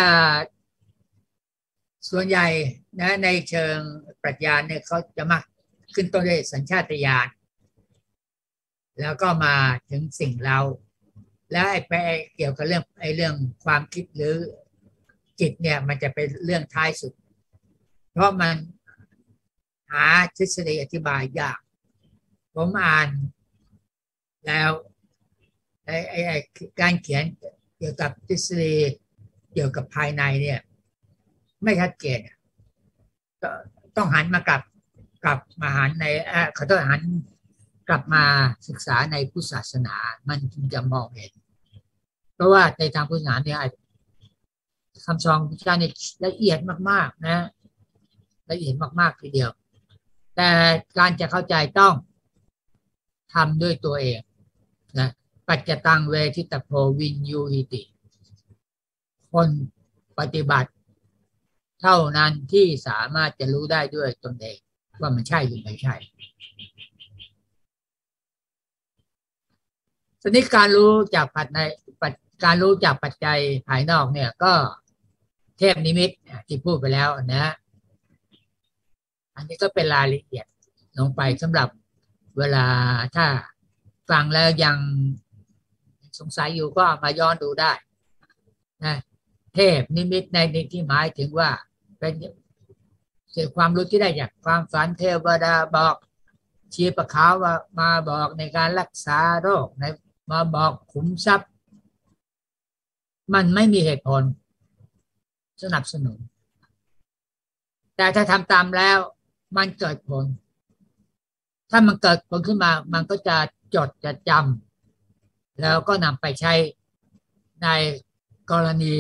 [SPEAKER 1] ส่วนใหญ่นะในเชิงปรัชญาเนี่ยเขาจะมักขึ้นต้นด้วยสัญชาตญาณแล้วก็มาถึงสิ่งเราแล้วไอ้ไปเกี่ยวกับเรื่องไอ้เรื่องความคิดหรือจิตเนี่ยมันจะเป็นเรื่องท้ายสุดเพราะมันหาทฤษฎีอธิบายยากผมอ่านแล้วไอ้ไอ้ไอ้การเขียนเกี่ยวกับทฤษฎีเกี่ยวกับภายในเนี่ยไม่ชัดเจนต้องหันมากลับกลับมาหันในขอโทษหันกลับมาศึกษาในพุทธศาสนามันจึงจะมองเห็นเพราะว่าในทางพุทธศาสนาเนี่ยคำสอนพุทธเจ้าเนี่ยละเอียดมากๆนะละเอียดมากๆทีเดียวแต่การจะเข้าใจต้องทำด้วยตัวเองนะปัจจตังเวทิตโพวินยูหิติคนปฏิบัติเท่านั้นที่สามารถจะรู้ได้ด้วยตนเองว่ามันใช่หรือไม่ใช่ทีนี้การรู้จากปัจจัยการรู้จากปัจจัยภายนอกเนี่ยก็เทพนิมิตที่พูดไปแล้วนะอันนี้ก็เป็นรายละเอียดลงไปสำหรับเวลาถ้าฟังแล้วยังสงสัยอยู่ก็มาย้อนดูได้นะเทพนิมิตในที่หมายถึงว่าเป็นสิ่งความรู้ที่ได้จากความฝันเทวดาบอกชี้ประขาวว่ามาบอกในการรักษาโรคในมาบอกขุมทรัพย์มันไม่มีเหตุผลสนับสนุนแต่ถ้าทำตามแล้วมันเกิดผลถ้ามันเกิดผลขึ้นมามันก็จะจดจะจำแล้วก็นำไปใช้ในกรณี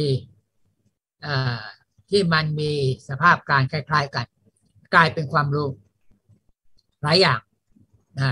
[SPEAKER 1] ที่มันมีสภาพการคล้ายๆกันกลายเป็นความรู้หลายอย่างนะ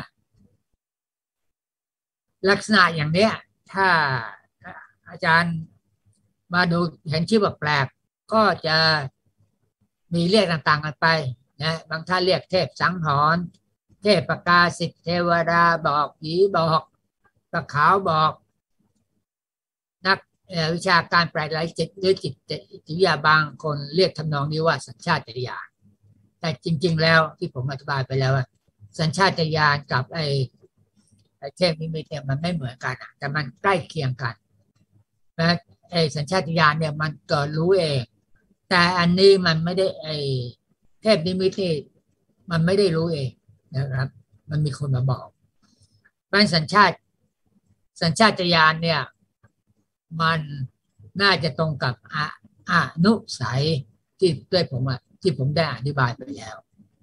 [SPEAKER 1] ลักษณะอย่างเนี้ยถ้าอาจารย์มาดูเห็นชื่อแบบแปลกก็จะมีเรียกต่างๆกันไปนะบางท่านเรียกเทพสังหรณ์เทพประกาศิทธิ์เทวดาบอกผีบอกประขาวบอกนักวิชาการแปลหลายจิตหรือจิตวิทยาบางคนเรียกทำนองนี้ว่าสัญชาตญาณแต่จริงๆแล้วที่ผมอธิบายไปแล้วว่าสัญชาตญาณกับไอ้เทพนิมิตเนี่ยมันไม่เหมือนกันแต่มันใกล้เคียงกันนะไอ้สัญชาตญาณเนี่ยมันเกิดรู้เองแต่อันนี้มันไม่ได้ไอ้เทพนิมิตที่มันไม่ได้รู้เองนะครับมันมีคนมาบอกเพราะสัญชาติสัญชาตญาณเนี่ยมันน่าจะตรงกับอนุสัยที่ด้วยผมอ่ะที่ผมได้อธิบายไปแล้ว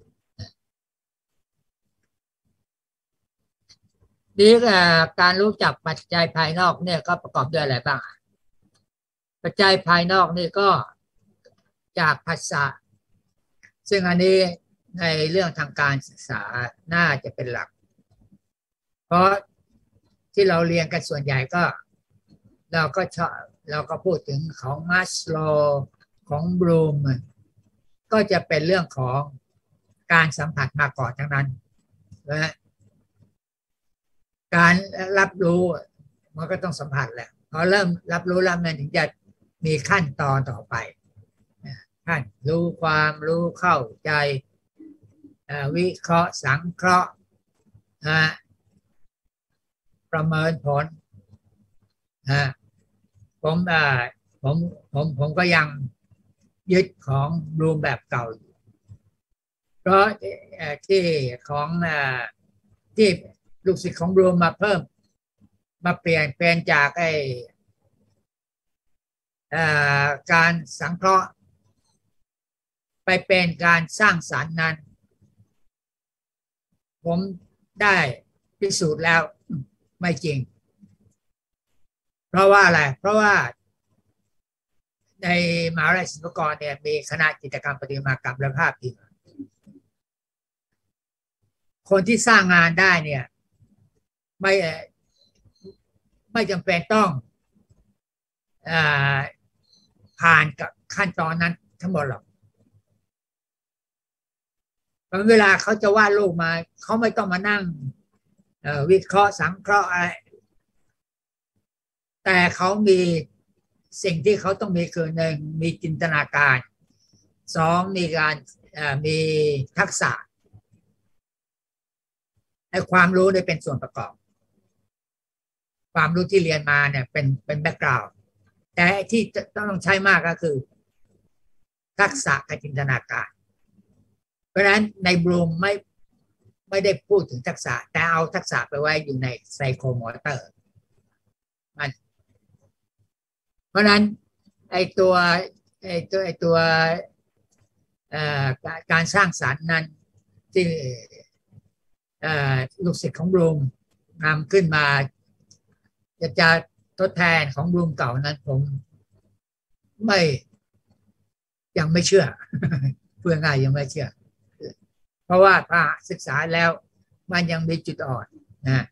[SPEAKER 1] นี่การรู้จักปัจจัยภายนอกเนี่ยก็ประกอบด้วยอะไรบ้างปัจจัยภายนอกนี่ก็จากภาษาซึ่งอันนี้ในเรื่องทางการศึกษาน่าจะเป็นหลักเพราะที่เราเรียนกันส่วนใหญ่ก็เราก็ชอบเราก็พูดถึงของมัสโลว์ของบลูมก็จะเป็นเรื่องของการสัมผัสมาก่อนทั้งนั้นนะการรับรู้มันก็ต้องสัมผัสแหละพอเริ่มรับรู้แล้วมันถึงจะมีขั้นตอนต่อไปขั้นรู้ความรู้เข้าใจวิเคราะห์สังเคราะห์ประเมินผลนะผมผมผมผมก็ยังยึดของบลูมแบบเก่าอยู่เพราะที่ของที่ลูกศิษย์ของบลูมมาเพิ่มมาเปลี่ยนเป็นจากไอการสังเคราะห์ไปเป็นการสร้างสรรค์นั้นผมได้พิสูจน์แล้วไม่จริงเพราะว่าอะไรเพราะว่าในมหาวิทยาลัยศิลปากรเนี่ยมีคณะจิตรกรรมประติมากรรมและภาพพิมพ์คนที่สร้างงานได้เนี่ยไม่ไม่จำเป็นต้องผ่านกับขั้นตอนนั้นทั้งหมดหรอกเวลาเขาจะวาดรูปมาเขาไม่ต้องมานั่งวิเคราะห์สังเคราะห์อะไรแต่เขามีสิ่งที่เขาต้องมีคือหนึ่งมีจินตนาการสองมีการมีทักษะให้ความรู้ได้เป็นส่วนประกอบความรู้ที่เรียนมาเนี่ยเป็นเป็นแบ็กกราวด์แต่ที่ต้องใช้มากก็คือทักษะกับจินตนาการเพราะฉะนั้นในบลูมไม่ไม่ได้พูดถึงทักษะแต่เอาทักษะไปไว้อยู่ในไซโคมอเตอร์มันเพราะฉะนั้นไอตัวไอตัวไอตัวการสร้างสรรค์นั้นที่ลูกศิษย์ของบลูมนำขึ้นมาจะจะทดแทนของบลูมเก่านั้นผมไม่ยังไม่เชื่อเพื่อง่ายยังไม่เชื่อเพราะว่าพอศึกษาแล้วมันยังมีจุดอ่อนนะ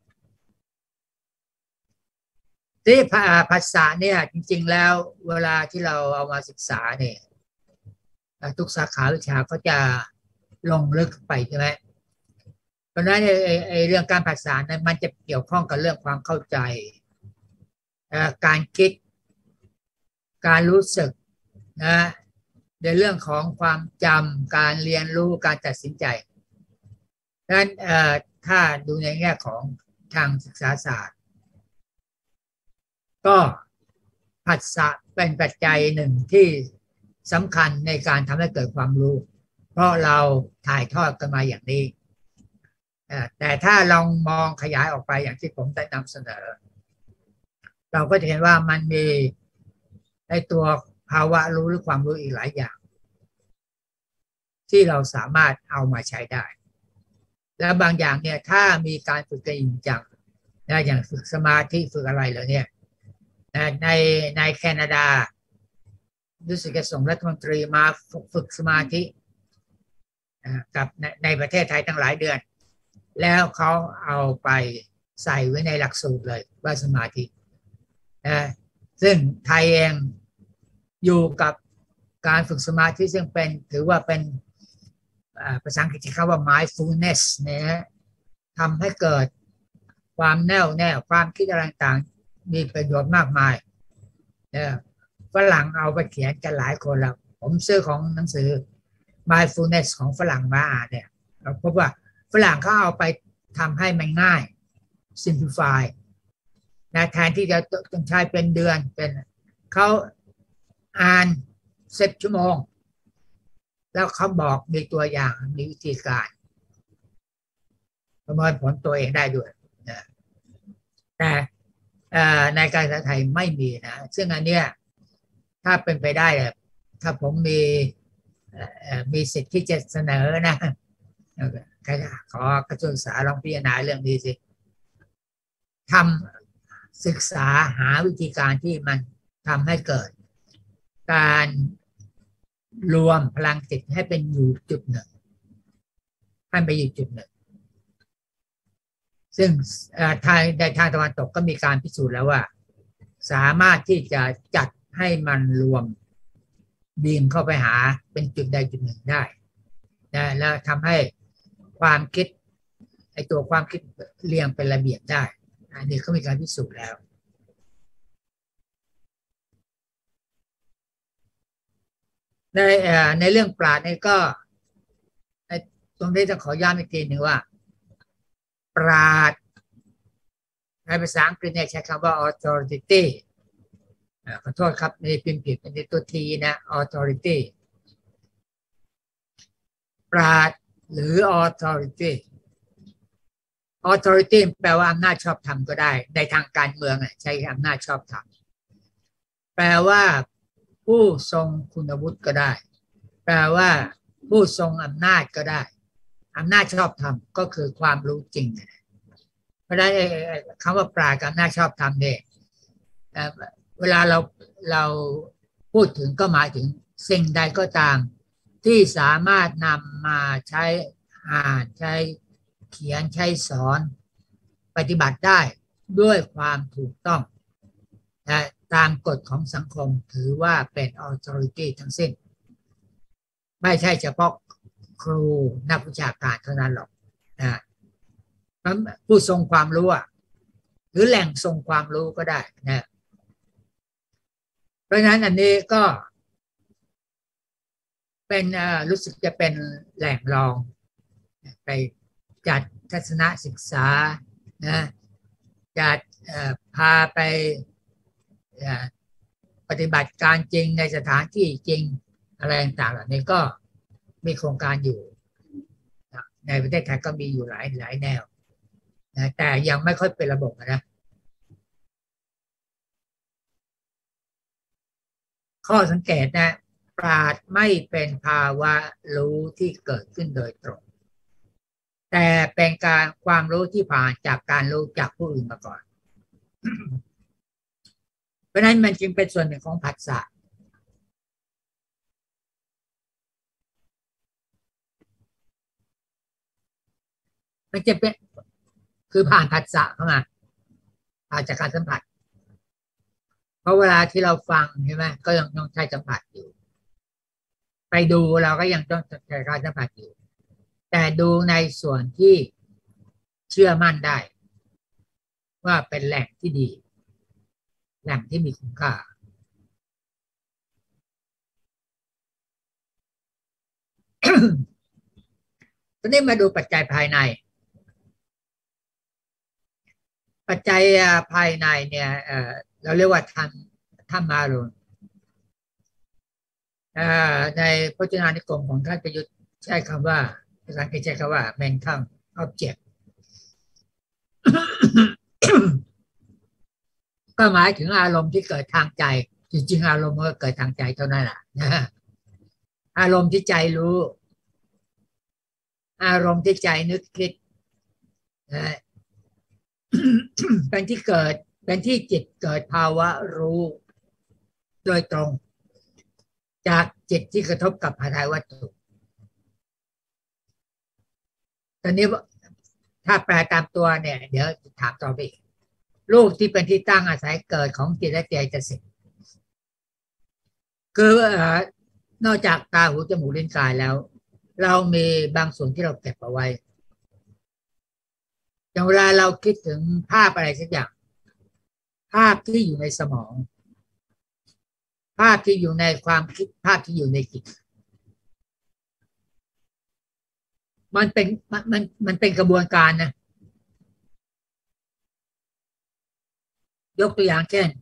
[SPEAKER 1] ที่ภาษาเนี่ยจริงๆแล้วเวลาที่เราเอามาศึกษาเนี่ยทุกสาขาวิชาก็จะลงลึกไปใช่ไหมเพราะฉะนั้นไอ้ไอ้ไอ้เรื่องการภาษานั้นมันจะเกี่ยวข้องกับเรื่องความเข้าใจการคิดการรู้สึกนะในเรื่องของความจำการเรียนรู้การตัดสินใจดังนั้นถ้าดูในแง่ของทางศึกษาศาสตร์ก็ภาษาเป็นปัจจัยหนึ่งที่สำคัญในการทำให้เกิดความรู้เพราะเราถ่ายทอดกันมาอย่างนี้แต่ถ้าลองมองขยายออกไปอย่างที่ผมได้นำเสนอเราก็จะเห็นว่ามันมีในตัวภาวะรู้หรือความรู้อีกหลายอย่างที่เราสามารถเอามาใช้ได้และบางอย่างเนี่ยถ้ามีการฝึกจริงจังนะอย่างฝึกสมาธิฝึกอะไรเลยเนี่ยในในแคนาดารู้สึกจะส่งรัฐมนตรีมาฝึกสมาธิกับในประเทศไทยตั้งหลายเดือนแล้วเขาเอาไปใส่ไว้ในหลักสูตรเลยว่าสมาธินะซึ่งไทยเองอยู่กับการฝึกสมาธิซึ่งเป็นถือว่าเป็นภาษาอังกฤษที่เขาว่า mindfulness นะทำให้เกิดความแน่วแน่ความคิดอะไรต่างมีประโยชน์มากมายนะฝรั่งเอาไปเขียนกันหลายคนแล้วผมซื้อของหนังสือ mindfulness ของฝรั่งมาอ่านเนี่ยเราพบว่าฝรั่งเขาเอาไปทำให้มันง่าย simplify นะแทนที่จะต้องใช้เป็นเดือนเป็นเขาอ่านสิบชั่วโมงแล้วเขาบอกมีตัวอย่างมีวิธีการประเมินผลตัวเองได้ด้วยนะแต่ในการศึกษาไทยไม่มีนะซึ่งอันเนี้ยถ้าเป็นไปได้ถ้าผมมีมีสิทธิ์ที่จะเสนอนะขอกระทรวงศึกษาลองพิจารณาเรื่องนี้สิทำศึกษาหาวิธีการที่มันทำให้เกิดการรวมพลังจิตให้เป็นอยู่จุดหนึ่งให้ไปอยู่จุดหนึ่งซึ่งทางในทางตะวันตกก็มีการพิสูจน์แล้วว่าสามารถที่จะจัดให้มันรวมบีมเข้าไปหาเป็นจุดใดจุดหนึ่งได้นะแล้วทำให้ความคิดไอตัวความคิดเรียงเป็นระเบียบได้อันนี้ก็มีการพิสูจน์แล้วในในเรื่องปราชญ์นี่ก็ตรงนี้จะขอย้ำอีกทีหนึ่งว่าปราชญ์ในภาษาอังกฤษเนี่ยใช้คำว่า authority ขอโทษครับในพิมพ์ผิดเป็นตัวทีนะ authority ปราชญ์หรือ authority authority แปลว่าอำนาจชอบธรรมก็ได้ในทางการเมืองใช้อำนาจชอบธรรมแปลว่าผู้ทรงคุณวุฒิก็ได้แปลว่าผู้ทรงอำนาจก็ได้อำนาจชอบธรรมก็คือความรู้จริงเพราะฉะนั้นคำว่าปราชญ์กับอำนาจชอบธรรมเนี่ยเวลาเราเราพูดถึงก็หมายถึงสิ่งใดก็ตามที่สามารถนำมาใช้อ่านใช้เขียนใช้สอนปฏิบัติได้ด้วยความถูกต้องนะตามกฎของสังคมถือว่าเป็น authority ทั้งสิ้นไม่ใช่เฉพาะครูนักวิชาการเท่านั้นหรอกนะผู้ทรงความรู้หรือแหล่งทรงความรู้ก็ได้นะเพราะฉะนั้นอันนี้ก็เป็นรู้สึกจะเป็นแหล่งรองไปจัดทัศนศึกษานะจัดพาไปปฏิบัติการจริงในสถานที่จริงอะไรต่างๆเหล่านี้ก็มีโครงการอยู่ในประเทศไทยก็มีอยู่หลายหลายแนวนะแต่ยังไม่ค่อยเป็นระบบนะข้อสังเกตนะปราชญ์ไม่เป็นภาวะรู้ที่เกิดขึ้นโดยตรงแต่เป็นการความรู้ที่ผ่านจากการรู้จากผู้อื่นมาก่อนเพราะนั้นมันจึงเป็นส่วนหนึ่งของผัสสะมันจะเป็นคือผ่านผัสสะเข้ามาผ่านจากการสัมผัสเพราะเวลาที่เราฟังใช่ไหมก็ยังต้องใช้สัมผัสอยู่ไปดูเราก็ยังต้องใช้การสัมผัสอยู่แต่ดูในส่วนที่ชื่อมั่นได้ว่าเป็นแหล่งที่ดีแหล่งที่มีคุณค่าตอนนี้มาดูปัจจัยภายในปัจจัยภายในเนี่ยเอ่อเราเรียกว่าธรรมธรรมารมณ์ในพจนานุกรมของท่านประยุทธ์ใช้คำว่าภาษาอังกฤษใช้คำว่า mental object ก็หมายถึงอารมณ์ที่เกิดทางใจจริงๆอารมณ์ก็เกิดทางใจเท่านั้นแหละอารมณ์ที่ใจรู้อารมณ์ที่ใจนึกคิดเป็นที่เกิดเป็นที่จิตเกิดภาวะรู้โดยตรงจากจิตที่กระทบกับหาทายวัตถุตอนนี้ถ้าแปลตามตัวเนี่ยเดี๋ยวถามต่อไปอีกรูปที่เป็นที่ตั้งอาศัยเกิดของจิตและใจจะสิคือนอกจากตาหูจมูกลิ้นกายแล้วเรามีบางส่วนที่เราเก็บเอาไว้อย่างเวลาเราคิดถึงภาพอะไรสักอย่างภาพที่อยู่ในสมองภาพที่อยู่ในความคิดภาพที่อยู่ในจิตมันเป็นมันมันเป็นกระบวนการนะยกตัวอย่างเช่น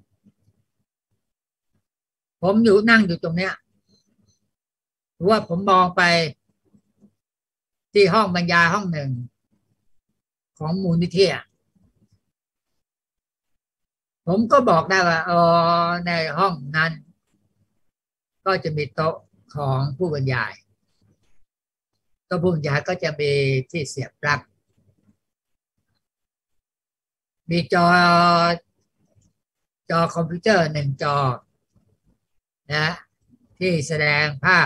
[SPEAKER 1] ผมอยู่นั่งอยู่ตรงเนี้ยหรือว่าผมมองไปที่ห้องบรรยายห้องหนึ่งของมูลนิธิผมก็บอกได้ว่าอ๋อในห้องนั้นก็จะมีโต๊ะของผู้บรรยายโต๊ะผู้บรรยายก็จะมีที่เสียบปลั๊กมีจอจอคอมพิวเตอร์หนึ่งจอนะที่แสดงภาพ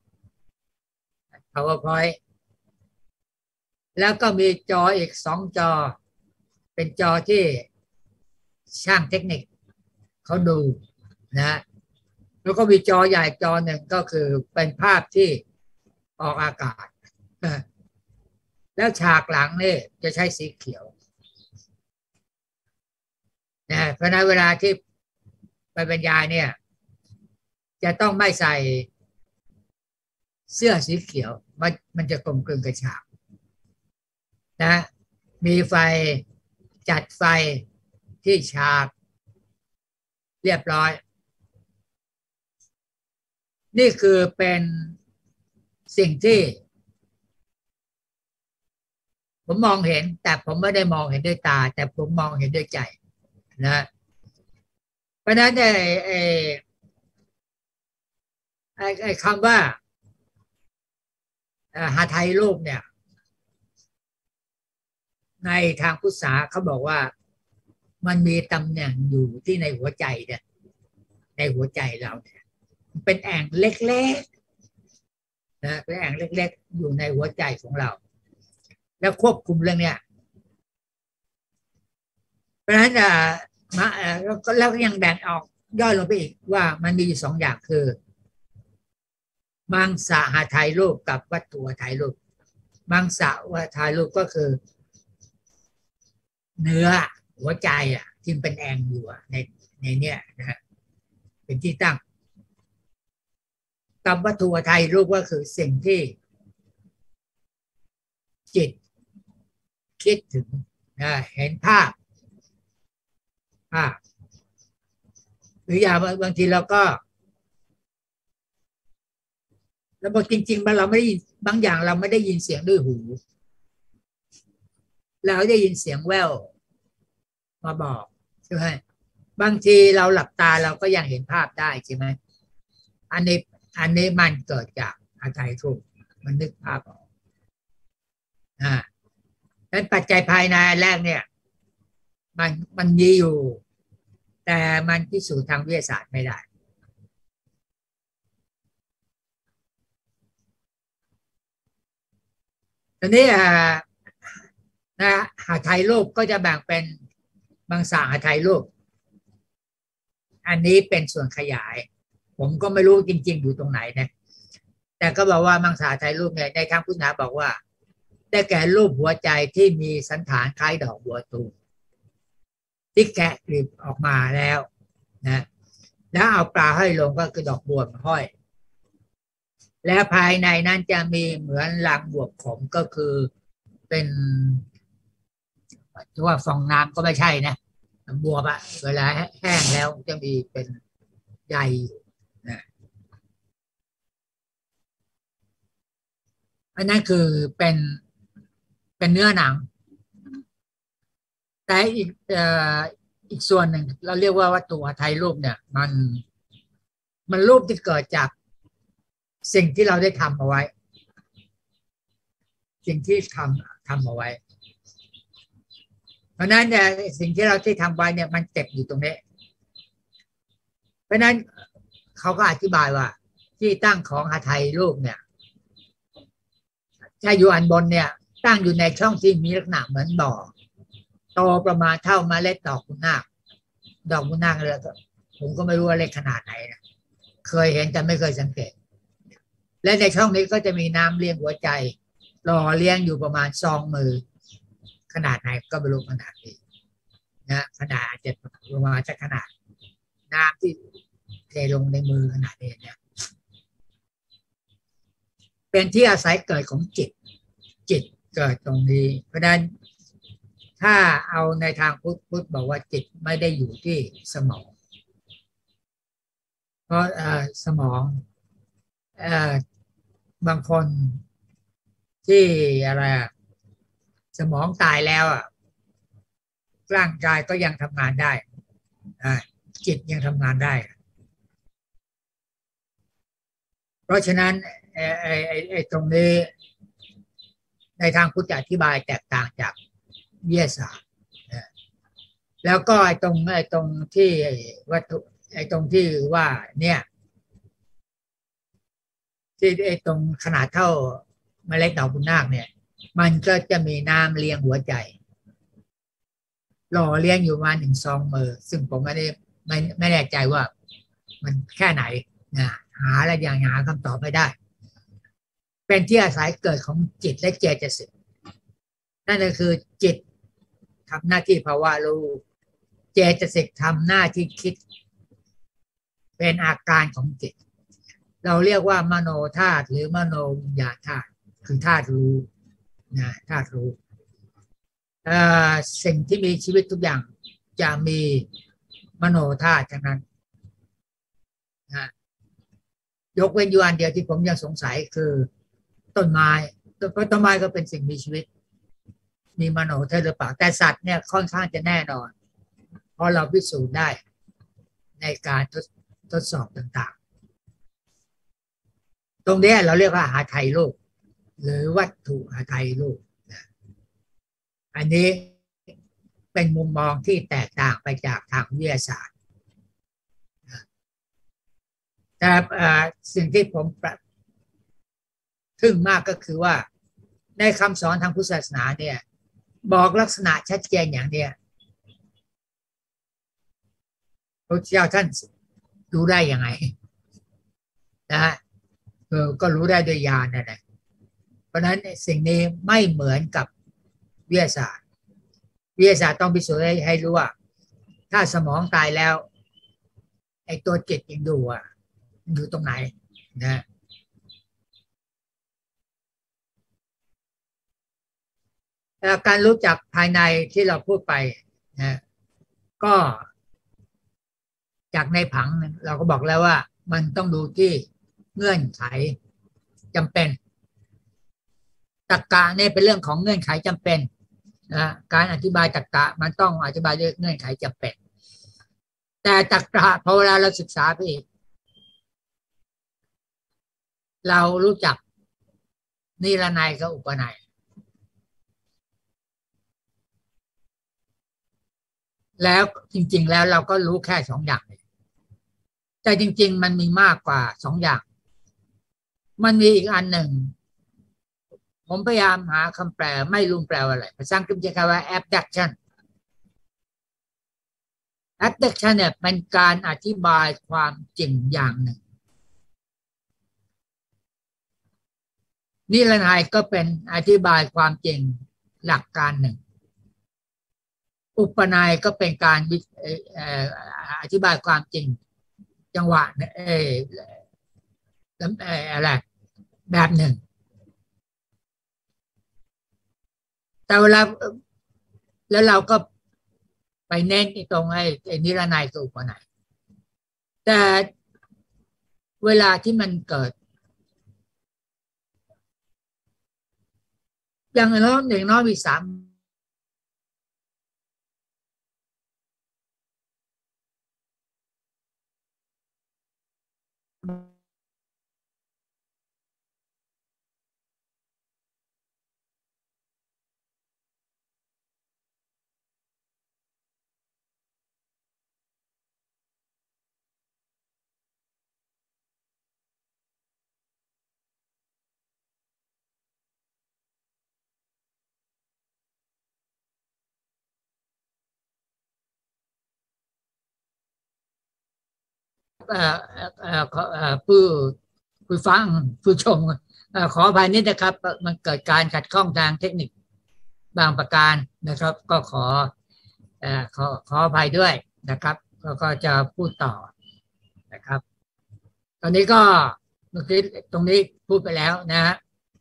[SPEAKER 1] PowerPoint แล้วก็มีจออีกสองจอเป็นจอที่ช่างเทคนิคเขาดูนะแล้วก็มีจอใหญ่จอหนึ่งก็คือเป็นภาพที่ออกอากาศแล้วฉากหลังนี่จะใช้สีเขียวนะเพราะในเวลาที่ไปบรรยายเนี่ยจะต้องไม่ใส่เสื้อสีเขียวมันมันจะกลมกลืนกับฉากนะมีไฟจัดไฟที่ฉากเรียบร้อยนี่คือเป็นสิ่งที่ผมมองเห็นแต่ผมไม่ได้มองเห็นด้วยตาแต่ผมมองเห็นด้วยใจนะเพราะนั้นไอ้ไอ้ไอ้ไอ้คำว่าหาไทยรูปเนี่ยในทางพุทธศาสนาเขาบอกว่ามันมีตำแหน่งอยู่ที่ในหัวใจเนี่ยในหัวใจเราเนี่ยเป็นแอ่งเล็กๆนะเป็นแอ่งเล็กๆอยู่ในหัวใจของเราแล้วควบคุมเรื่องเนี้ยเพราะฉะนั้นมาแล้วก็ยังแบ่งออกย่อยลงไปอีกว่ามันมีอยู่สองอย่างคือมังสะหาไทยรูปกับวัตถุหาไทยรูปมังสะหาไทยรูปก็คือเนื้อหัวใจอ่ะที่เป็นแองอยู่ในในเนี้ยนะฮะเป็นที่ตั้งกับวัตถุไทยรูปก็คือสิ่งที่จิตคิดถึงนะเห็นภาพภาพหรืออย่างบางทีเราก็แล้วบอกจริงๆเราไม่ได้ยินบางอย่างเราไม่ได้ยินเสียงด้วยหูเราได้ยินเสียงแว่วมาบอกใช่ไหมบางทีเราหลับตาเราก็ยังเห็นภาพได้ใช่ไหมอันนี้อันนี้มันเกิดจากอาศัยรูปมันนึกภาพออกอ่าดังนั้นปัจจัยภายในแรกเนี่ยมันมันมีอยู่แต่มันพิสูจน์ทางวิทยาศาสตร์ไม่ได้ตอนนี้อ่านะหาไทยรูปก็จะแบ่งเป็นบางสาหาไทยรูปอันนี้เป็นส่วนขยายผมก็ไม่รู้จริงๆอยู่ตรงไหนนะแต่ก็บอกว่ามังสาไทยรูปเนี่ยในทางพุทธศาสนาบอกว่าได้แก่รูปหัวใจที่มีสันฐานคล้ายดอกบัวตูมที่แกะกลีบออกมาแล้วนะแล้วเอาปลาห้อยลงก็คือดอกบัวห้อยและภายในนั้นจะมีเหมือนรังบวบขมก็คือเป็นที่ว่าฟองน้ำก็ไม่ใช่นะบวบอะเวลาแห้งแล้วจะมีเป็นใยนะอันนั้นคือเป็นเป็นเนื้อหนังแต่อีกเอ่ออีกส่วนหนึ่งเราเรียกว่าวัตถุไทยรูปเนี่ยมันมันรูปที่เกิดจากสิ่งที่เราได้ทำเอาไว้สิ่งที่ทำทำเอาไว้เพราะนั้นเนี่ยสิ่งที่เราที่ทำไว้เนี่ยมันเก็บอยู่ตรงนี้เพราะนั้นเขาก็อธิบายว่าที่ตั้งของหาไทยรูปเนี่ยถ้าอยู่อันบนเนี่ยตั้งอยู่ในช่องที่มีลักษณะเหมือนบ่อโตประมาณเท่าเมล็ดดอกกุหลาบดอกกุหลาบเลยผมก็ไม่รู้ว่าเล็กขนาดไหนนะเคยเห็นแต่ไม่เคยสังเกตและในช่องนี้ก็จะมีน้ำเลี้ยงหัวใจหล่อเลี้ยงอยู่ประมาณซองมือขนาดไหนก็ไม่รู้ขนาดนี้นะขนาดอาจจะประมาณจะขนาดน้ำที่เทลงในมือขนาดนี้เนี่ยเป็นที่อาศัยเกิดของจิตจิตเกิดตรงนี้เพราะฉะนั้นถ้าเอาในทางพุทธพุทธบอกว่าจิตไม่ได้อยู่ที่สมองเพราะสมองบางคนที่อะไรสมองตายแล้วอ่ะร่างกายก็ยังทำงานได้จิตยังทำงานได้เพราะฉะนั้นไอ้ไอ้ไอ้ตรงนี้ในทางพุทธอธิบายแตกต่างจากวิทยาศาสตร์แล้วก็ไอ้ตรงไอ้ตรงที่วัตถุไอ้ตรงที่ว่าเนี่ยที่ไอ้ตรงขนาดเท่าเมล็ดดอกบุญนาคเนี่ยมันก็จะมีน้ำเลี้ยงหัวใจหล่อเลี้ยงอยู่มาหนึ่งซองมือซึ่งผมไม่ได้ไม่ไม่แน่ใจว่ามันแค่ไหนนะหาอะไรอย่างหาคำตอบไม่ได้เป็นที่อาศัยเกิดของจิตและเจตสิกนั่นก็คือจิตทำหน้าที่ภาวะรู้เจตสิกทำหน้าที่คิดเป็นอาการของจิตเราเรียกว่ามโนธาตุหรือมโนวิญญาณธาตุคือธาตุรู้นะธาตุรู้สิ่งที่มีชีวิตทุกอย่างจะมีมโนธาตุทั้งนั้นนะยกเว้นอยู่อันเดียวที่ผมยังสงสัยคือต้นไม้เพราะต้นไม้ก็เป็นสิ่งมีชีวิตมีมโนธาตุหรือเปล่าแต่สัตว์เนี่ยค่อนข้างจะแน่นอนเพราะเราพิสูจน์ได้ในการทดทดสอบต่างๆตรงนี้เราเรียกว่าหาไทยโลกหรือวัตถุหาไทยโลกอันนี้เป็นมุมมองที่แตกต่างไปจากทางวิทยาศาสตร์แต่สิ่งที่ผมทึ่งมากก็คือว่าในคำสอนทางพุทธศาสนาเนี่ยบอกลักษณะชัดเจนอย่างเนี้ยพระเจ้าท่านรู้ได้ยังไงนะก็รู้ได้ด้วยญาณนั่นแหละเพราะฉะนั้นสิ่งนี้ไม่เหมือนกับวิทยาศาสตร์วิทยาศาสตร์ต้องพิสูจน์ให้ให้รู้ว่าถ้าสมองตายแล้วไอ้ตัวจิตยังดูอ่ะอยู่ตรงไหนนะการรู้จักภายในที่เราพูดไปนะก็จากในผังเราก็บอกแล้วว่ามันต้องดูที่เงื่อนไขจำเป็นตรรกะเนี่ยเป็นเรื่องของเงื่อนไขจำเป็นนะการอธิบายตรรกะมันต้องอธิบายด้วยเงื่อนไขจำเป็นแต่ตรรกะพอเวลาเราศึกษาไปอีกเรารู้จักนิรนัยกับอุปนัยแล้วจริงๆแล้วเราก็รู้แค่สองอย่างแต่จริงๆมันมีมากกว่าสองอย่างมันมีอีกอันหนึ่งผมพยายามหาคำแปลไม่รู้แปลว่าอะไรภาษาอังกฤษจะคำว่า abduction abduction เนี่ยเป็นการอธิบายความจริงอย่างหนึ่งนิรนามก็เป็นอธิบายความจริงหลักการหนึ่งอุปนัยก็เป็นการอธิบายความจริงจังหวะเอออะไรแบบหนึ่งแต่เวลาแล้วเราก็ไปเน้นตรงไอ้นิรนามกับอุปนัยแต่เวลาที่มันเกิดอย่างน้อยอย่างน้อยมีสามผู้ผู้ฟังผู้ชมขออภัยนิดนะครับมันเกิดการขัดข้องทางเทคนิคบางประการนะครับก็ขอขอขออภัยด้วยนะครับก็จะพูดต่อนะครับตอนนี้ก็เมื่อกี้ตรงนี้พูดไปแล้วนะฮะ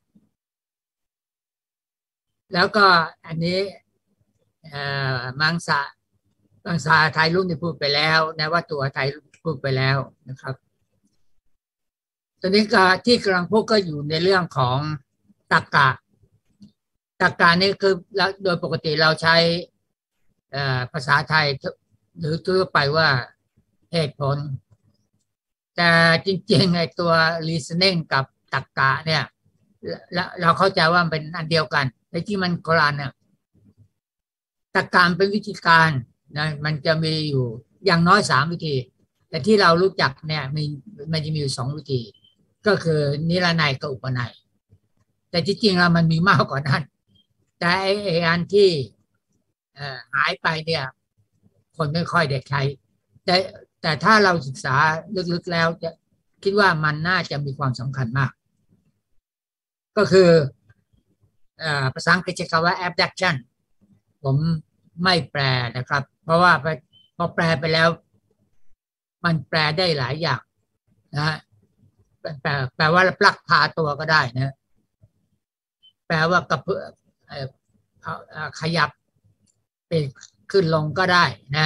[SPEAKER 1] แล้วก็อันนี้มังสะมังสาไทยรุ่นที่พูดไปแล้วนะว่าตัวไทยพูดไปแล้วนะครับตอนนี้ก็ที่กำลังพูดก็อยู่ในเรื่องของตรรกะตรรกะนี่คือโดยปกติเราใช้ภาษาไทยหรือทั่วไปว่าเหตุผลแต่จริงๆไอ้ตัว reasoning กับตรรกะเนี่ยเราเข้าใจว่าเป็นอันเดียวกันแต่ที่มันโบราณเนี่ยตรรกะเป็นวิธีการนะมันจะมีอยู่อย่างน้อยสามวิธีแต่ที่เรารู้จักเนี่ยมีมันจะมีอยู่สองวิธีก็คือนิรนัยกับอุปนัยแต่จริงๆแล้วมันมีมากกว่านั้นแต่ไอ้อันที่หายไปเนี่ยคนไม่ค่อยได้ใช้แต่แต่ถ้าเราศึกษาลึกๆแล้วจะคิดว่ามันน่าจะมีความสำคัญมากก็คือภาษาอังกฤษใช้คำว่า abduction ผมไม่แปลนะครับเพราะว่าพอแปลไปแล้วมันแปลได้หลายอย่างนะแปลแปลว่าปลักพาตัวก็ได้นะแปลว่ากระเพื่อขยับไปขึ้นลงก็ได้นะ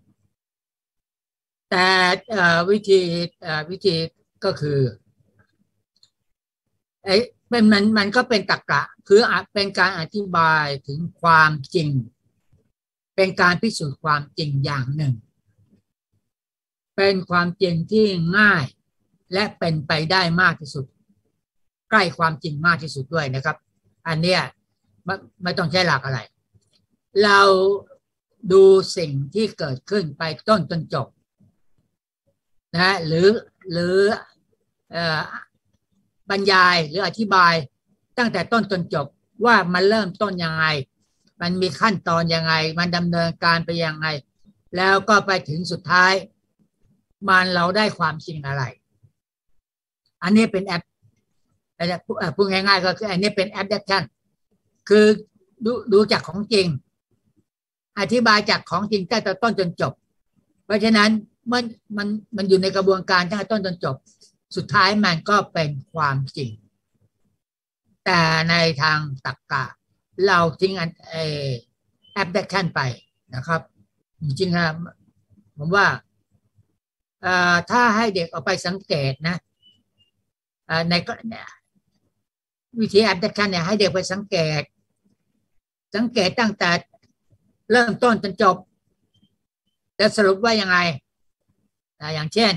[SPEAKER 1] แต่วิธีวิธีก็คือไอ้เป็นมันมันก็เป็นตรรกะคือเป็นการอธิบายถึงความจริงเป็นการพิสูจน์ความจริงอย่างหนึ่งเป็นความจริงที่ง่ายและเป็นไปได้มากที่สุดใกล้ความจริงมากที่สุดด้วยนะครับอันเนี้ยไม่ไม่ต้องใช้หลักอะไรเราดูสิ่งที่เกิดขึ้นไปต้นจนจบนะหรือหรือบรรยายหรืออธิบายตั้งแต่ต้นจนจบว่ามันเริ่มต้นยังไงมันมีขั้นตอนยังไงมันดำเนินการไปยังไงแล้วก็ไปถึงสุดท้ายมันเราได้ความจริงอะไรอันนี้เป็นแอปพูดง่ายๆก็คืออันนี้เป็นแอปดักชันคือดูดูจากของจริงอธิบายจากของจริงตั้งแต่ต้นจนจบเพราะฉะนั้นมันมันมันอยู่ในกระบวนการตั้งแต่ต้นจนจบสุดท้ายมันก็เป็นความจริงแต่ในทางตรรกะเราทิ้งอันแอปดักชันไปนะครับจริงๆนะผมว่าถ้าให้เด็กออกไปสังเกตนะในวิธีแอปดักชันเนี่ยให้เด็กไปสังเกตสังเกตตั้งแต่เริ่มต้นจนจบจะสรุปว่ายังไงอย่างเช่น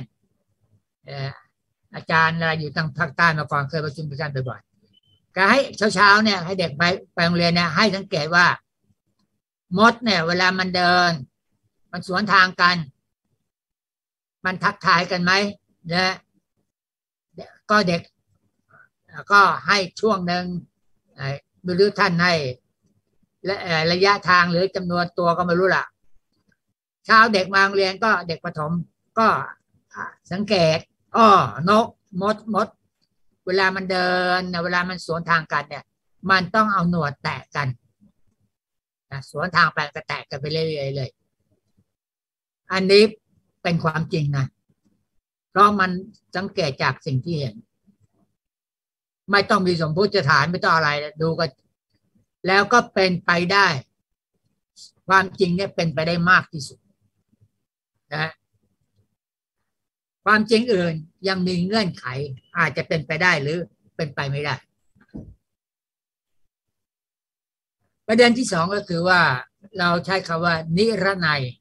[SPEAKER 1] อาจารย์อยู่ทางภาคใต้มาก่อนเคยประชุมกันบ่อยๆก็ให้เช้าๆเนี่ยให้เด็กไปไปโรงเรียนเนี่ยให้สังเกตว่ามดเนี่ยเวลามันเดินมันสวนทางกันมันทักทายกันไหมนะก็เด็กก็ให้ช่วงหนึ่งไม่รู้ท่านให้และระยะทางหรือจำนวนตัวก็ไม่รู้ล่ะเช้าเด็กมาโรงเรียนก็เด็กประถมก็สังเกตอ้อนกมดมดเววลามันเดินเวลามันสวนทางกันเนี่ยมันต้องเอาหนวดแตะกันนะสวนทางไปก็แตะกันไปเรื่อยๆเลยอันนี้เป็นความจริงนะเพราะมันสังเกตจากสิ่งที่เห็นไม่ต้องมีสมมติฐานไม่ต้องอะไรดูก็แล้วก็เป็นไปได้ความจริงเนี่ยเป็นไปได้มากที่สุดนะความจริงอื่นยังมีเงื่อนไขอาจจะเป็นไปได้หรือเป็นไปไม่ได้ประเด็นที่สองก็คือว่าเราใช้คำว่านิรนัย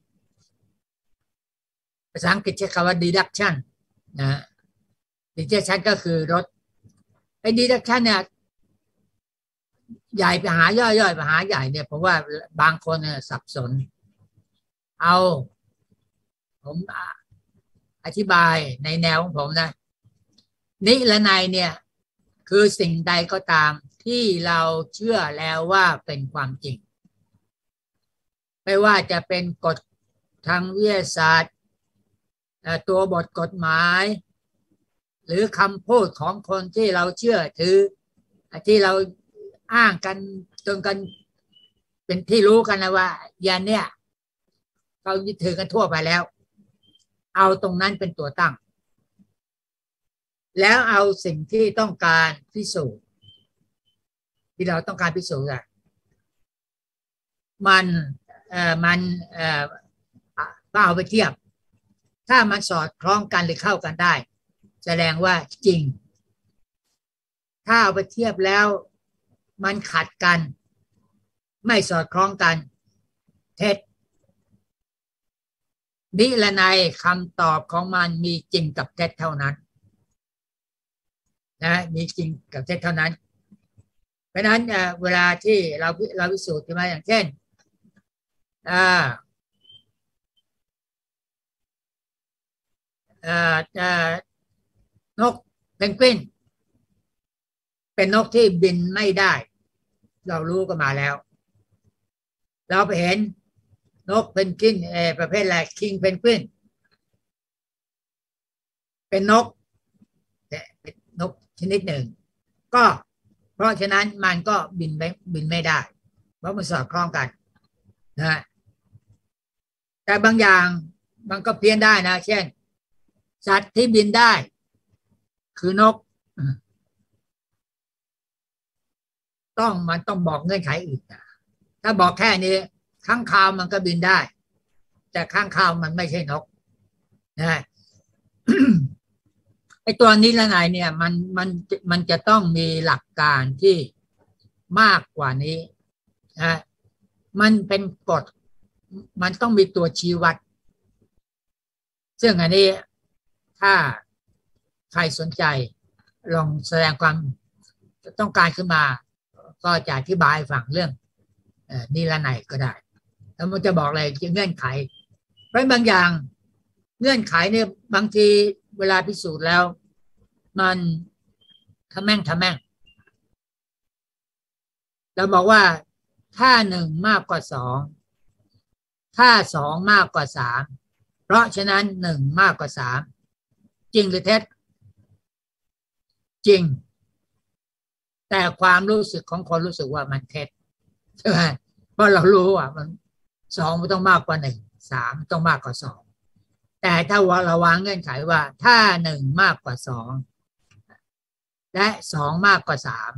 [SPEAKER 1] ภาษาอังกฤษใช้คำว่า deduction นะ deduction ก็คือลดไอ้ deduction เนี่ยใหญ่ไปหาย่อยๆไปหาใหญ่เนี่ยผมว่าบางคนเนี่ยสับสนเอาผมอธิบายในแนวของผมนะนิรนัยเนี่ยคือสิ่งใดก็ตามที่เราเชื่อแล้วว่าเป็นความจริงไม่ว่าจะเป็นกฎทางวิทยาศาสตร์ตัวบทกฎหมายหรือคำพูดของคนที่เราเชื่อถือที่เราอ้างกันจนกันเป็นที่รู้กันนะว่ายันเนี่ยเขายึดถือกันทั่วไปแล้วเอาตรงนั้นเป็นตัวตั้งแล้วเอาสิ่งที่ต้องการพิสูจน์ที่เราต้องการพิสูจน์อะมันเอ่อมันเอ่อก็เอาไปเทียบถ้ามันสอดคล้องกันหรือเข้ากันได้แสดงว่าจริงถ้าเอาไปเทียบแล้วมันขัดกันไม่สอดคล้องกันเท็จนิรนัยคำตอบของมันมีจริงกับเท็จเท่านั้นนะมีจริงกับเท็จเท่านั้นเพราะนั้นเวลาที่เราเราพิสูจน์ขึ้นมาอย่างเช่นอ่าอ่าอ่านกเพนกวินเป็นนกที่บินไม่ได้เรารู้กันมาแล้วเราไปเห็นนกเพนกวินเออประเภทอะไรคิงเพนกวินเป็นนกเป็นนกชนิดหนึ่งก็เพราะฉะนั้นมันก็บินไม่บินไม่ได้เพราะมันสอดคล้องกันนะแต่บางอย่างมันก็เพี้ยนได้นะเช่นสัตว์ที่บินได้คือนกต้องมันต้องบอกเงื่อนไขอื่นถ้าบอกแค่นี้ค้างคาวมันก็บินได้แต่ค้างคาวมันไม่ใช่นกนะไอ้ตัวนี้ละไงเนี่ยมันมันมันจะต้องมีหลักการที่มากกว่านี้นะมันเป็นกฎมันต้องมีตัวชี้วัดซึ่งอันนี้ถ้าใครสนใจลองแสดงความต้องการขึ้นมาก็จะอธิบายฝั่งเรื่องนิรนัยก็ได้แล้วมันจะบอกอะไรเงื่อนไขเพราะบางอย่างเงื่อนไขเนี่ยบางทีเวลาพิสูจน์แล้วมันทะแม่งทะแม่งเราบอกว่าถ้าหนึ่งมากกว่าสองถ้าสองมากกว่าสามเพราะฉะนั้นหนึ่งมากกว่าสามจริงหรือเท็จจริงแต่ความรู้สึกของคนรู้สึกว่ามันเท็จใช่ไหมเพราะเรารู้ว่ามันสองมันต้องมากกว่าหนึ่งสามต้องมากกว่าสองแต่ถ้าว่าเราวางเงื่อนไขว่าถ้าหนึ่งมากกว่าสองและสองมากกว่าสาม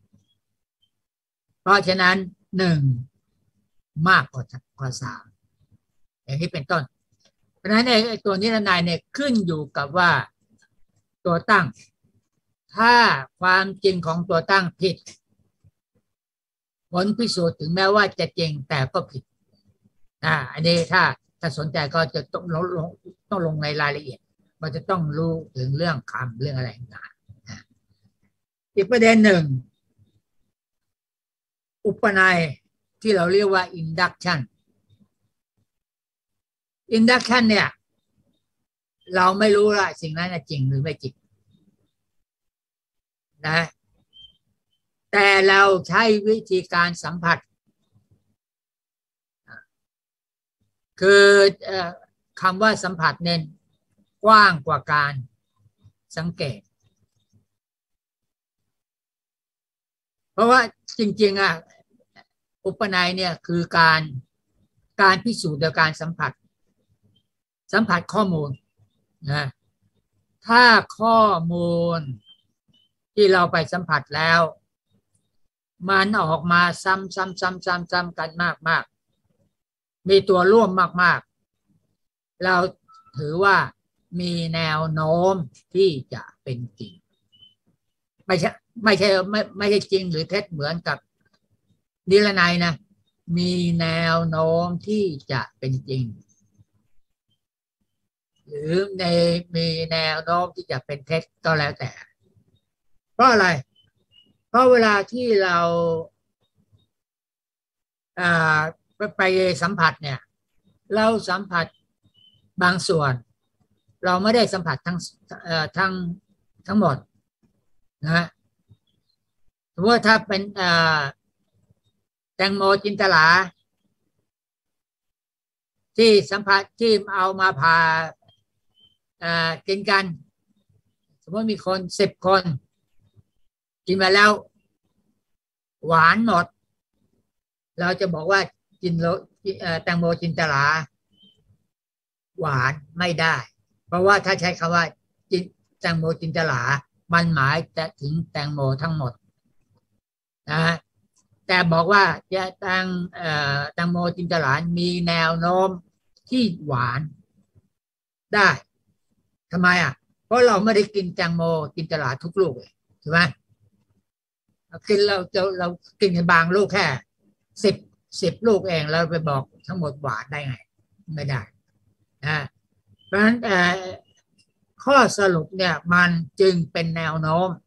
[SPEAKER 1] เพราะฉะนั้นหนึ่งมากกว่ากว่าสามอย่างนี้เป็นต้นเพราะฉะนั้นไอ้ตัวนิรนัยเนี่ยขึ้นอยู่กับว่าตัวตั้งถ้าความจริงของตัวตั้งผิดผลพิสูจน์ถึงแม้ว่าจะจริงแต่ก็ผิดอ่าอันนี้ถ้าถ้าสนใจก็จะต้องลงต้องลงในรายละเอียดมันจะต้องรู้ถึงเรื่องคำเรื่องอะไรต่างๆอีกประเด็นหนึ่งอุปนัยที่เราเรียกว่า induction induction เนี่ยเราไม่รู้ละสิ่งนั้นจริงหรือไม่จริงนะแต่เราใช้วิธีการสัมผัสคือคำว่าสัมผัสเน้นกว้างกว่าการสังเกตราะว่าจริงๆอ่ะอุปนัยเนี่ยคือการการพิสูจน์โดยการสัมผัสสัมผัสข้อมูลนะถ้าข้อมูลที่เราไปสัมผัสแล้วมันออกมาซ้ำซ้ำซ้ำซ้ำซ้ำกันมากมากมีตัวร่วมมากๆเราถือว่ามีแนวโน้มที่จะเป็นจริงไม่ใช่ไม่ใช่ไม่ไม่ใช่จริงหรือเท็จเหมือนกับนิรนัยนะมีแนวโน้มที่จะเป็นจริงหรือในมีแนวโน้มที่จะเป็นเท็จก็แล้วแต่เพราะอะไรเพราะเวลาที่เราอ่าไปไปสัมผัสเนี่ยเราสัมผัสบางส่วนเราไม่ได้สัมผัสทั้งเอ่อทั้งทั้งหมดนะสมมติว่าถ้าเป็นเอ่อแตงโมจินตลาที่สัมผัสที่เอามาผ่าเอ่อกินกันสมมติมีคนสิบคนกินมาแล้วหวานหมดเราจะบอกว่าจินโลแตงโมจินตลาหวานไม่ได้เพราะว่าถ้าใช้คำว่าจินแตงโมจินตลามันหมายจะถึงแตงโมทั้งหมดนะแต่บอกว่าจะแตงแตงโมจินตลามีแนวโน้มที่หวานได้ทำไมอ่ะเพราะเราไม่ได้กินแตงโมจินตลาทุกลูกเลยใช่ไหมเรากินเราจะเรากินบางลูกแค่สิบสิบลูกเองเราไปบอกทั้งหมดหวานได้ไงไม่ได้นะเพราะฉะนั้นข้อสรุปเนี่ยมันจึงเป็นแนวโน้ม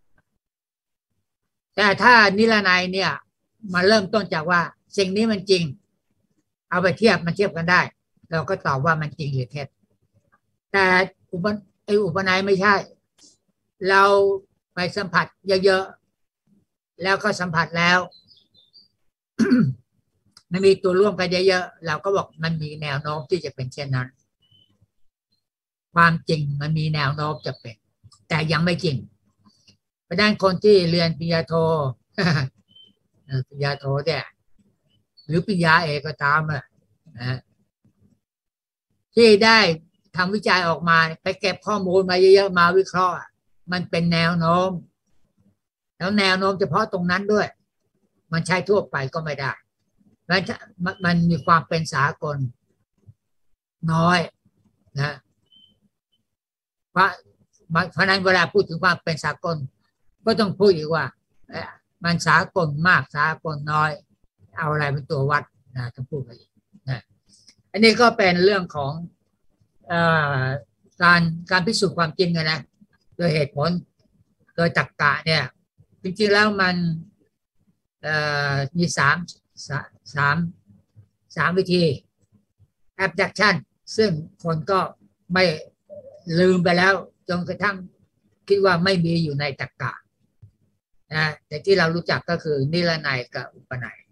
[SPEAKER 1] แต่ถ้านิรนัยเนี่ยมาเริ่มต้นจากว่าสิ่งนี้มันจริงเอาไปเทียบมันเทียบกันได้เราก็ตอบว่ามันจริงหรือเท็จแต่อุปไออุปนัยไม่ใช่เราไปสัมผัสเยอะๆแล้วก็สัมผัสแล้ว มันมีตัวร่วมกันเยอะๆเราก็บอกมันมีแนวโน้มที่จะเป็นเช่นนั้นความจริงมันมีแนวโน้มจะเป็นแต่ยังไม่จริงเพราะฉะนั้นคนที่เรียนปริญญาโท ปริญญาโทเนี่ยหรือปริญญาเอกก็ตามอ่ะนะที่ได้ทำวิจัยออกมาไปเก็บข้อมูลมาเยอะๆมาวิเคราะห์มันเป็นแนวโน้มแล้วแนวโน้มเฉพาะตรงนั้นด้วยมันใช้ทั่วไปก็ไม่ได้แล้วมันมีความเป็นสากลน้อยนะเพราะเพราะนั้นเวลาพูดถึงความเป็นสากลก็ต้องพูดอีกว่ามันสากลมากสากลน้อยเอาอะไรเป็นตัววัดนะต้องพูดไปอีกนะอันนี้ก็เป็นเรื่องของเอ่อการการพิสูจน์ความจริงนะโดยเหตุผลโดยตรรกะเนี่ยจริงๆแล้วมันเอ่อมีสามสามสามวิธี abstraction ซึ่งคนก็ไม่ลืมไปแล้วจนกระทั่งคิดว่าไม่มีอยู่ในตรรกะนะแต่ที่เรารู้จักก็คือนิรนัยกับอุปนัย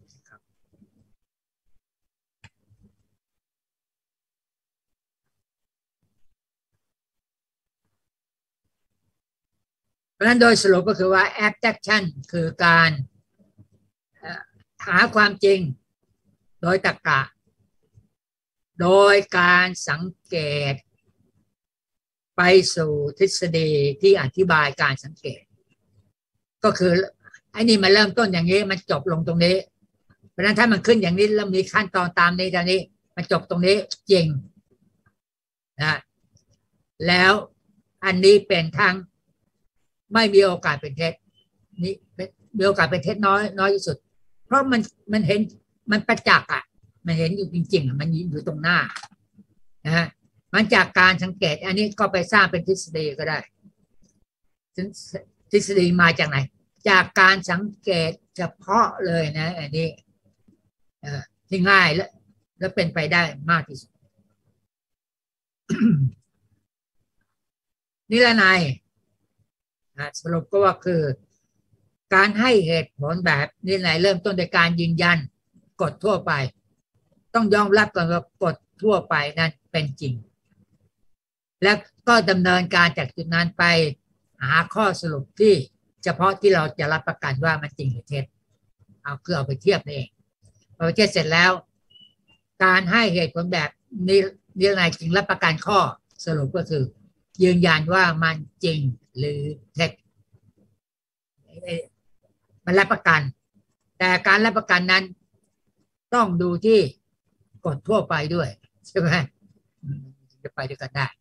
[SPEAKER 1] เพราะฉะนั้นโดยสรุปก็คือว่า abstraction คือการหาความจริงโดยตรรกะโดยการสังเกตไปสู่ทฤษฎีที่อธิบายการสังเกตก็คือไอ้นี่มันเริ่มต้นอย่างนี้มันจบลงตรงนี้เพราะฉะนั้นถ้ามันขึ้นอย่างนี้แล้วมีขั้นตอนตามนี้ตอนนี้มันจบตรงนี้จริงนะแล้วอันนี้เป็นทั้งไม่มีโอกาสเป็นเท็จนี่มีโอกาสเป็นเท็จน้อยน้อยที่สุดเพราะมันมันเห็นมันประจักษ์อ่ะมันเห็นอยู่จริงๆมันอยู่ตรงหน้านะฮะมันจากการสังเกตอันนี้ก็ไปสร้างเป็นทฤษฎีก็ได้ทฤษฎีมาจากไหนจากการสังเกตเฉพาะเลยนะอันนี้ที่ง่ายและและเป็นไปได้มากที่สุด นิรนัยสรุปก็ว่าคือการให้เหตุผลแบบนิรนัยเริ่มต้นในการยืนยันกฎทั่วไปต้องยอมรับก่อนว่ากฎทั่วไปนั้นเป็นจริงและก็ดำเนินการจากจุดนั้นไปหาข้อสรุปที่เฉพาะที่เราจะรับประกันว่ามันจริงหรือเท็จเอาคือเอาไปเทียบเองพอไปเทียบเสร็จแล้วการให้เหตุผลแบบนี้เรียกไงจริงรับประกันข้อสรุปก็คือยืนยันว่ามันจริงหรือเท็จมันรับประกันแต่การรับประกันนั้นต้องดูที่กฎทั่วไปด้วยใช่ไหมจะไปด้วยกันได้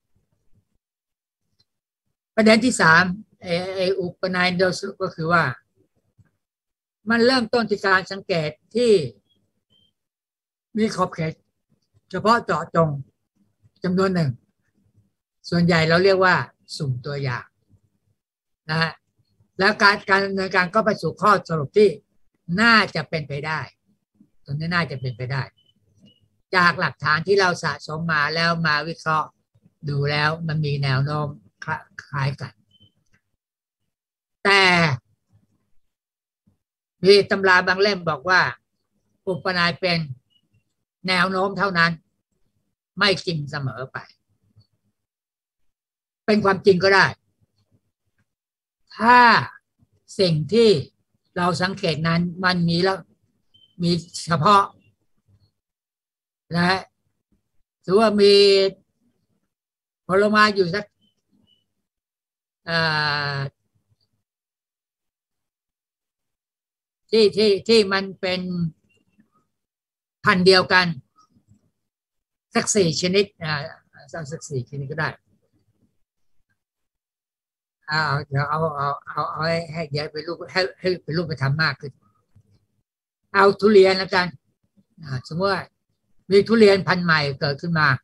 [SPEAKER 1] ประเด็นที่สามไอ้ไอ้อุปนัยโดยสรุปก็คือว่ามันเริ่มต้นที่การสังเกตที่มีขอบเขตเฉพาะเจาะจงจำนวนหนึ่งส่วนใหญ่เราเรียกว่าสุ่มตัวอย่างนะฮะแล้วการการดำเนินการก็ไปสู่ข้อสรุปที่น่าจะเป็นไปได้ตรงนี้น่าจะเป็นไปได้จากหลักฐานที่เราสะสมมาแล้วมาวิเคราะห์ดูแล้วมันมีแนวโน้มคล้ายกันแต่มีตำราบางเล่มบอกว่าอุปนัยเป็นแนวโน้มเท่านั้นไม่จริงเสมอไปเป็นความจริงก็ได้ถ้าสิ่งที่เราสังเกตนั้นมันมีแล้วมีเฉพาะนะถือว่ามีผลไม้อยู่สักที่ที่ที่มันเป็นพันเดียวกันสักสี่ชนิดอ่าสักสี่ชนิดก็ได้เอาเดี๋ยวเอาเอาเอาเอาให้ให้ใหญ่เป็นรูปให้ให้เป็นรูปธรรมมากขึ้นเอาทุเรียนแล้วกันสมมติว่ามีทุเรียนพันธุ์ใหม่เกิดขึ้นมา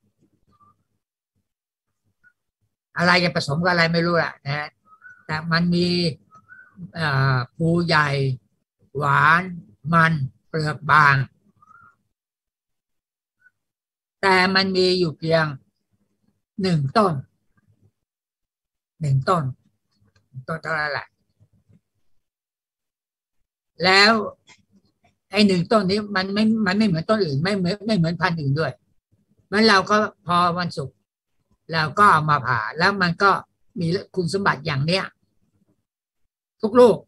[SPEAKER 1] อะไรจะผสมกับอะไรไม่รู้แหละนะแต่มันมีภูใหญ่หวานมันเปลือกบางแต่มันมีอยู่เพียงหนึ่งต้นหนึ่งต้นต้นเท่านั้นแหละแล้วไอ้หนึ่งต้นนี้มันไม่มันไม่เหมือนต้นอื่นไม่เหมือนไม่เหมือนพันธุ์อื่นด้วยมันเราก็พอวันศุกร์เราก็เอามาผ่าแล้วมันก็มีคุณสมบัติอย่างเนี้ยทุกลูก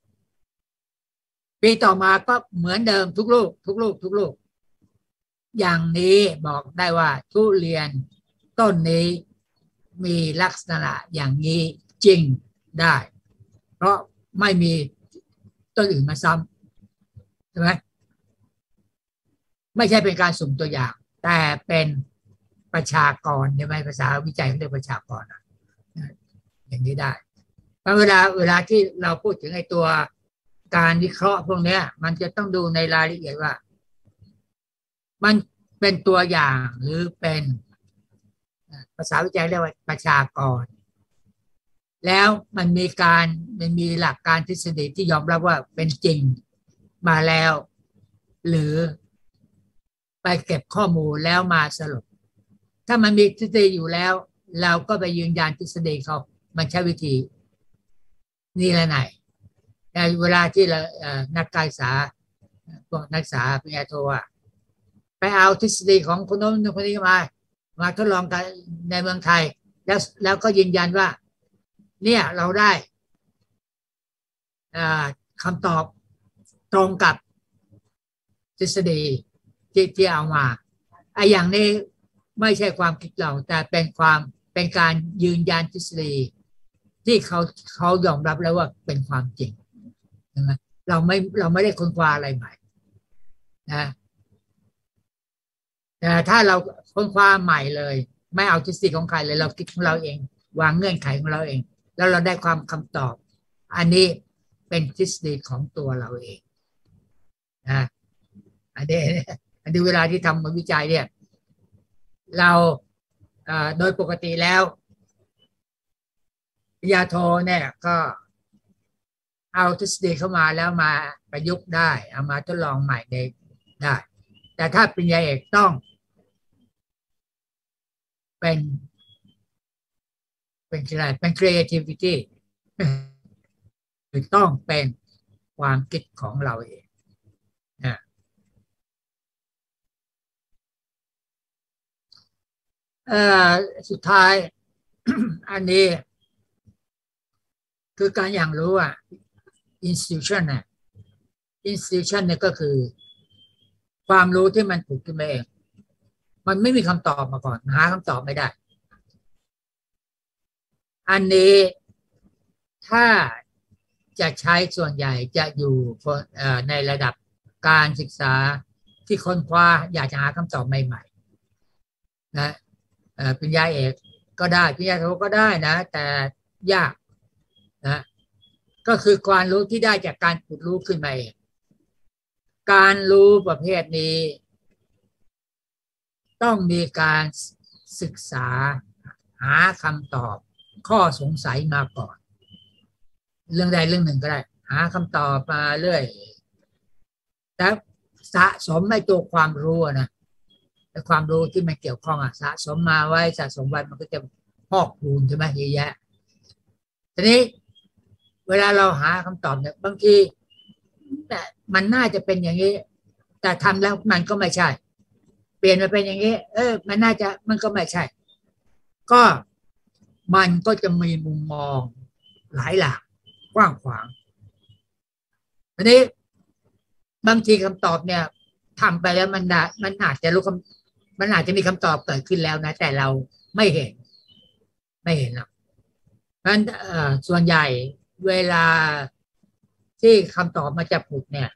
[SPEAKER 1] ปีต่อมาก็เหมือนเดิมทุกลูกทุกลูกทุกลูกอย่างนี้บอกได้ว่าทุเรียนต้นนี้มีลักษณะอย่างนี้จริงได้เพราะไม่มีต้นอื่นมาซ้ำใช่ไหมไม่ใช่เป็นการสุ่มตัวอย่างแต่เป็นประชากรใช่ไหมภาษาวิจัยเขาเรียกประชากรอย่างนี้ได้เวลาเวลาที่เราพูดถึงไอ้ตัวการวิเคราะห์พวกนี้มันจะต้องดูในรายละเอียดว่ามันเป็นตัวอย่างหรือเป็นภาษาวิจัยเรียกว่าประชากรแล้วมันมีการมันมีหลักการทฤษฎีที่ยอมรับว่าเป็นจริงมาแล้วหรือไปเก็บข้อมูลแล้วมาสรุปถ้ามันมีทฤษฎีอยู่แล้วเราก็ไปยืนยันทฤษฎีเขามันใช้วิธีนี่แหละไหนในเวลาที่เรานักการศึกษาพวกนักศึกษาปริญญาโทอ่ะไปเอาทฤษฎีของคนโน้นคนนี้มามาทดลองกันในเมืองไทยแล้วแล้วก็ยืนยันว่าเนี่ยเราได้คำตอบตรงกับทฤษฎีที่ที่เอามาไอ้อย่างนี้ไม่ใช่ความคิดเราแต่เป็นความเป็นการยืนยันทฤษฎีที่เขาเขายอมรับแล้วว่าเป็นความจริงนะเราไม่เราไม่ได้ค้นคว้าอะไรใหม่นะแต่ถ้าเราค้นคว้าใหม่เลยไม่เอาทฤษฎีของใครเลยเราคิดของเราเองวางเงื่อนไขของเราเองแล้วเราได้ความคำตอบอันนี้เป็นทฤษฎีของตัวเราเองนะอันนี้อันนี้เวลาที่ทำวิจัยเนี่ยเราโดยปกติแล้วปริญญาโทเนี่ยก็เอาทฤษฎีเข้ามาแล้วมาประยุกต์ได้เอามาทดลองใหม่ได้แต่ถ้าปริญญาเอกต้องเป็นเป็นอะไรเป็น creativity คือต้องเป็นความคิดของเราเองนะเอ่อสุดท้ายอันนี้คือการอย่างรู้อ่ะ institution น่ะ institution เนี่ยก็คือความรู้ที่มันถูกขึ้นมาเองมันไม่มีคำตอบมาก่อนหาคำตอบไม่ได้อันนี้ถ้าจะใช้ส่วนใหญ่จะอยู่ในระดับการศึกษาที่ค้นคว้าอยากจะหาคำตอบใหม่ๆนะปริญญาเอกก็ได้ปริญญาโทก็ได้นะแต่ยากนะก็คือความรู้ที่ได้จากการขุดรู้ขึ้นมาเองการรู้ประเภทนี้ต้องมีการศึกษาหาคำตอบข้อสงสัยมาก่อนเรื่องใดเรื่องหนึ่งก็ได้หาคำตอบมาเรื่อยแต่สะสมในตัวความรู้นะแต่ความรู้ที่มันเกี่ยวข้องอะสะสมมาไว้สะสมไว้มันก็จะพอกพูนใช่ไหมเยอะแยะทีนี้เวลาเราหาคำตอบเนี่ยบางทีมันน่าจะเป็นอย่างนี้แต่ทำแล้วมันก็ไม่ใช่เปลี่ยนมาเป็นอย่างนี้เออมันน่าจะมันก็ไม่ใช่ก็มันก็จะมีมุมมองหลายหลากกว้างขวางทีนี้บางทีคำตอบเนี่ยทำไปแล้วมันได้มันอาจจะรู้คำมันอาจจะมีคำตอบเกิดขึ้นแล้วนะแต่เราไม่เห็นไม่เห็นหรอกเพราะฉะนั้นส่วนใหญ่เวลาที่คำตอบมาจะผุดเนี่ย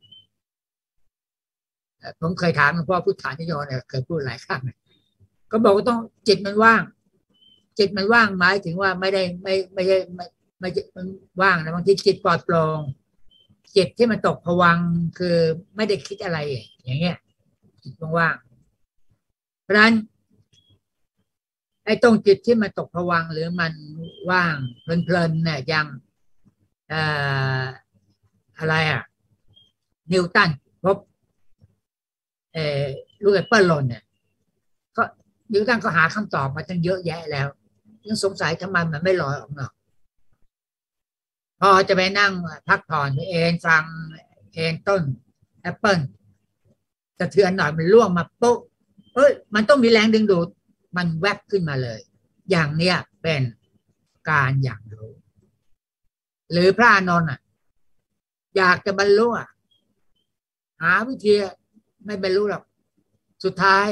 [SPEAKER 1] ผมเคยถามหลวงพ่อพุทธานิยมเนี่ยเคยพูดหลายครั้งก็บอกว่าต้องจิตมันว่างจิตมันว่างหมายถึงว่าไม่ได้ไม่ไม่ใช่ไม่ไม่มันว่างนะบางทีจิตปลอดโปร่งจิตที่มันตกผวังค์คือไม่ได้คิดอะไรอย่างเงี้ยจิตว่างเพราะฉะนั้นไอ้ตรงจิตที่มันตกผวังค์หรือมันว่างเพลินๆเนี่ยยังเอ่ออะไรอ่ะนิวตันพบเอ่อลูกแอปเปิลหล่นเนี่ยก็นิวตันก็หาคำตอบมาตั้งเยอะแยะแล้วยังสงสัยทำไมมันไม่ลอยออกมาพอจะไปนั่งพักผ่อนเอนฟังเอนต้นแอปเปิลสะเทือนหน่อยมันล่วงมาปุ๊บเอ้ยมันต้องมีแรงดึงดูดมันแวบขึ้นมาเลยอย่างเนี้ยเป็นการอย่างรู้หรือพระอานนท์อ่ะอยากจะบรรลุอ่ะหาวิธีไม่บรรลุหรอกสุดท้าย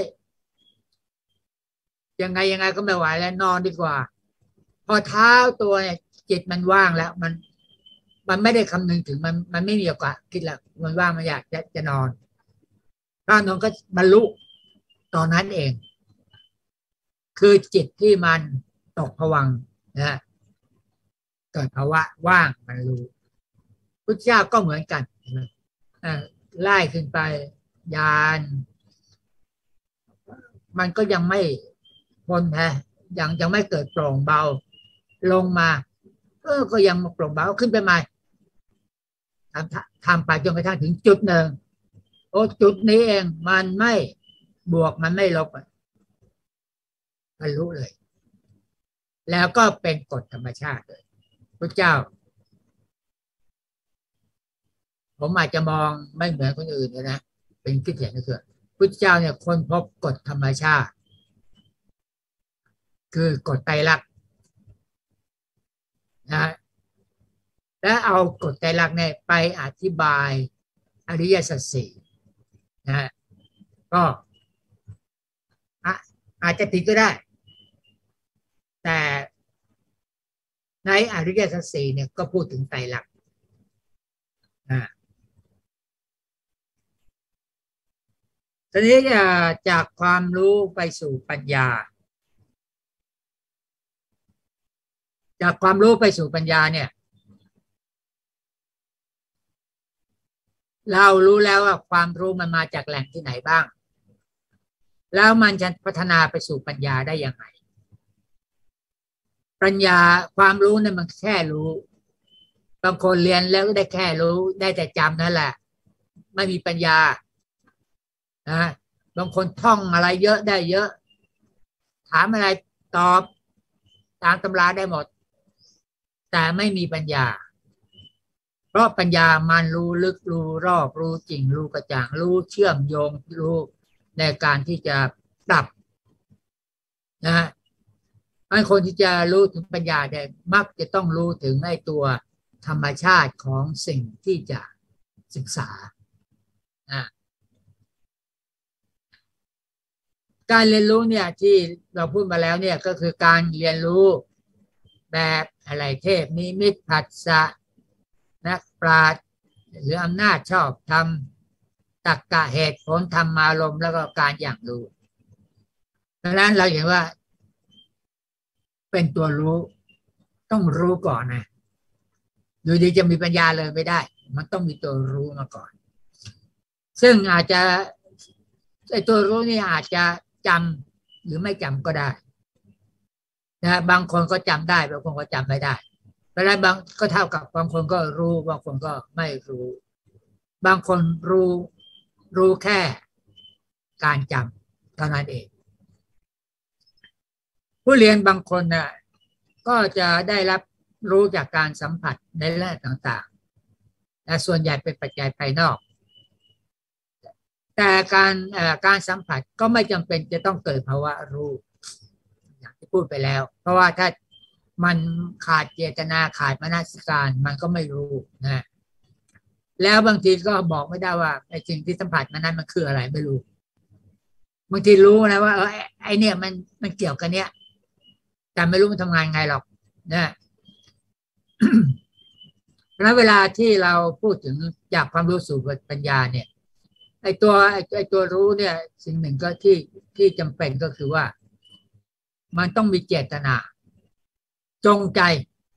[SPEAKER 1] ยังไงยังไงก็ไม่ไหวแล้วนอนดีกว่าพอเท้าตัวเนี่ยจิตมันว่างแล้วมันมันไม่ได้คำนึงถึงมันมันไม่มีโอกาสคิดแล้วมันว่างมันอยากจะจะนอนพระอานนท์ก็บรรลุตอนนั้นเองคือจิตที่มันตกผวังค์นะเกิดภาวะว่างมันรู้พุทธเจ้าก็เหมือนกันไล่ขึ้นไปญาณมันก็ยังไม่พ้นแท้ยังยังไม่เกิดโปร่งเบาลงมาเออก็ยังโปร่งเบาขึ้นไปใหม่ทำทำไปจนกระทั่งถึงจุดหนึ่งโอ้จุดนี้เองมันไม่บวกมันไม่ลบบรรลุเลยแล้วก็เป็นกฎธรรมชาติเลยพระเจ้าผมอาจจะมองไม่เหมือนคนอื่นนะเป็นคิดเห็นก็คือพระเจ้าเนี่ยค้นพบกฎธรรมชาติคือกฎไตรลักษณ์นะและเอากฎไตรลักษณ์เนี่ยไปอธิบายอริยสัจสี่นะก็อาจจะผิดก็ได้แต่ในอริยสัจสี่เนี่ยก็พูดถึงไตรลักษณ์นะทีนี้จากความรู้ไปสู่ปัญญาจากความรู้ไปสู่ปัญญาเนี่ยเรารู้แล้วว่าความรู้มันมาจากแหล่งที่ไหนบ้างแล้วมันจะพัฒนาไปสู่ปัญญาได้ยังไงปัญญาความรู้เนี่ยมันแค่รู้บางคนเรียนแล้วก็ได้แค่รู้ได้แต่จำนั่นแหละไม่มีปัญญานะบางคนท่องอะไรเยอะได้เยอะถามอะไรตอบตามตำราได้หมดแต่ไม่มีปัญญาเพราะปัญญามันรู้ลึกรู้รอบรู้จริงรู้กระจ่างรู้เชื่อมโยงรู้ในการที่จะปรับนะเพราะฉมันคนที่จะรู้ถึงปัญญาได้มักจะต้องรู้ถึงไอ้ตัวธรรมชาติของสิ่งที่จะศึกษาอ่าการเรียนรู้เนี่ยที่เราพูดมาแล้วเนี่ยก็คือการเรียนรู้แบบอะไรเทพนิมิตผัสสะนักปราชญ์หรืออำนาจชอบธรรมตรรกะเหตุผลธรรมารมณ์แล้วก็การอย่างรู้ดังนั้นเราเห็นว่าเป็นตัวรู้ต้องรู้ก่อนนะอยู่ดีจะมีปัญญาเลยไม่ได้มันต้องมีตัวรู้มาก่อนซึ่งอาจจะไอ้ตัวรู้นี่อาจจะจำหรือไม่จำก็ได้นะบางคนก็จำได้บางคนก็จำไม่ได้เพราะฉะนั้นบางก็เท่ากับบางคนก็รู้บางคนก็ไม่รู้บางคนรู้รู้แค่การจำเท่านั้นเองผู้เรียนบางคนน่ะก็จะได้รับรู้จากการสัมผัสในแง่ต่างๆแต่ส่วนใหญ่เป็นปัจจัยภายนอกแต่การการสัมผัสก็ไม่จำเป็นจะต้องเกิดภาวะรู้อย่างที่พูดไปแล้วเพราะว่าถ้ามันขาดเจตนาขาดมนสิการมันก็ไม่รู้นะแล้วบางทีก็บอกไม่ได้ว่าไอ้สิ่งที่สัมผัสมันนั้นมันคืออะไรไม่รู้บางทีรู้นะว่าเออไอ้เนี่ยมันมันเกี่ยวกันเนี้ยแต่ไม่รู้มันทำงานไงหรอกนะเพราะเวลาที่เราพูดถึงจากความรู้สู่ปัญญาเนี่ยไอ้ตัวไอ้ตัวรู้เนี่ยสิ่งหนึ่งก็ที่ที่จำเป็นก็คือว่ามันต้องมีเจตนาจงใจ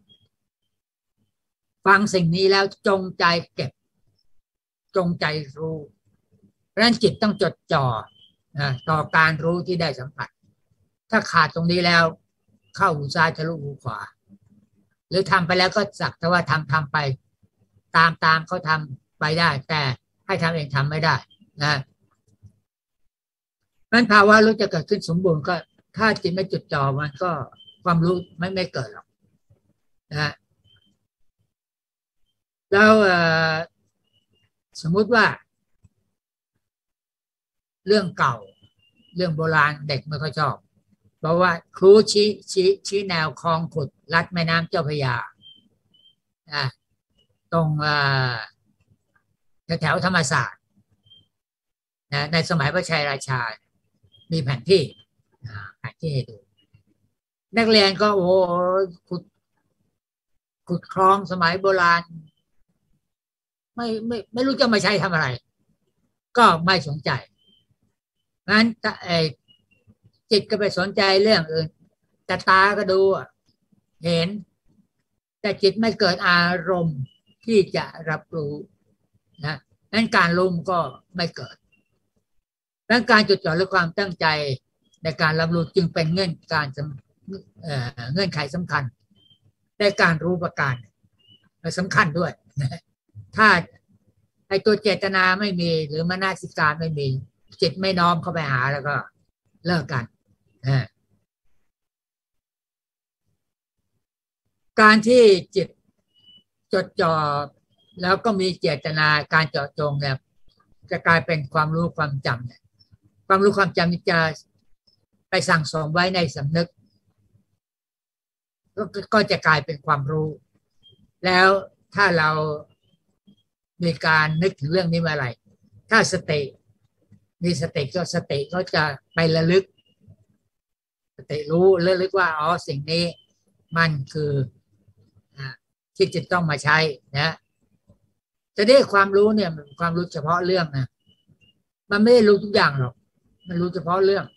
[SPEAKER 1] ฟังสิ่งนี้แล้วจงใจเก็บจงใจรู้เพราะฉะนั้นจิตต้องจดจ่อนะต่อการรู้ที่ได้สัมผัสถ้าขาดตรงนี้แล้วเข้าหูซ้ายทะลุหูขวาหรือทำไปแล้วก็สักแต่ว่าทำทำไปตามตามเขาทำไปได้แต่ให้ทำเองทำไม่ได้นะนั้นภาวะรู้จะเกิดขึ้นสมบูรณ์ก็ถ้าจิตไม่จดจ่อมันก็ความรู้ไม่ไม่เกิดหรอกนะแล้วสมมุติว่าเรื่องเก่าเรื่องโบราณเด็กไม่ค่อยชอบเพราะว่าครูชี้ชี้ชี้แนวคลองขุดลัดแม่น้ำเจ้าพระยาอ่าตรงแถวธรรมศาสตร์นะในสมัยพระชัยราชามีแผนที่แผนที่ให้ดูนักเรียนก็โอ้ขุดขุดคลองสมัยโบราณไม่ไม่ไม่รู้จะมาใช้ทำอะไรก็ไม่สนใจงั้นไอ้จิตก็ไปสนใจเรื่องอื่นแต่ตาก็ดูเห็นแต่จิตไม่เกิดอารมณ์ที่จะรับรู้นะนั้นการรู้ก็ไม่เกิดดังการจดจ่อและความตั้งใจในการรับรู้จึงเป็นเงื่อนการเอ่อเงื่อนไขสำคัญในการรู้ประการสำคัญด้วยถ้าไอ้ตัวเจตนาไม่มีหรือมนสิการไม่มีจิตไม่น้อมเข้าไปหาแล้วก็เลิกกันการที่จิตจดจ่อแล้วก็มีเจตนาการเจาะจงเนี่ยจะกลายเป็นความรู้ความจำเนี่ยความรู้ความจำนี้จะไปสั่งสมไว้ในสำนึกก็จะกลายเป็นความรู้แล้วถ้าเรามีการนึกถึงเรื่องนี้เมื่อไหร่ถ้าสติมีสติก็สติก็จะไประลึกสติรู้ระลึกว่าอ๋อสิ่งนี้มันคือที่จะต้องมาใช้นะจะได้ความรู้เนี่ยมันความรู้เฉพาะเรื่องนะมันไม่ได้รู้ทุกอย่างหรอกมันรู้เฉพาะเรื่อง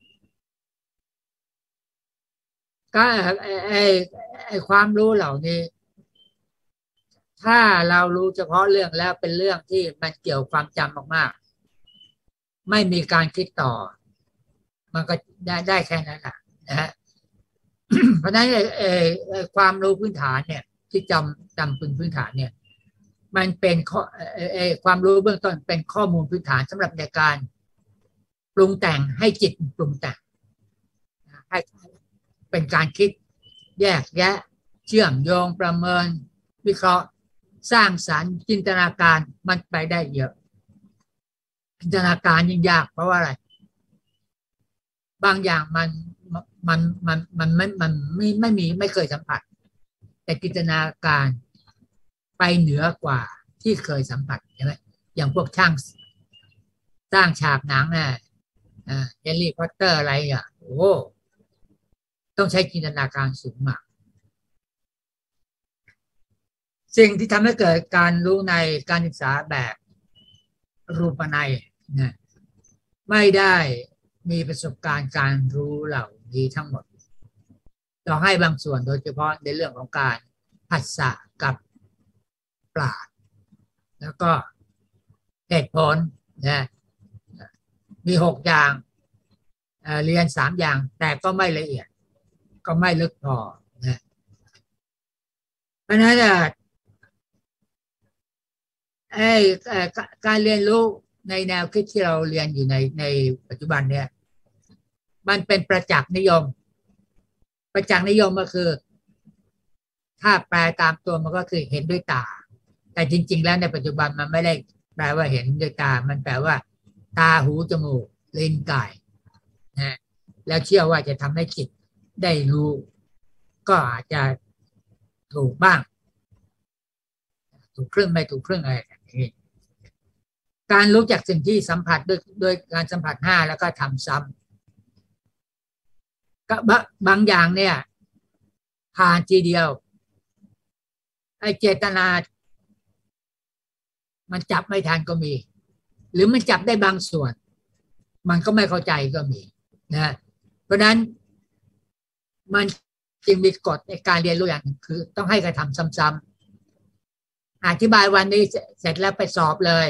[SPEAKER 1] ก็ไอ้ไอ้ความรู้เหล่านี้ถ้าเรารู้เฉพาะเรื่องแล้วเป็นเรื่องที่มันเกี่ยวความจำมากๆไม่มีการคิดต่อมันก็ได้ได้แค่นั้นแหละนะฮะ เพราะฉะนั้นไอ้ความรู้พื้นฐานเนี่ยที่จำจำเป็นพื้นฐานเนี่ยมันเป็นข้อไอ้ความรู้เบื้องต้นเป็นข้อมูลพื้นฐานสำหรับในการปรุงแต่งให้จิตปรุงแต่งให้เป็นการคิดแยกแยะเชื่อมโยงประเมินวิเคราะห์สร้างสรรค์จินตนาการมันไปได้เยอะจินตนาการยิ่งยากเพราะว่าอะไรบางอย่างมันมันมันมันไม่มันไม่ไม่มีไม่เคยสัมผัสแต่จินตนาการไปเหนือกว่าที่เคยสัมผัสใช่ไหมอย่างพวกช่างสร้างฉากหนังน่ะอ่าแฮร์รี่พอตเตอร์อะไรอ่ะโอ้ต้องใช้จินตนาการสูงมากสิ่งที่ทำให้เกิดการรู้ในการศึกษาแบบรูปนัยนะไม่ได้มีประสบการณ์การรู้เหล่านี้ทั้งหมดต้องให้บางส่วนโดยเฉพาะในเรื่องของการผัสสะกับปราชญ์แล้วก็เหตุผลนะมีหกอย่างเเรียนสามอย่างแต่ก็ไม่ละเอียดก็ไม่ลึกพอนะเพราะฉะนั้นไอ้การเรียนรู้ในแนวคิดที่เราเรียนอยู่ในในปัจจุบันเนี่ยมันเป็นประจักษ์นิยมประจักษ์นิยมก็คือถ้าแปลตามตัวมันก็คือเห็นด้วยตาแต่จริงๆแล้วในปัจจุบันมันไม่ได้แปลว่าเห็นด้วยตามันแปลว่าตาหูจมูกลิ้นกายนะแล้วเชื่อว่าจะทำให้จิตได้รู้ก็อาจจะถูกบ้างถูกครึ่งไม่ถูกครึ่งอะไรการรู้จักสิ่งที่สัมผัสด้วยด้วยการสัมผัสห้าแล้วก็ทำซ้ำก็บางอย่างเนี่ยผ่านทีเดียวไอ้เจตนามันจับไม่ทันก็มีหรือมันจับได้บางส่วนมันก็ไม่เข้าใจก็มีนะเพราะนั้นมันจึงมีกฎในการเรียนรู้อย่างนึงคือต้องให้กระทำซ้ำๆอธิบายวันนี้เสร็จแล้วไปสอบเลย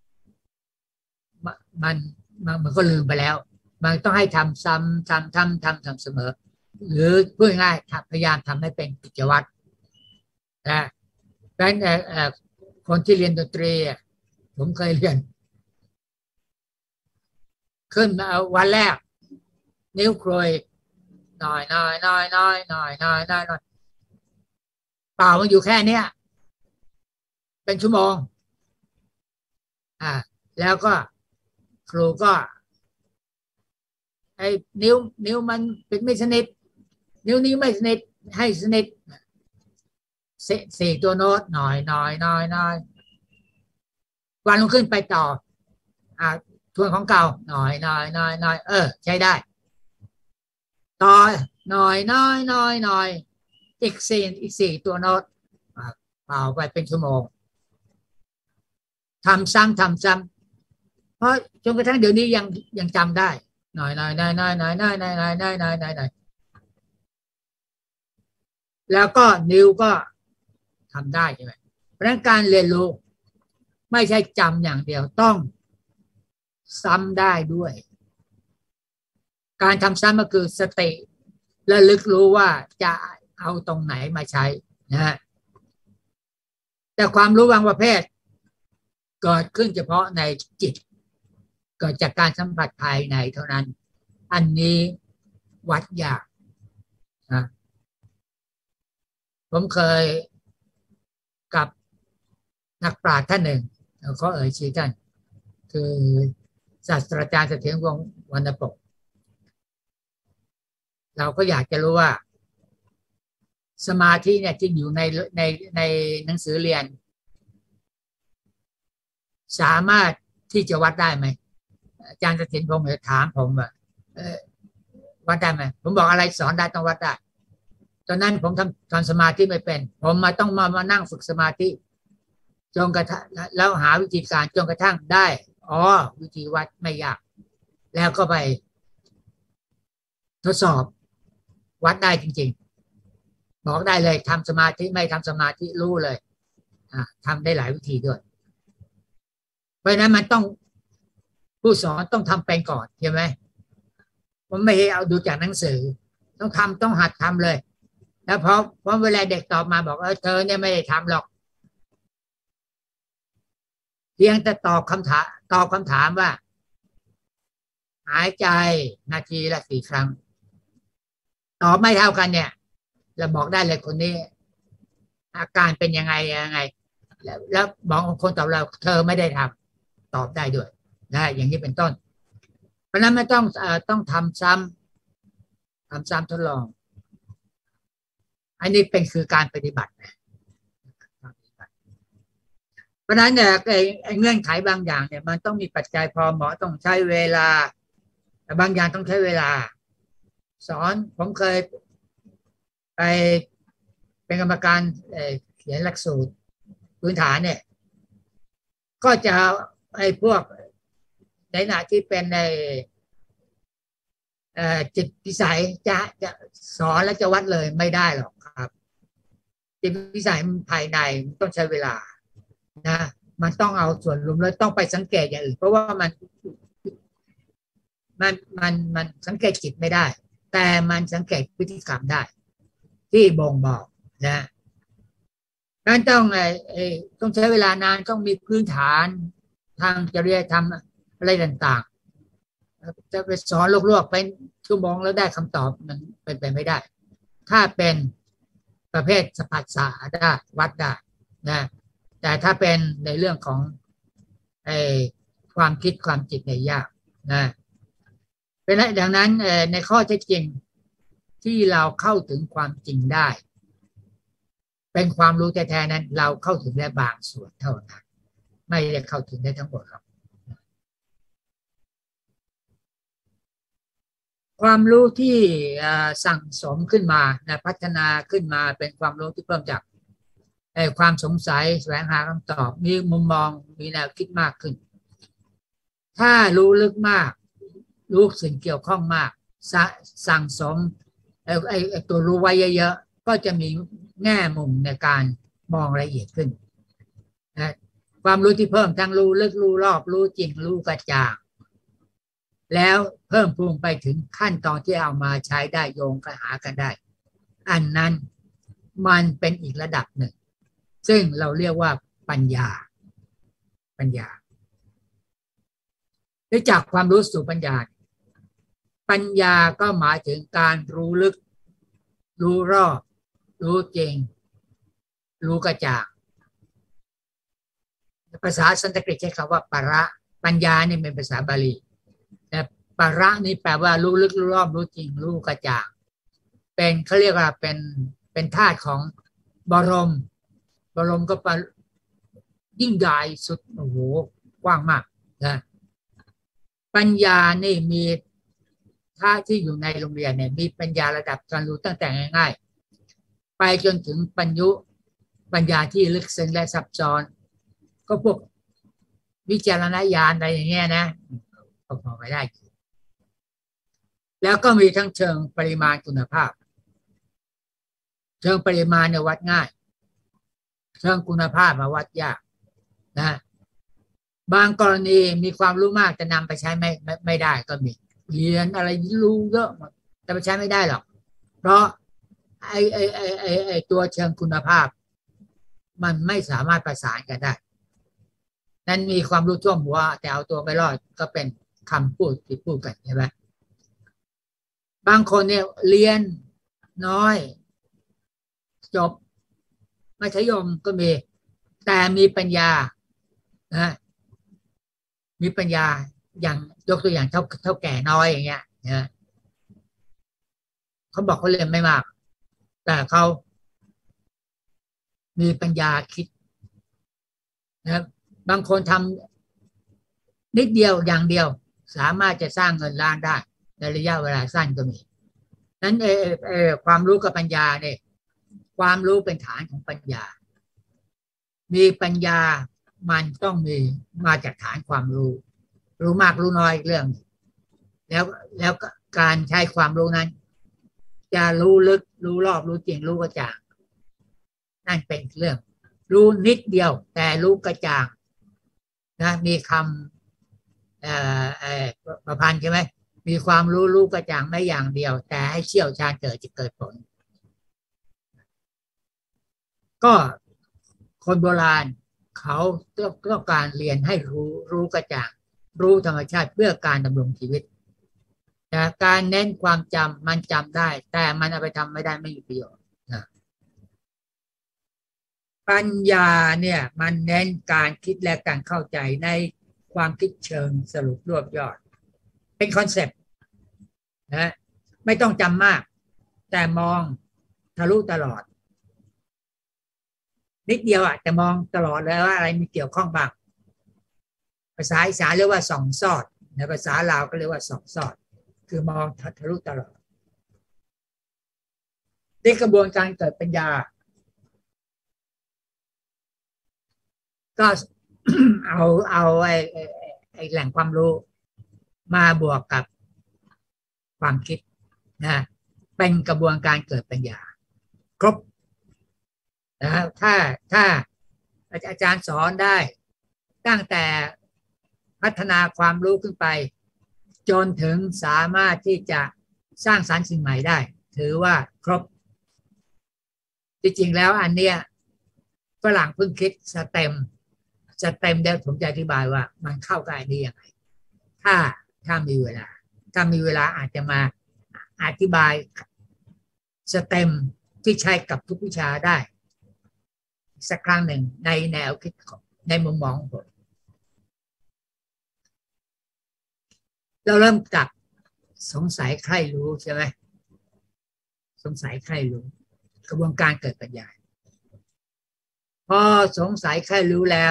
[SPEAKER 1] มันมันมันก็ลืมไปแล้วมันต้องให้ทำซ้ำทำทำทำทำเสมอหรือพูดง่ายๆพยายามทำให้เป็นกิจวัตรนะเพราะฉะนั้นคนที่เรียนดนตรีผมเคยเรียนขึ้นมาวันแรกนิ้วครวยหน่อยหน่อยหน่อยหน่อยหน่อยหน่อยหน่อยหน่อยเปล่ามันอยู่แค่เนี้ยเป็นชั่วโมงอ่าแล้วก็ครูก็ไอ้นิ้วนิ้วมันเป็นไม่สนิทนิ้วนี้ไม่สนิทให้สนิทสี่ตัวโน้ตหน่อยหน่อยหน่อยหน่อยวันลงขึ้นไปต่ออ่าทวนของเก่าหน่อยหน่อยหน่อยหน่อยเออใช้ได้ต่อหน่อยหน่อยหน่อยหน่อยอีกสี่อีกสี่ตัวโน้ตเป่าไปเป็นชั่วโมงทำซ้ำทำซ้ำเพราะจนกระทั่งเดี๋ยวนี้ยังยังจำได้หน่อยหน่อยหน่อยหน่อยหน่อยหน่อยหน่อยหน่อยหน่อยหน่อยหน่อยหน่อยแล้วก็นิ้วก็ทำได้ใช่ไหมเพราะฉะนั้นการเรียนรู้ไม่ใช่จำอย่างเดียวต้องซ้ำได้ด้วยการทำซ้ำก็คือสติและลึกรู้ว่าจะเอาตรงไหนมาใช้นะฮะแต่ความรู้บางประเภทเกิดขึ้นเฉพาะในจิตเกิดจากการสัมผัสภายในเท่านั้นอันนี้วัดยากนะผมเคยกับนักปราชญ์ท่านหนึ่งเขาเอ่ยชื่อท่านคือศาสตราจารย์เสถียรวงศ์วรรณปกเราก็อยากจะรู้ว่าสมาธิเนี่ยที่อยู่ในในในหนังสือเรียนสามารถที่จะวัดได้ไหมอาจารย์เสถียรพงศ์ถามผมว่าวัดได้ไหมผมบอกอะไรสอนได้ต้องวัดได้ตอนนั้นผมทำทำสมาธิไม่เป็นผมมาต้องมามานั่งฝึกสมาธิจนกระทั่งแล้วหาวิธีการจนกระทั่งได้อ๋อวิธีวัดไม่ยากแล้วก็ไปทดสอบวัดได้จริงๆบอกได้เลยทำสมาธิไม่ทำสมาธิรู้เลยอ่าทำได้หลายวิธีด้วยเพราะนั้นมันต้องผู้สอนต้องทำเป็นก่อนใช่ไหมผมไม่ให้เอาดูจากหนังสือต้องทำต้องหัดทำเลยแล้วพอพอเวลาเด็กตอบมาบอกเออเธอเนี่ยไม่ได้ทำหรอกเพียงแต่ตอบคำถามตอบคำถามว่าหายใจนาทีละกี่ครั้งตอบไม่เท่ากันเนี่ยเราบอกได้เลยคนนี้อาการเป็นยังไงยังไงแล้วแล้วบอกคนตอบเราเธอไม่ได้ทำตอบได้ด้วยนะอย่างนี้เป็นต้นเพราะนั้นไม่ต้องเอ่อต้องทำซ้ทำซ้ำทดลองอันนี้เป็นคือการปฏิบัตินะเพราะฉะนั้นเนี่ยไอ้เงื่อนไขบางอย่างเนี่ยมันต้องมีปัจจัยพอเหมาะต้องใช้เวลาแต่บางอย่างต้องใช้เวลาสอนผมเคยไปเป็นกรรมการเขียนหลักสูตรพื้นฐานเนี่ยก็จะไอ้พวกในหน้าที่เป็นในจิตวิสัยจะจะสอนและจะวัดเลยไม่ได้หรอกครับจิตวิสัยภายในต้องใช้เวลานะมันต้องเอาส่วนรวมแล้วต้องไปสังเกตอย่างอื่นเพราะว่ามันมันมันมันสังเกตจิตไม่ได้แต่มันสังเกตพฤติกรรมได้ที่บ่งบอกนะนั้นต้องไอ้ต้องใช้เวลานานต้องมีพื้นฐานทางจริยธรรมอะไรต่างๆจะไปสอนลวกๆไปชั่วโมงแล้วได้คำตอบมันเป็นไปไม่ได้ถ้าเป็นประเภทสัมผัสสาได้วัดได้นะแต่ถ้าเป็นในเรื่องของไอ้ความคิดความจิตในยากนะเป็นดังนั้นในข้อเท็จจริงที่เราเข้าถึงความจริงได้เป็นความรู้แท้ๆนั้นเราเข้าถึงได้บางส่วนเท่านั้นไม่ได้เข้าถึงได้ทั้งหมดหรอกความรู้ที่สั่งสมขึ้นมานะพัฒนาขึ้นมาเป็นความรู้ที่เพิ่มจากความสงสัยแสวงหาคำตอบมีมุมมองมีแนวคิดมากขึ้นถ้ารู้ลึกมากรู้สิ่งเกี่ยวข้องมากสั่งสมไอ้ไอ้ตัวรู้ไว้เยอะๆก็จะมีแง่มุมในการมองละเอียดขึ้นนะความรู้ที่เพิ่มทั้งรู้ลึกรู้รอบรู้จริงรู้กระจ่างแล้วเพิ่มพูนไปถึงขั้นตอนที่เอามาใช้ได้โยงกันหากันได้อันนั้นมันเป็นอีกระดับหนึ่งซึ่งเราเรียกว่าปัญญาปัญญาได้จากความรู้สู่ปัญญาปัญญาก็หมายถึงการรู้ลึกรู้รอบรู้จริงรู้กระจ่างภาษาสันสกฤตใช้คำว่าประปัญญานี่เป็นภาษาบาลีแต่ประนี่แปลว่ารู้ลึกรู้รอบรู้จริงรู้กระจ่างเป็นเขาเรียกว่าเป็นเป็นธาตุของบรมบรมก็เป็นยิ่งใหญ่สุดโอ้โหกว้างมากนะปัญญานี่มีถ้าที่อยู่ในโรงเรียนเนี่ยมีปัญญาระดับการรู้ตั้งแต่ง่ายๆไปจนถึงปัญญุปัญญาที่ลึกซึ้งและซับซ้อนก็พวกวิจารณญาณอะไรอย่างเงี้ยนะก็พอไปได้แล้วก็มีทั้งเชิงปริมาณคุณภาพเชิงปริมาณเนี่ยวัดง่ายเชิงคุณภาพมาวัดยากนะบางกรณีมีความรู้มากแต่นำไปใช้ไม่ไม่ไม่ได้ก็มีเรียนอะไรรู้เยอะแต่ไปใช้ไม่ได้หรอกเพราะไอ้ไอ้ไอ้ไอ้ไอ้ตัวเชิงคุณภาพมันไม่สามารถประสานกันได้นั้นมีความรู้ท่วมหัวแต่เอาตัวไม่รอดก็เป็นคำพูดที่พูดกันใช่ไหมบางคนเนี่ยเรียนน้อยจบมัธยมก็มีแต่มีปัญญานะมีปัญญาอย่างยกตัวอย่างเท่าเท่าแก่น้อยอย่างเงี้ยนะเขาบอกเขาเรียนไม่มากแต่เขามีปัญญาคิดนะบางคนทำนิดเดียวอย่างเดียวสามารถจะสร้างเงินล้านได้ในระยะเวลาสั้นก็มีนั้นเออเออความรู้กับปัญญาเนี่ยความรู้เป็นฐานของปัญญามีปัญญามันต้องมีมาจากฐานความรู้รู้มากรู้น้อยเรื่องแล้วแล้วการใช้ความรู้นั้นจะรู้ลึกรู้รอบรู้จริงรู้กระจ่างนั่นเป็นเรื่องรู้นิดเดียวแต่รู้กระจ่างนะมีคำเอ่อเอ่อประพันธ์ใช่ไหมมีความรู้รู้กระจ่างไม่อย่างเดียวแต่ให้เชี่ยวชาญเกิดจะเกิดผลก็คนโบราณเขาต้องการเรียนให้รู้รู้กระจ่างรู้ธรรมชาติเพื่อการดำรงชีวิตแต่การเน้นความจำมันจำได้แต่มันเอาไปทำไม่ได้ไม่มีประโยชน์นะปัญญาเนี่ยมันเน้นการคิดและการเข้าใจในความคิดเชิงสรุปรวบยอดเป็นคอนเซ็ปต์นะไม่ต้องจำมากแต่มองทะลุตลอดนิดเดียวอ่ะแต่มองตลอดเลยว่าอะไรมีเกี่ยวข้องบ้างภาษาอีสานเรียกว่าส่องซอดในภาษาลาวก็เรียกว่าส่องซอดคือมองทะลุตลอดนี่กระบวนการเกิดปัญญาก็ เอาเอาไอ้ไอ้แหล่งความรู้มาบวกกับความคิดนะเป็นกระบวนการเกิดปัญญาครบนะถ้าถ้าอาจารย์สอนได้ตั้งแต่พัฒนาความรู้ขึ้นไปจนถึงสามารถที่จะสร้างสรรค์สิ่งใหม่ได้ถือว่าครบจริงๆแล้วอันเนี้ยฝรั่งเพิ่งคิดสเต็มสเต็มเดี๋ยวผมจะอธิบายว่ามันเข้ากับอันนี้ยังไงถ้าถ้ามีเวลาถ้ามีเวลาอาจจะมาอธิบายสเต็มที่ใช้กับทุกวิชาได้สักครั้งหนึ่งในแนวคิดในมุมมองของผมเราเริ่มจากสงสัยใครรู้ใช่ไหมสงสัยใครรู้กระบวนการเกิดปัญญาพอสงสัยใครรู้แล้ว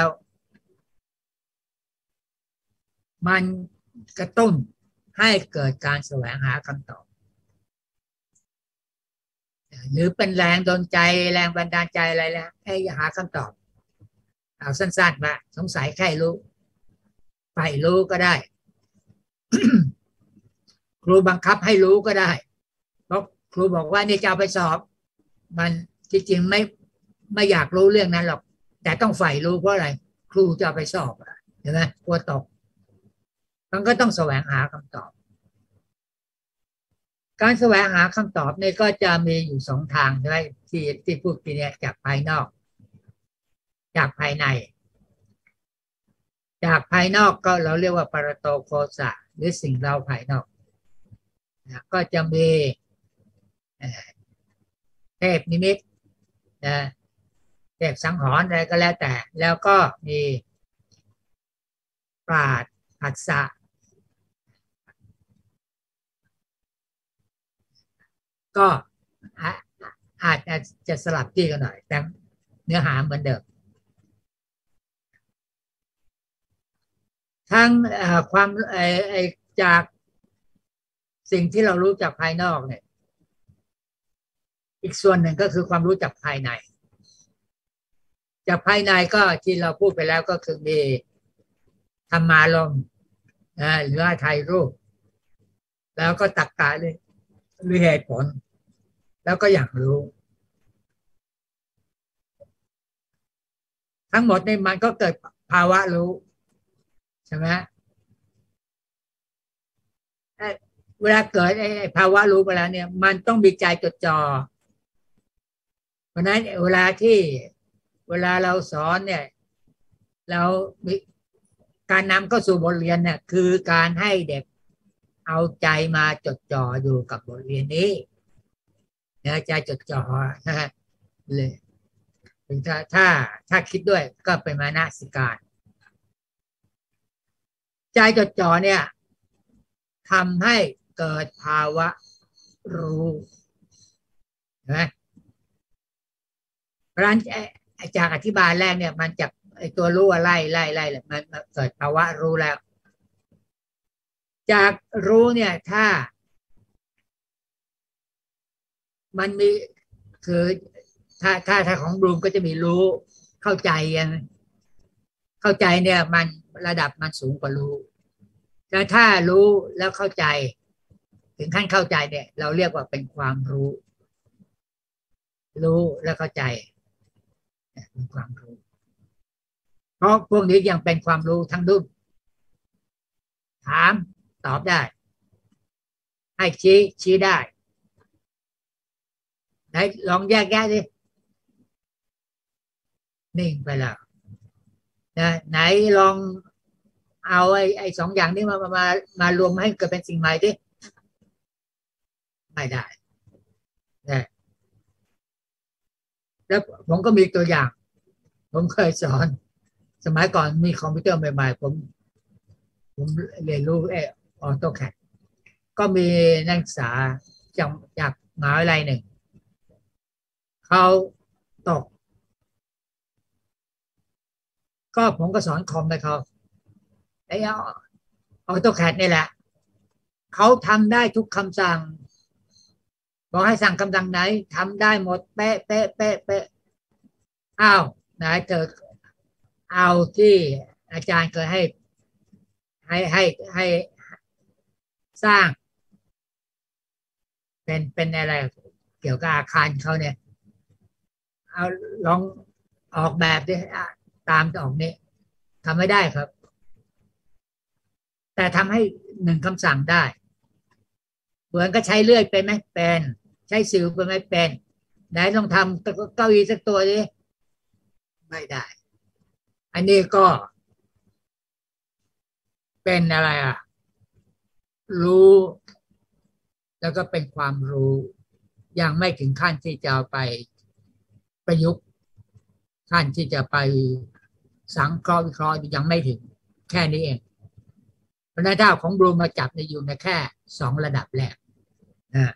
[SPEAKER 1] มันกระตุ้นให้เกิดการแสวงหาคำตอบหรือเป็นแรงดลใจแรงบันดาลใจอะไรแล้วให้หาคำตอบเอาสั้นๆว่าสงสัยใครรู้ไปรู้ก็ได้ ครูบังคับให้รู้ก็ได้เพราะครูบอกว่านี่จะเอาไปสอบมันจริงๆไม่ไม่อยากรู้เรื่องนั้นหรอกแต่ต้องใฝ่รู้เพราะอะไรครูจะเอาไปสอบเห็นไหมกลัวตกมันก็ต้องแสวงหาคำตอบการแสวงหาคำตอบนี่ก็จะมีอยู่สองทางใช่ไหมที่ที่พูดทีนี้จากภายนอกจากภายในจากภายนอกก็เราเรียกว่าปรโตโคสะหรือสิ่งเราภายนอกนะก็จะมีเทพนิมิตนะเทพสังหรณ์อะไรก็แล้วแต่แล้วก็มีปราดผัสสะก็อาจจะสลับที่กันหน่อยแต่เนื้อหาเหมือนเดิมทั้งความจากสิ่งที่เรารู้จากภายนอกเนี่ยอีกส่วนหนึ่งก็คือความรู้จากภายในจากภายในก็ที่เราพูดไปแล้วก็คือมีธรรมารมณ์นะหรือไทยรูปแล้วก็ตรรกะหรือหรือเหตุผลแล้วก็อยากรู้ทั้งหมดนี่มันก็เกิดภาวะรู้ใช่ไหมเวลาเกิดไอ้ภาวะรู้ไปแล้วเนี่ยมันต้องมีใจจดจ่อเพราะนั้นเวลาที่เวลาเราสอนเนี่ยเราการนำเข้าสู่บทเรียนเนี่ยคือการให้เด็กเอาใจมาจดจ่ออยู่กับบทเรียนนี้นะใจจดจ่อนะเลยถ้าถ้าถ้าคิดด้วยก็เป็นมานะสิการใจจดจ่อเนี่ยทำให้เกิดภาวะรู้นะเพราะฉะนั้นจากอธิบายแรกเนี่ยมันจะไอตัวรู้ว่าไล่ไล่ไล่มันเกิดภาวะรู้แล้วจากรู้เนี่ยถ้ามันมีคือถ้าถ้าถ้าของบลูมก็จะมีรู้เข้าใจยังเข้าใจเนี่ยมันระดับมันสูงกว่ารู้แต่ถ้ารู้แล้วเข้าใจถึงขั้นเข้าใจเนี่ยเราเรียกว่าเป็นความรู้รู้แล้วเข้าใจเป็นความรู้เพราะพวกนี้ยังเป็นความรู้ทั้งดุ้นถามตอบได้ให้ชี้ชี้ได้ไหนลองแยกแยะดินิ่งไปแล้วนะไหนลองเอาไอ้ไอ้สองอย่างนี้มามามารวมให้เกิดเป็นสิ่งใหม่ดิไม่ได้นะแล้วผมก็มีตัวอย่างผมเคยสอนสมัยก่อนมีคอมพิวเตอร์ใหม่ๆผมผมเรียนรู้ไอ้ออโต้แคดก็มีนักศึกษาจากจากมหาวิทยาลัยหนึ่งเขาตกก็ผมก็สอนคอมไปเขาไอ้เอาออโตแคดนี่แหละเขาทำได้ทุกคำสั่งบอกให้สั่งคำสั่งไหนทำได้หมดเป๊ะเป๊ะเป๊ะเป๊ะอ้าวไหนเธอเอาที่อาจารย์เคยให้ให้ให้ให้สร้างเป็นเป็นอะไรเกี่ยวกับอาคารเขาเนี่ยเอาลองออกแบบดิตามจะออกนี้ทำไม่ได้ครับแต่ทำให้หนึ่งคำสั่งได้เหมือนก็ใช้เลื่อยเป็นไหมเป็นใช้สิวเป็นไหมเป็นไหนลองทำเก้าอี้สักตัวดิไม่ได้อันนี้ก็เป็นอะไรอ่ะรู้แล้วก็เป็นความรู้ยังไม่ถึงขั้นที่จะไปประยุกต์ขั้นที่จะไปสังเคราะห์วิเคราะห์ยังไม่ถึงแค่นี้เองเพราะนั้นถ้าของบลูมาจับในอยู่ในแค่สองระดับแรกนะ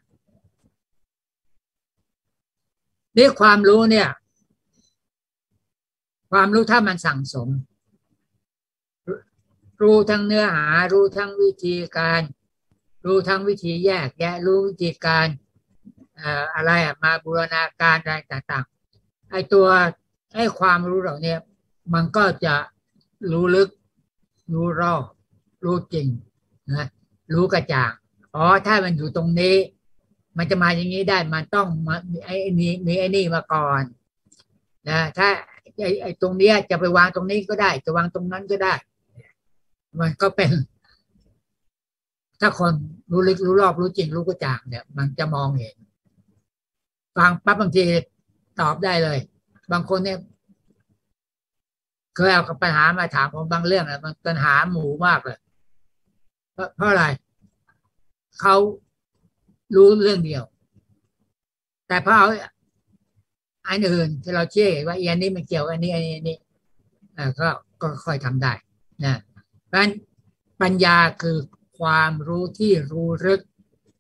[SPEAKER 1] นี่ความรู้เนี่ยความรู้ถ้ามันสั่งสมรู้ทั้งเนื้อหารู้ทั้งวิธีการรู้ทั้งวิธีแยกแยะรู้วิธีการเอ่ออะไรอะมาบูรณาการอะไรต่างๆไอ้ตัวไอ้ความรู้เหล่านี้มันก็จะรู้ลึกรู้รอบรู้จริงนะรู้กระจ่างอ๋อถ้ามันอยู่ตรงนี้มันจะมาอย่างนี้ได้มันต้องมาไอ้นี่มีไอ้นี่มาก่อนนะถ้าไอ้ไอ้ตรงเนี้ยจะไปวางตรงนี้ก็ได้จะวางตรงนั้นก็ได้มันก็เป็นถ้าคนรู้ลึกรู้รอบรู้จริงรู้กระจ่างเนี่ยมันจะมองเห็นฟังปั๊บบางทีตอบได้เลยบางคนเนี่ยเคยเอาปัญหามาถามผมบางเรื่องนะมันปัญหาหมู่มากเลยเพราะเพราะอะไรเขารู้เรื่องเดียวแต่พอเอาอันอื่นที่เราเชื่อว่าอันนี้มันเกี่ยวอันนี้อันนี้อันนี้อ่าก็ก็ค่อยทำได้นะเพราะฉะนั้นปัญญาคือความรู้ที่รู้ลึก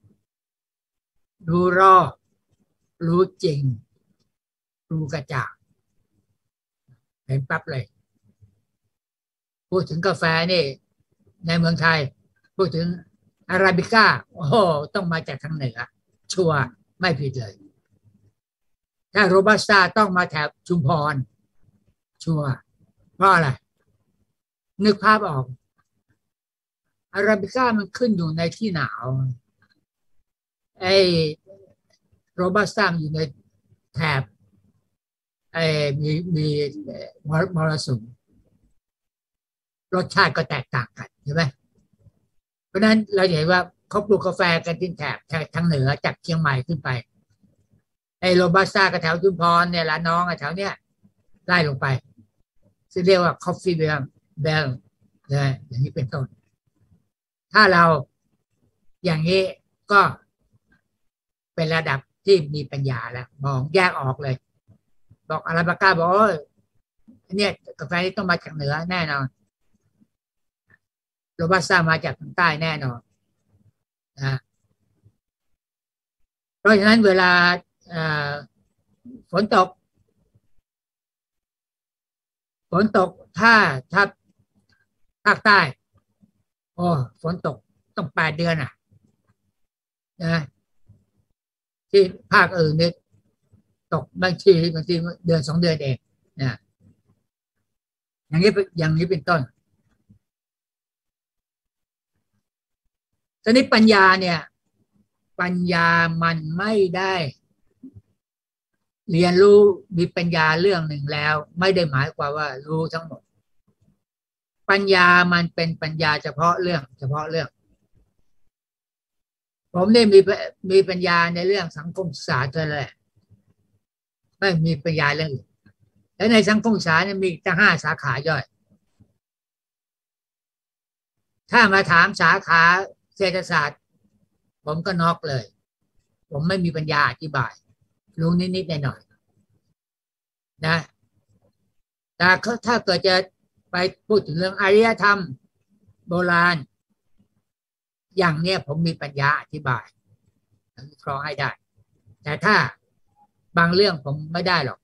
[SPEAKER 1] รู้รอบรู้จริงรู้กระจ่างเห็นปั๊บเลยพูดถึงกาแฟนี่ในเมืองไทยพูดถึงอาราบิก้าโอ้โหต้องมาจากทางเหนือชัวร์ไม่ผิดเลยถ้าโรบัสต้าต้องมาแถบชุมพรชัวร์เพราะอะไรนึกภาพออกอาราบิก้ามันขึ้นอยู่ในที่หนาวไอ้โรบัสต้าอยู่ในแถบไอ้มีมีมรสุมรสชาติก็แตกต่างกันใช่ไหมเพราะฉะนั้นเราเห็นว่าเขาปลูกกาแฟกันที่แถบทางเหนือจากเชียงใหม่ขึ้นไปไอ้โรบัสต้ากับแถวชุมพรเนี่ยละน้องแถวเนี้ยไล่ลงไปซึ่งเรียกว่าคอฟฟี่เบลเบลนะอย่างนี้เป็นต้นถ้าเราอย่างนี้ก็เป็นระดับที่มีปัญญาแล้วมองแยกออกเลยบอกอาราบิก้าบอกเนี่ยกาแฟที่ต้องมาจากเหนือแน่นอนโรบัสต้ามาจากทางใต้แน่นอนนะเพราะฉะนั้นเวลาฝนตกฝนตกถ้าถ้าภาคใต้โอ้ฝนตกต้องแปดเดือนอ่ะนะที่ภาคอื่นเนี่ยตกบางทีบางทีเดือนสองเดือนเองนะอย่างนี้อย่างนี้เป็นต้นตอนนี้ปัญญาเนี่ยปัญญามันไม่ได้เรียนรู้มีปัญญาเรื่องหนึ่งแล้วไม่ได้หมายความว่ารู้ทั้งหมดปัญญามันเป็นปัญญาเฉพาะเรื่องเฉพาะเรื่องผมได้มีมีปัญญาในเรื่องสังคมศาสตร์เท่านั้นแหละไม่มีปัญญาเรื่องอื่นและในสังคมศาสตร์มีตั้งห้าสาขาย่อยถ้ามาถามสาขาเศรษฐศาสตร์ผมก็น็อกเลยผมไม่มีปัญญาอธิบายรู้นิดๆหน่อยๆนะแต่ถ้าเกิดจะไปพูดถึงเรื่องอารยธรรมโบราณอย่างเนี้ยผมมีปัญญาอธิบายวิเคราะห์ให้ได้แต่ถ้าบางเรื่องผมไม่ได้หรอก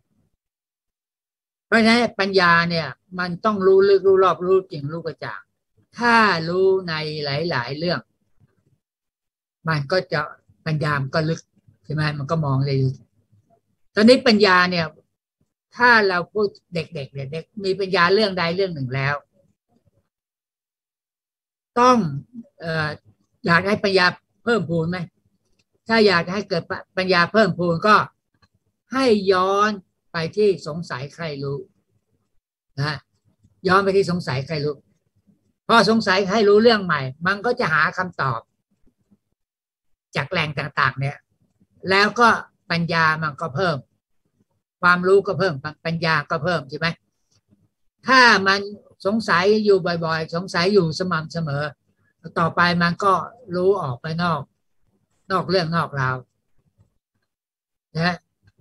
[SPEAKER 1] เพราะฉะนั้นปัญญาเนี่ยมันต้องรู้ลึกรู้รอบรู้จริงรู้กระจ่างถ้ารู้ในหลายๆเรื่องมันก็จะปัญญามันก็ลึกใช่ไหมมันก็มองได้ลึกตอนนี้ปัญญาเนี่ยถ้าเราพูดเด็กๆเนี่ยเด็กมีปัญญาเรื่องใดเรื่องหนึ่งแล้วต้องเอ่ออยากให้ปัญญาเพิ่มพูนไหมถ้าอยากให้เกิดปัญญาเพิ่มพูนก็ให้ย้อนไปที่สงสัยใครรู้นะย้อนไปที่สงสัยใครรู้พอสงสัยใครรู้เรื่องใหม่มันก็จะหาคำตอบจากแหล่งต่างๆเนี่ยแล้วก็ปัญญามันก็เพิ่มความรู้ก็เพิ่มปัญญาก็เพิ่มใช่ไหมถ้ามันสงสัยอยู่บ่อยๆสงสัยอยู่สม่ำเสมอต่อไปมันก็รู้ออกไปนอกนอกเรื่องนอกราวนะ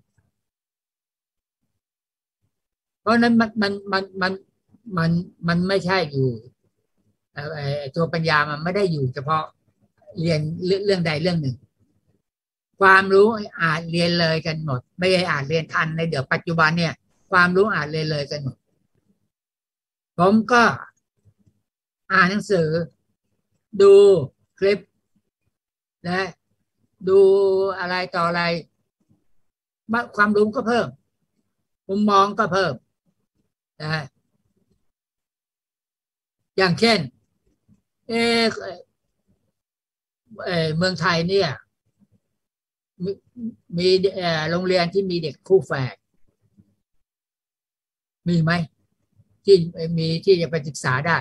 [SPEAKER 1] เพราะนั้นมันมันมันมันมันมันไม่ใช่อยู่ตัวปัญญามันไม่ได้อยู่เฉพาะเรียนเรื่องใดเรื่องหนึ่งความรู้อาจเรียนเลยกันหมดไม่ได้อาจเรียนทันในเดี๋ยวปัจจุบันเนี่ยความรู้อาจเรียนเลยกันหมดผมก็อ่านหนังสือดูคลิปนะดูอะไรต่ออะไรความรู้ก็เพิ่มมุมมองก็เพิ่มนะอย่างเช่นเออเออเมืองไทยเนี่ยมีมีเอ่อโรงเรียนที่มีเด็กคู่แฝดมีไหมที่มีที่จะไปศึกษาได้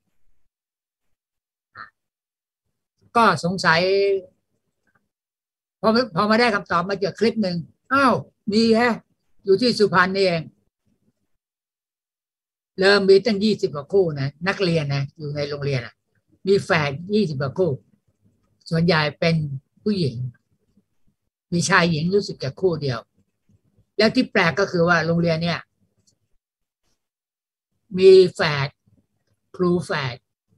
[SPEAKER 1] ก็สงสัยพอพอมาได้คำตอบมาเจอคลิปหนึ่งอ้าวมีฮะอยู่ที่สุพรรณนี่เองเริ่มมีตั้งยี่สิบกว่าคู่นะนักเรียนนะอยู่ในโรงเรียนอ่ะมีแฝดยี่สิบกว่าคู่ส่วนใหญ่เป็นผู้หญิงมีชายหญิงรู้สึกแค่คู่เดียวแล้วที่แปลกก็คือว่าโรงเรียนเนี่ยมีแฝดครูแฝด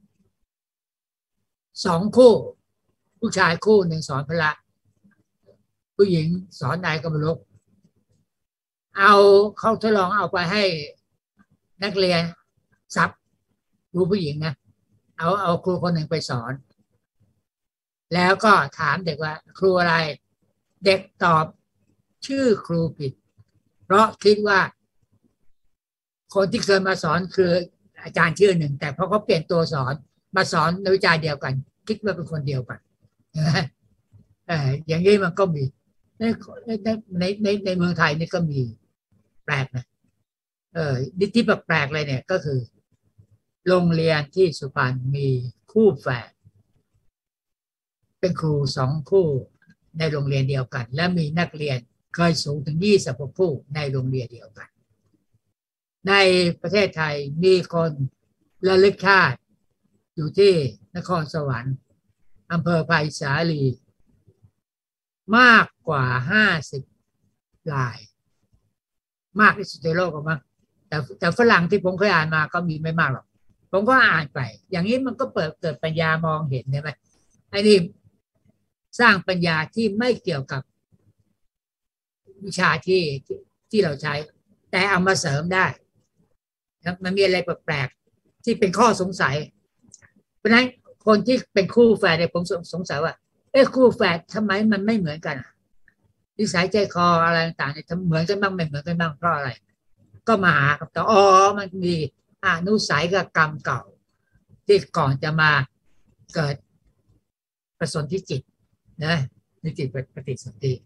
[SPEAKER 1] สองคู่ผู้ชายคู่หนึ่งสอนพละผู้หญิงสอนนายกรรมลกเอาเขาทดลองเอาไปให้นักเรียนซับครูผู้หญิงนะเอาเอาครูคนหนึ่งไปสอนแล้วก็ถามเด็กว่าครูอะไรเด็กตอบชื่อครูผิดเพราะคิดว่าคนที่เคยมาสอนคืออาจารย์ชื่อหนึ่งแต่พอเขาเปลี่ยนตัวสอนมาสอนในวิชาเดียวกันคิดว่าเป็นคนเดียวกันเอออย่างนี้มันก็มีในในในในในเมืองไทยนี่ก็มีแปลกนะเออที่แปลกเลยเนี่ยก็คือโรงเรียนที่สุพรรณมีคู่แฝดเป็นครูสองคู่ในโรงเรียนเดียวกันและมีนักเรียนเคยสูงถึงยี่สิบคู่ในโรงเรียนเดียวกันในประเทศไทยมีคนระลึกชาติอยู่ที่นครสวรรค์อำเภอไผ่สาลีมากกว่าห้าสิบรายมากที่สุดในโลกมั้งแต่แต่ฝรั่งที่ผมเคยอ่านมาก็มีไม่มากหรอกผมก็อ่านไปอย่างนี้มันก็เปิดเกิดปัญญามองเห็นใช่ไหมไอ้นี่สร้างปัญญาที่ไม่เกี่ยวกับวิชาที่ที่เราใช้แต่เอามาเสริมได้มันมีอะไรแปลกๆที่เป็นข้อสงสัยเพราะฉะนั้นคนที่เป็นคู่แฝดเนี่ยผมสงสัยว่าเอ๊ะคู่แฝดทำไมมันไม่เหมือนกันนิสัยใจคออะไรต่างๆเนี่ยเหมือนกันบ้างไม่เหมือนกันบ้างเพราะอะไรก็มาหาคำตอบอ๋อมันมีอนุสัยกับกรรมเก่าที่ก่อนจะมาเกิดประสนธิจิตนะนิจิตปฏิสนธิ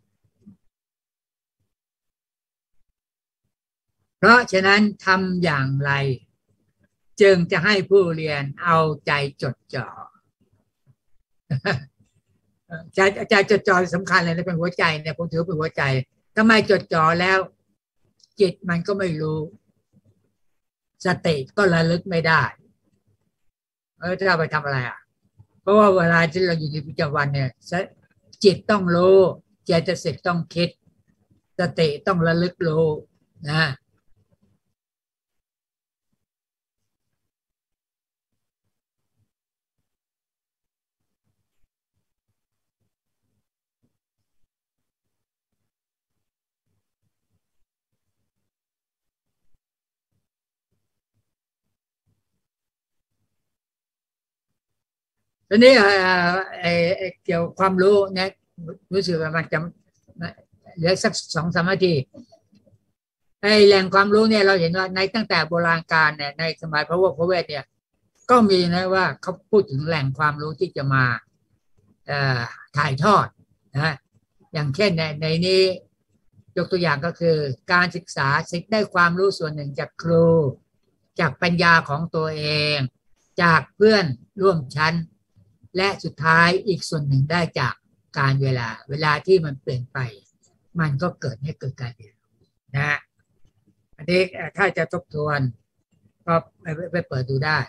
[SPEAKER 1] เพราะฉะนั้นทำอย่างไรจึงจะให้ผู้เรียนเอาใจจดจ่อใจใจจดจ่อสำคัญเลยนะเป็นหัวใจเนี่ยผมถือเป็นหัวใจทำไมจดจ่อแล้วจิตมันก็ไม่รู้สติก็ระลึกไม่ได้เออจะไปทำอะไรอ่ะเพราะว่าเวลาที่เราอยู่ในประจำวันเนี่ยจิตต้องรู้เจตสิกต้องคิดสติต้องระลึกรู้นะทีนี้เอ่อไอ้ไอ้เกี่ยวความรู้เนี่ยรู้สึกว่ามันจะเหลือสักสองสามนาทีไอ้แหล่งความรู้เนี่ยเราเห็นว่าในตั้งแต่โบราณกาลเนี่ยในสมัยพระวกพระเวทเนี่ยก็มีนะว่าเขาพูดถึงแหล่งความรู้ที่จะมาเอ่อถ่ายทอดนะอย่างเช่นในในนี้ยกตัวอย่างก็คือการศึกษาสิทธิ์ได้ความรู้ส่วนหนึ่งจากครูจากปัญญาของตัวเองจากเพื่อนร่วมชั้นและสุดท้ายอีกส่วนหนึ่งได้จากการเวลาเวลาที่มันเปลี่ยนไปมันก็เกิดให้เกิดการเรียนรู้นะอันนี้ถ้าจะทบทวนก็ไปไปเปิดดูได้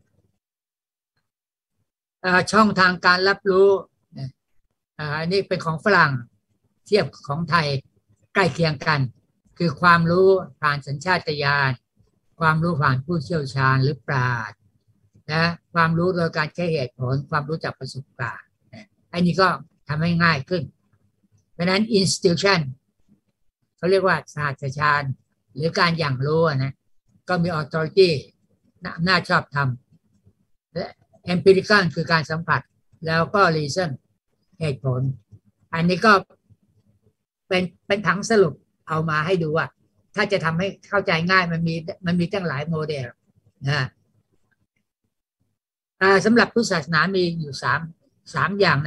[SPEAKER 1] ช่องทางการรับรู้อันนี้เป็นของฝรั่งเทียบของไทยใกล้เคียงกันคือความรู้ผ่านสัญชาตญาณความรู้ผ่านผู้เชี่ยวชาญหรือปราชญ์นะความรู้โดยการใช้เหตุผลความรู้จากประสบการณ์อันนี้ก็ทำให้ง่ายขึ้นเพราะนั้น institution เขาเรียกว่าศาสตราจารย์หรือการอย่างรู้นะก็มี authority น่าชอบทำและ empirical คือการสัมผัสแล้วก็ reason เหตุผลอันนี้ก็เป็นเป็นถังสรุปเอามาให้ดูว่าถ้าจะทำให้เข้าใจง่ายมันมีมันมีตั้งหลายโมเดลนะสำหรับพุทธศาสนามีอยู่สามสามอย่าง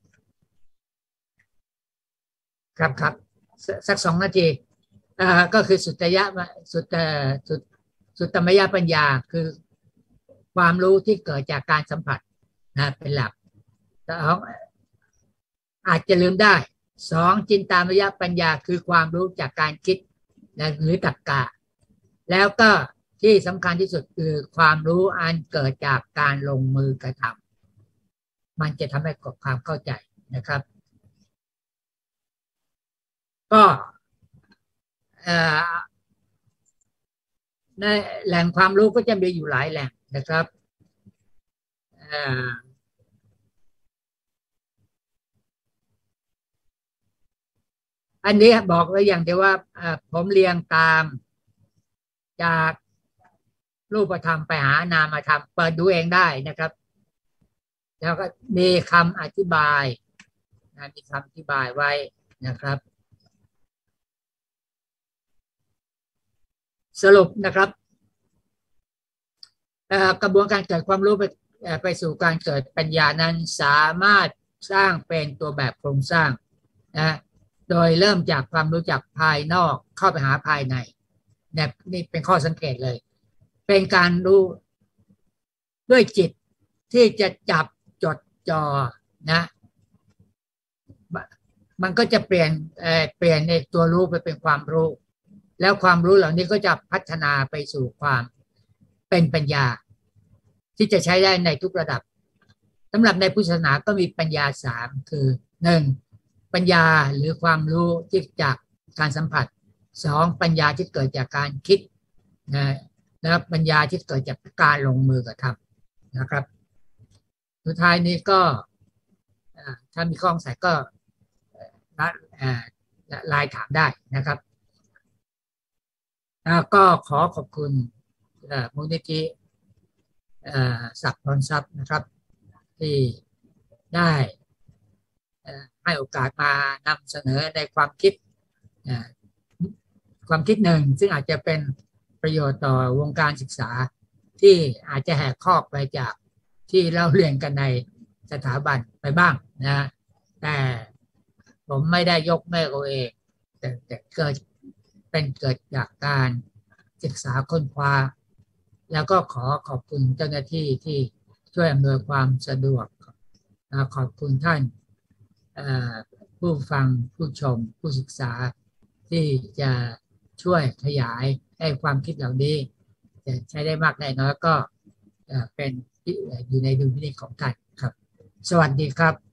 [SPEAKER 1] นะครับครับสักสองนาทีก็คือสุตยะสุตสุตสุตตมยปัญญาคือความรู้ที่เกิดจากการสัมผัสนะเป็นหลักสองอาจจะลืมได้สองจินตามยปัญญาคือความรู้จากการคิดนะหรือตรรกะแล้วก็ที่สำคัญที่สุดคือความรู้อันเกิดจากการลงมือกระทำมันจะทำให้เกิดความเข้าใจนะครับก็ในแหล่งความรู้ก็จะมีอยู่หลายแหล่งนะครับอันนี้บอกไว้อย่างเดียวว่าผมเรียงตามจากรูปธรรมไปหานามธรรมเปิดดูเองได้นะครับแล้วก็มีคำอธิบายมีคำอธิบายไว้นะครับสรุปนะครับกระบวนการเกิดความรู้ไปไปสู่การเกิดปัญญานั้นสามารถสร้างเป็นตัวแบบโครงสร้างนะโดยเริ่มจากความรู้จักภายนอกเข้าไปหาภายในเนี่ยนี่เป็นข้อสังเกตเลยเป็นการรู้ด้วยจิตที่จะจับจดจ่อนะมันก็จะเปลี่ยนเอ่อเปลี่ยนในตัวรู้ไปเป็นความรู้แล้วความรู้เหล่านี้ก็จะพัฒนาไปสู่ความเป็นปัญญาที่จะใช้ได้ในทุกระดับสำหรับในพุทธศาสนาก็มีปัญญาสามคือหนึ่งปัญญาหรือความรู้ที่จากการสัมผัสสองปัญญาที่เกิดจากการคิดนะและปัญญาที่เกิดจากการลงมือกระทำนะครับสุดท้ายนี้ก็ถ้ามีข้อสงสัยก็ไลน์ถามได้นะครับก็ขอขอบคุณมูลนิธิศักดิ์พรทรัพย์นะครับที่ได้ให้โอกาสมานำเสนอในความคิดความคิดหนึ่งซึ่งอาจจะเป็นประโยชน์ต่อวงการศึกษาที่อาจจะแหกข้อไปจากที่เราเรียนกันในสถาบันไปบ้างนะแต่ผมไม่ได้ยกแม่ตัวเองแต่แต่เกิดเป็นเกิดจากการศึกษาค้นคว้าแล้วก็ขอขอบคุณเจ้าหน้าที่ที่ช่วยอำนวยความสะดวกขอบคุณท่านผู้ฟังผู้ชมผู้ศึกษาที่จะช่วยขยายให้ความคิดเหล่านี้จะใช้ได้มากได้น้อยก็เป็นอยู่ในดุลพินิจของท่านครับสวัสดีครับ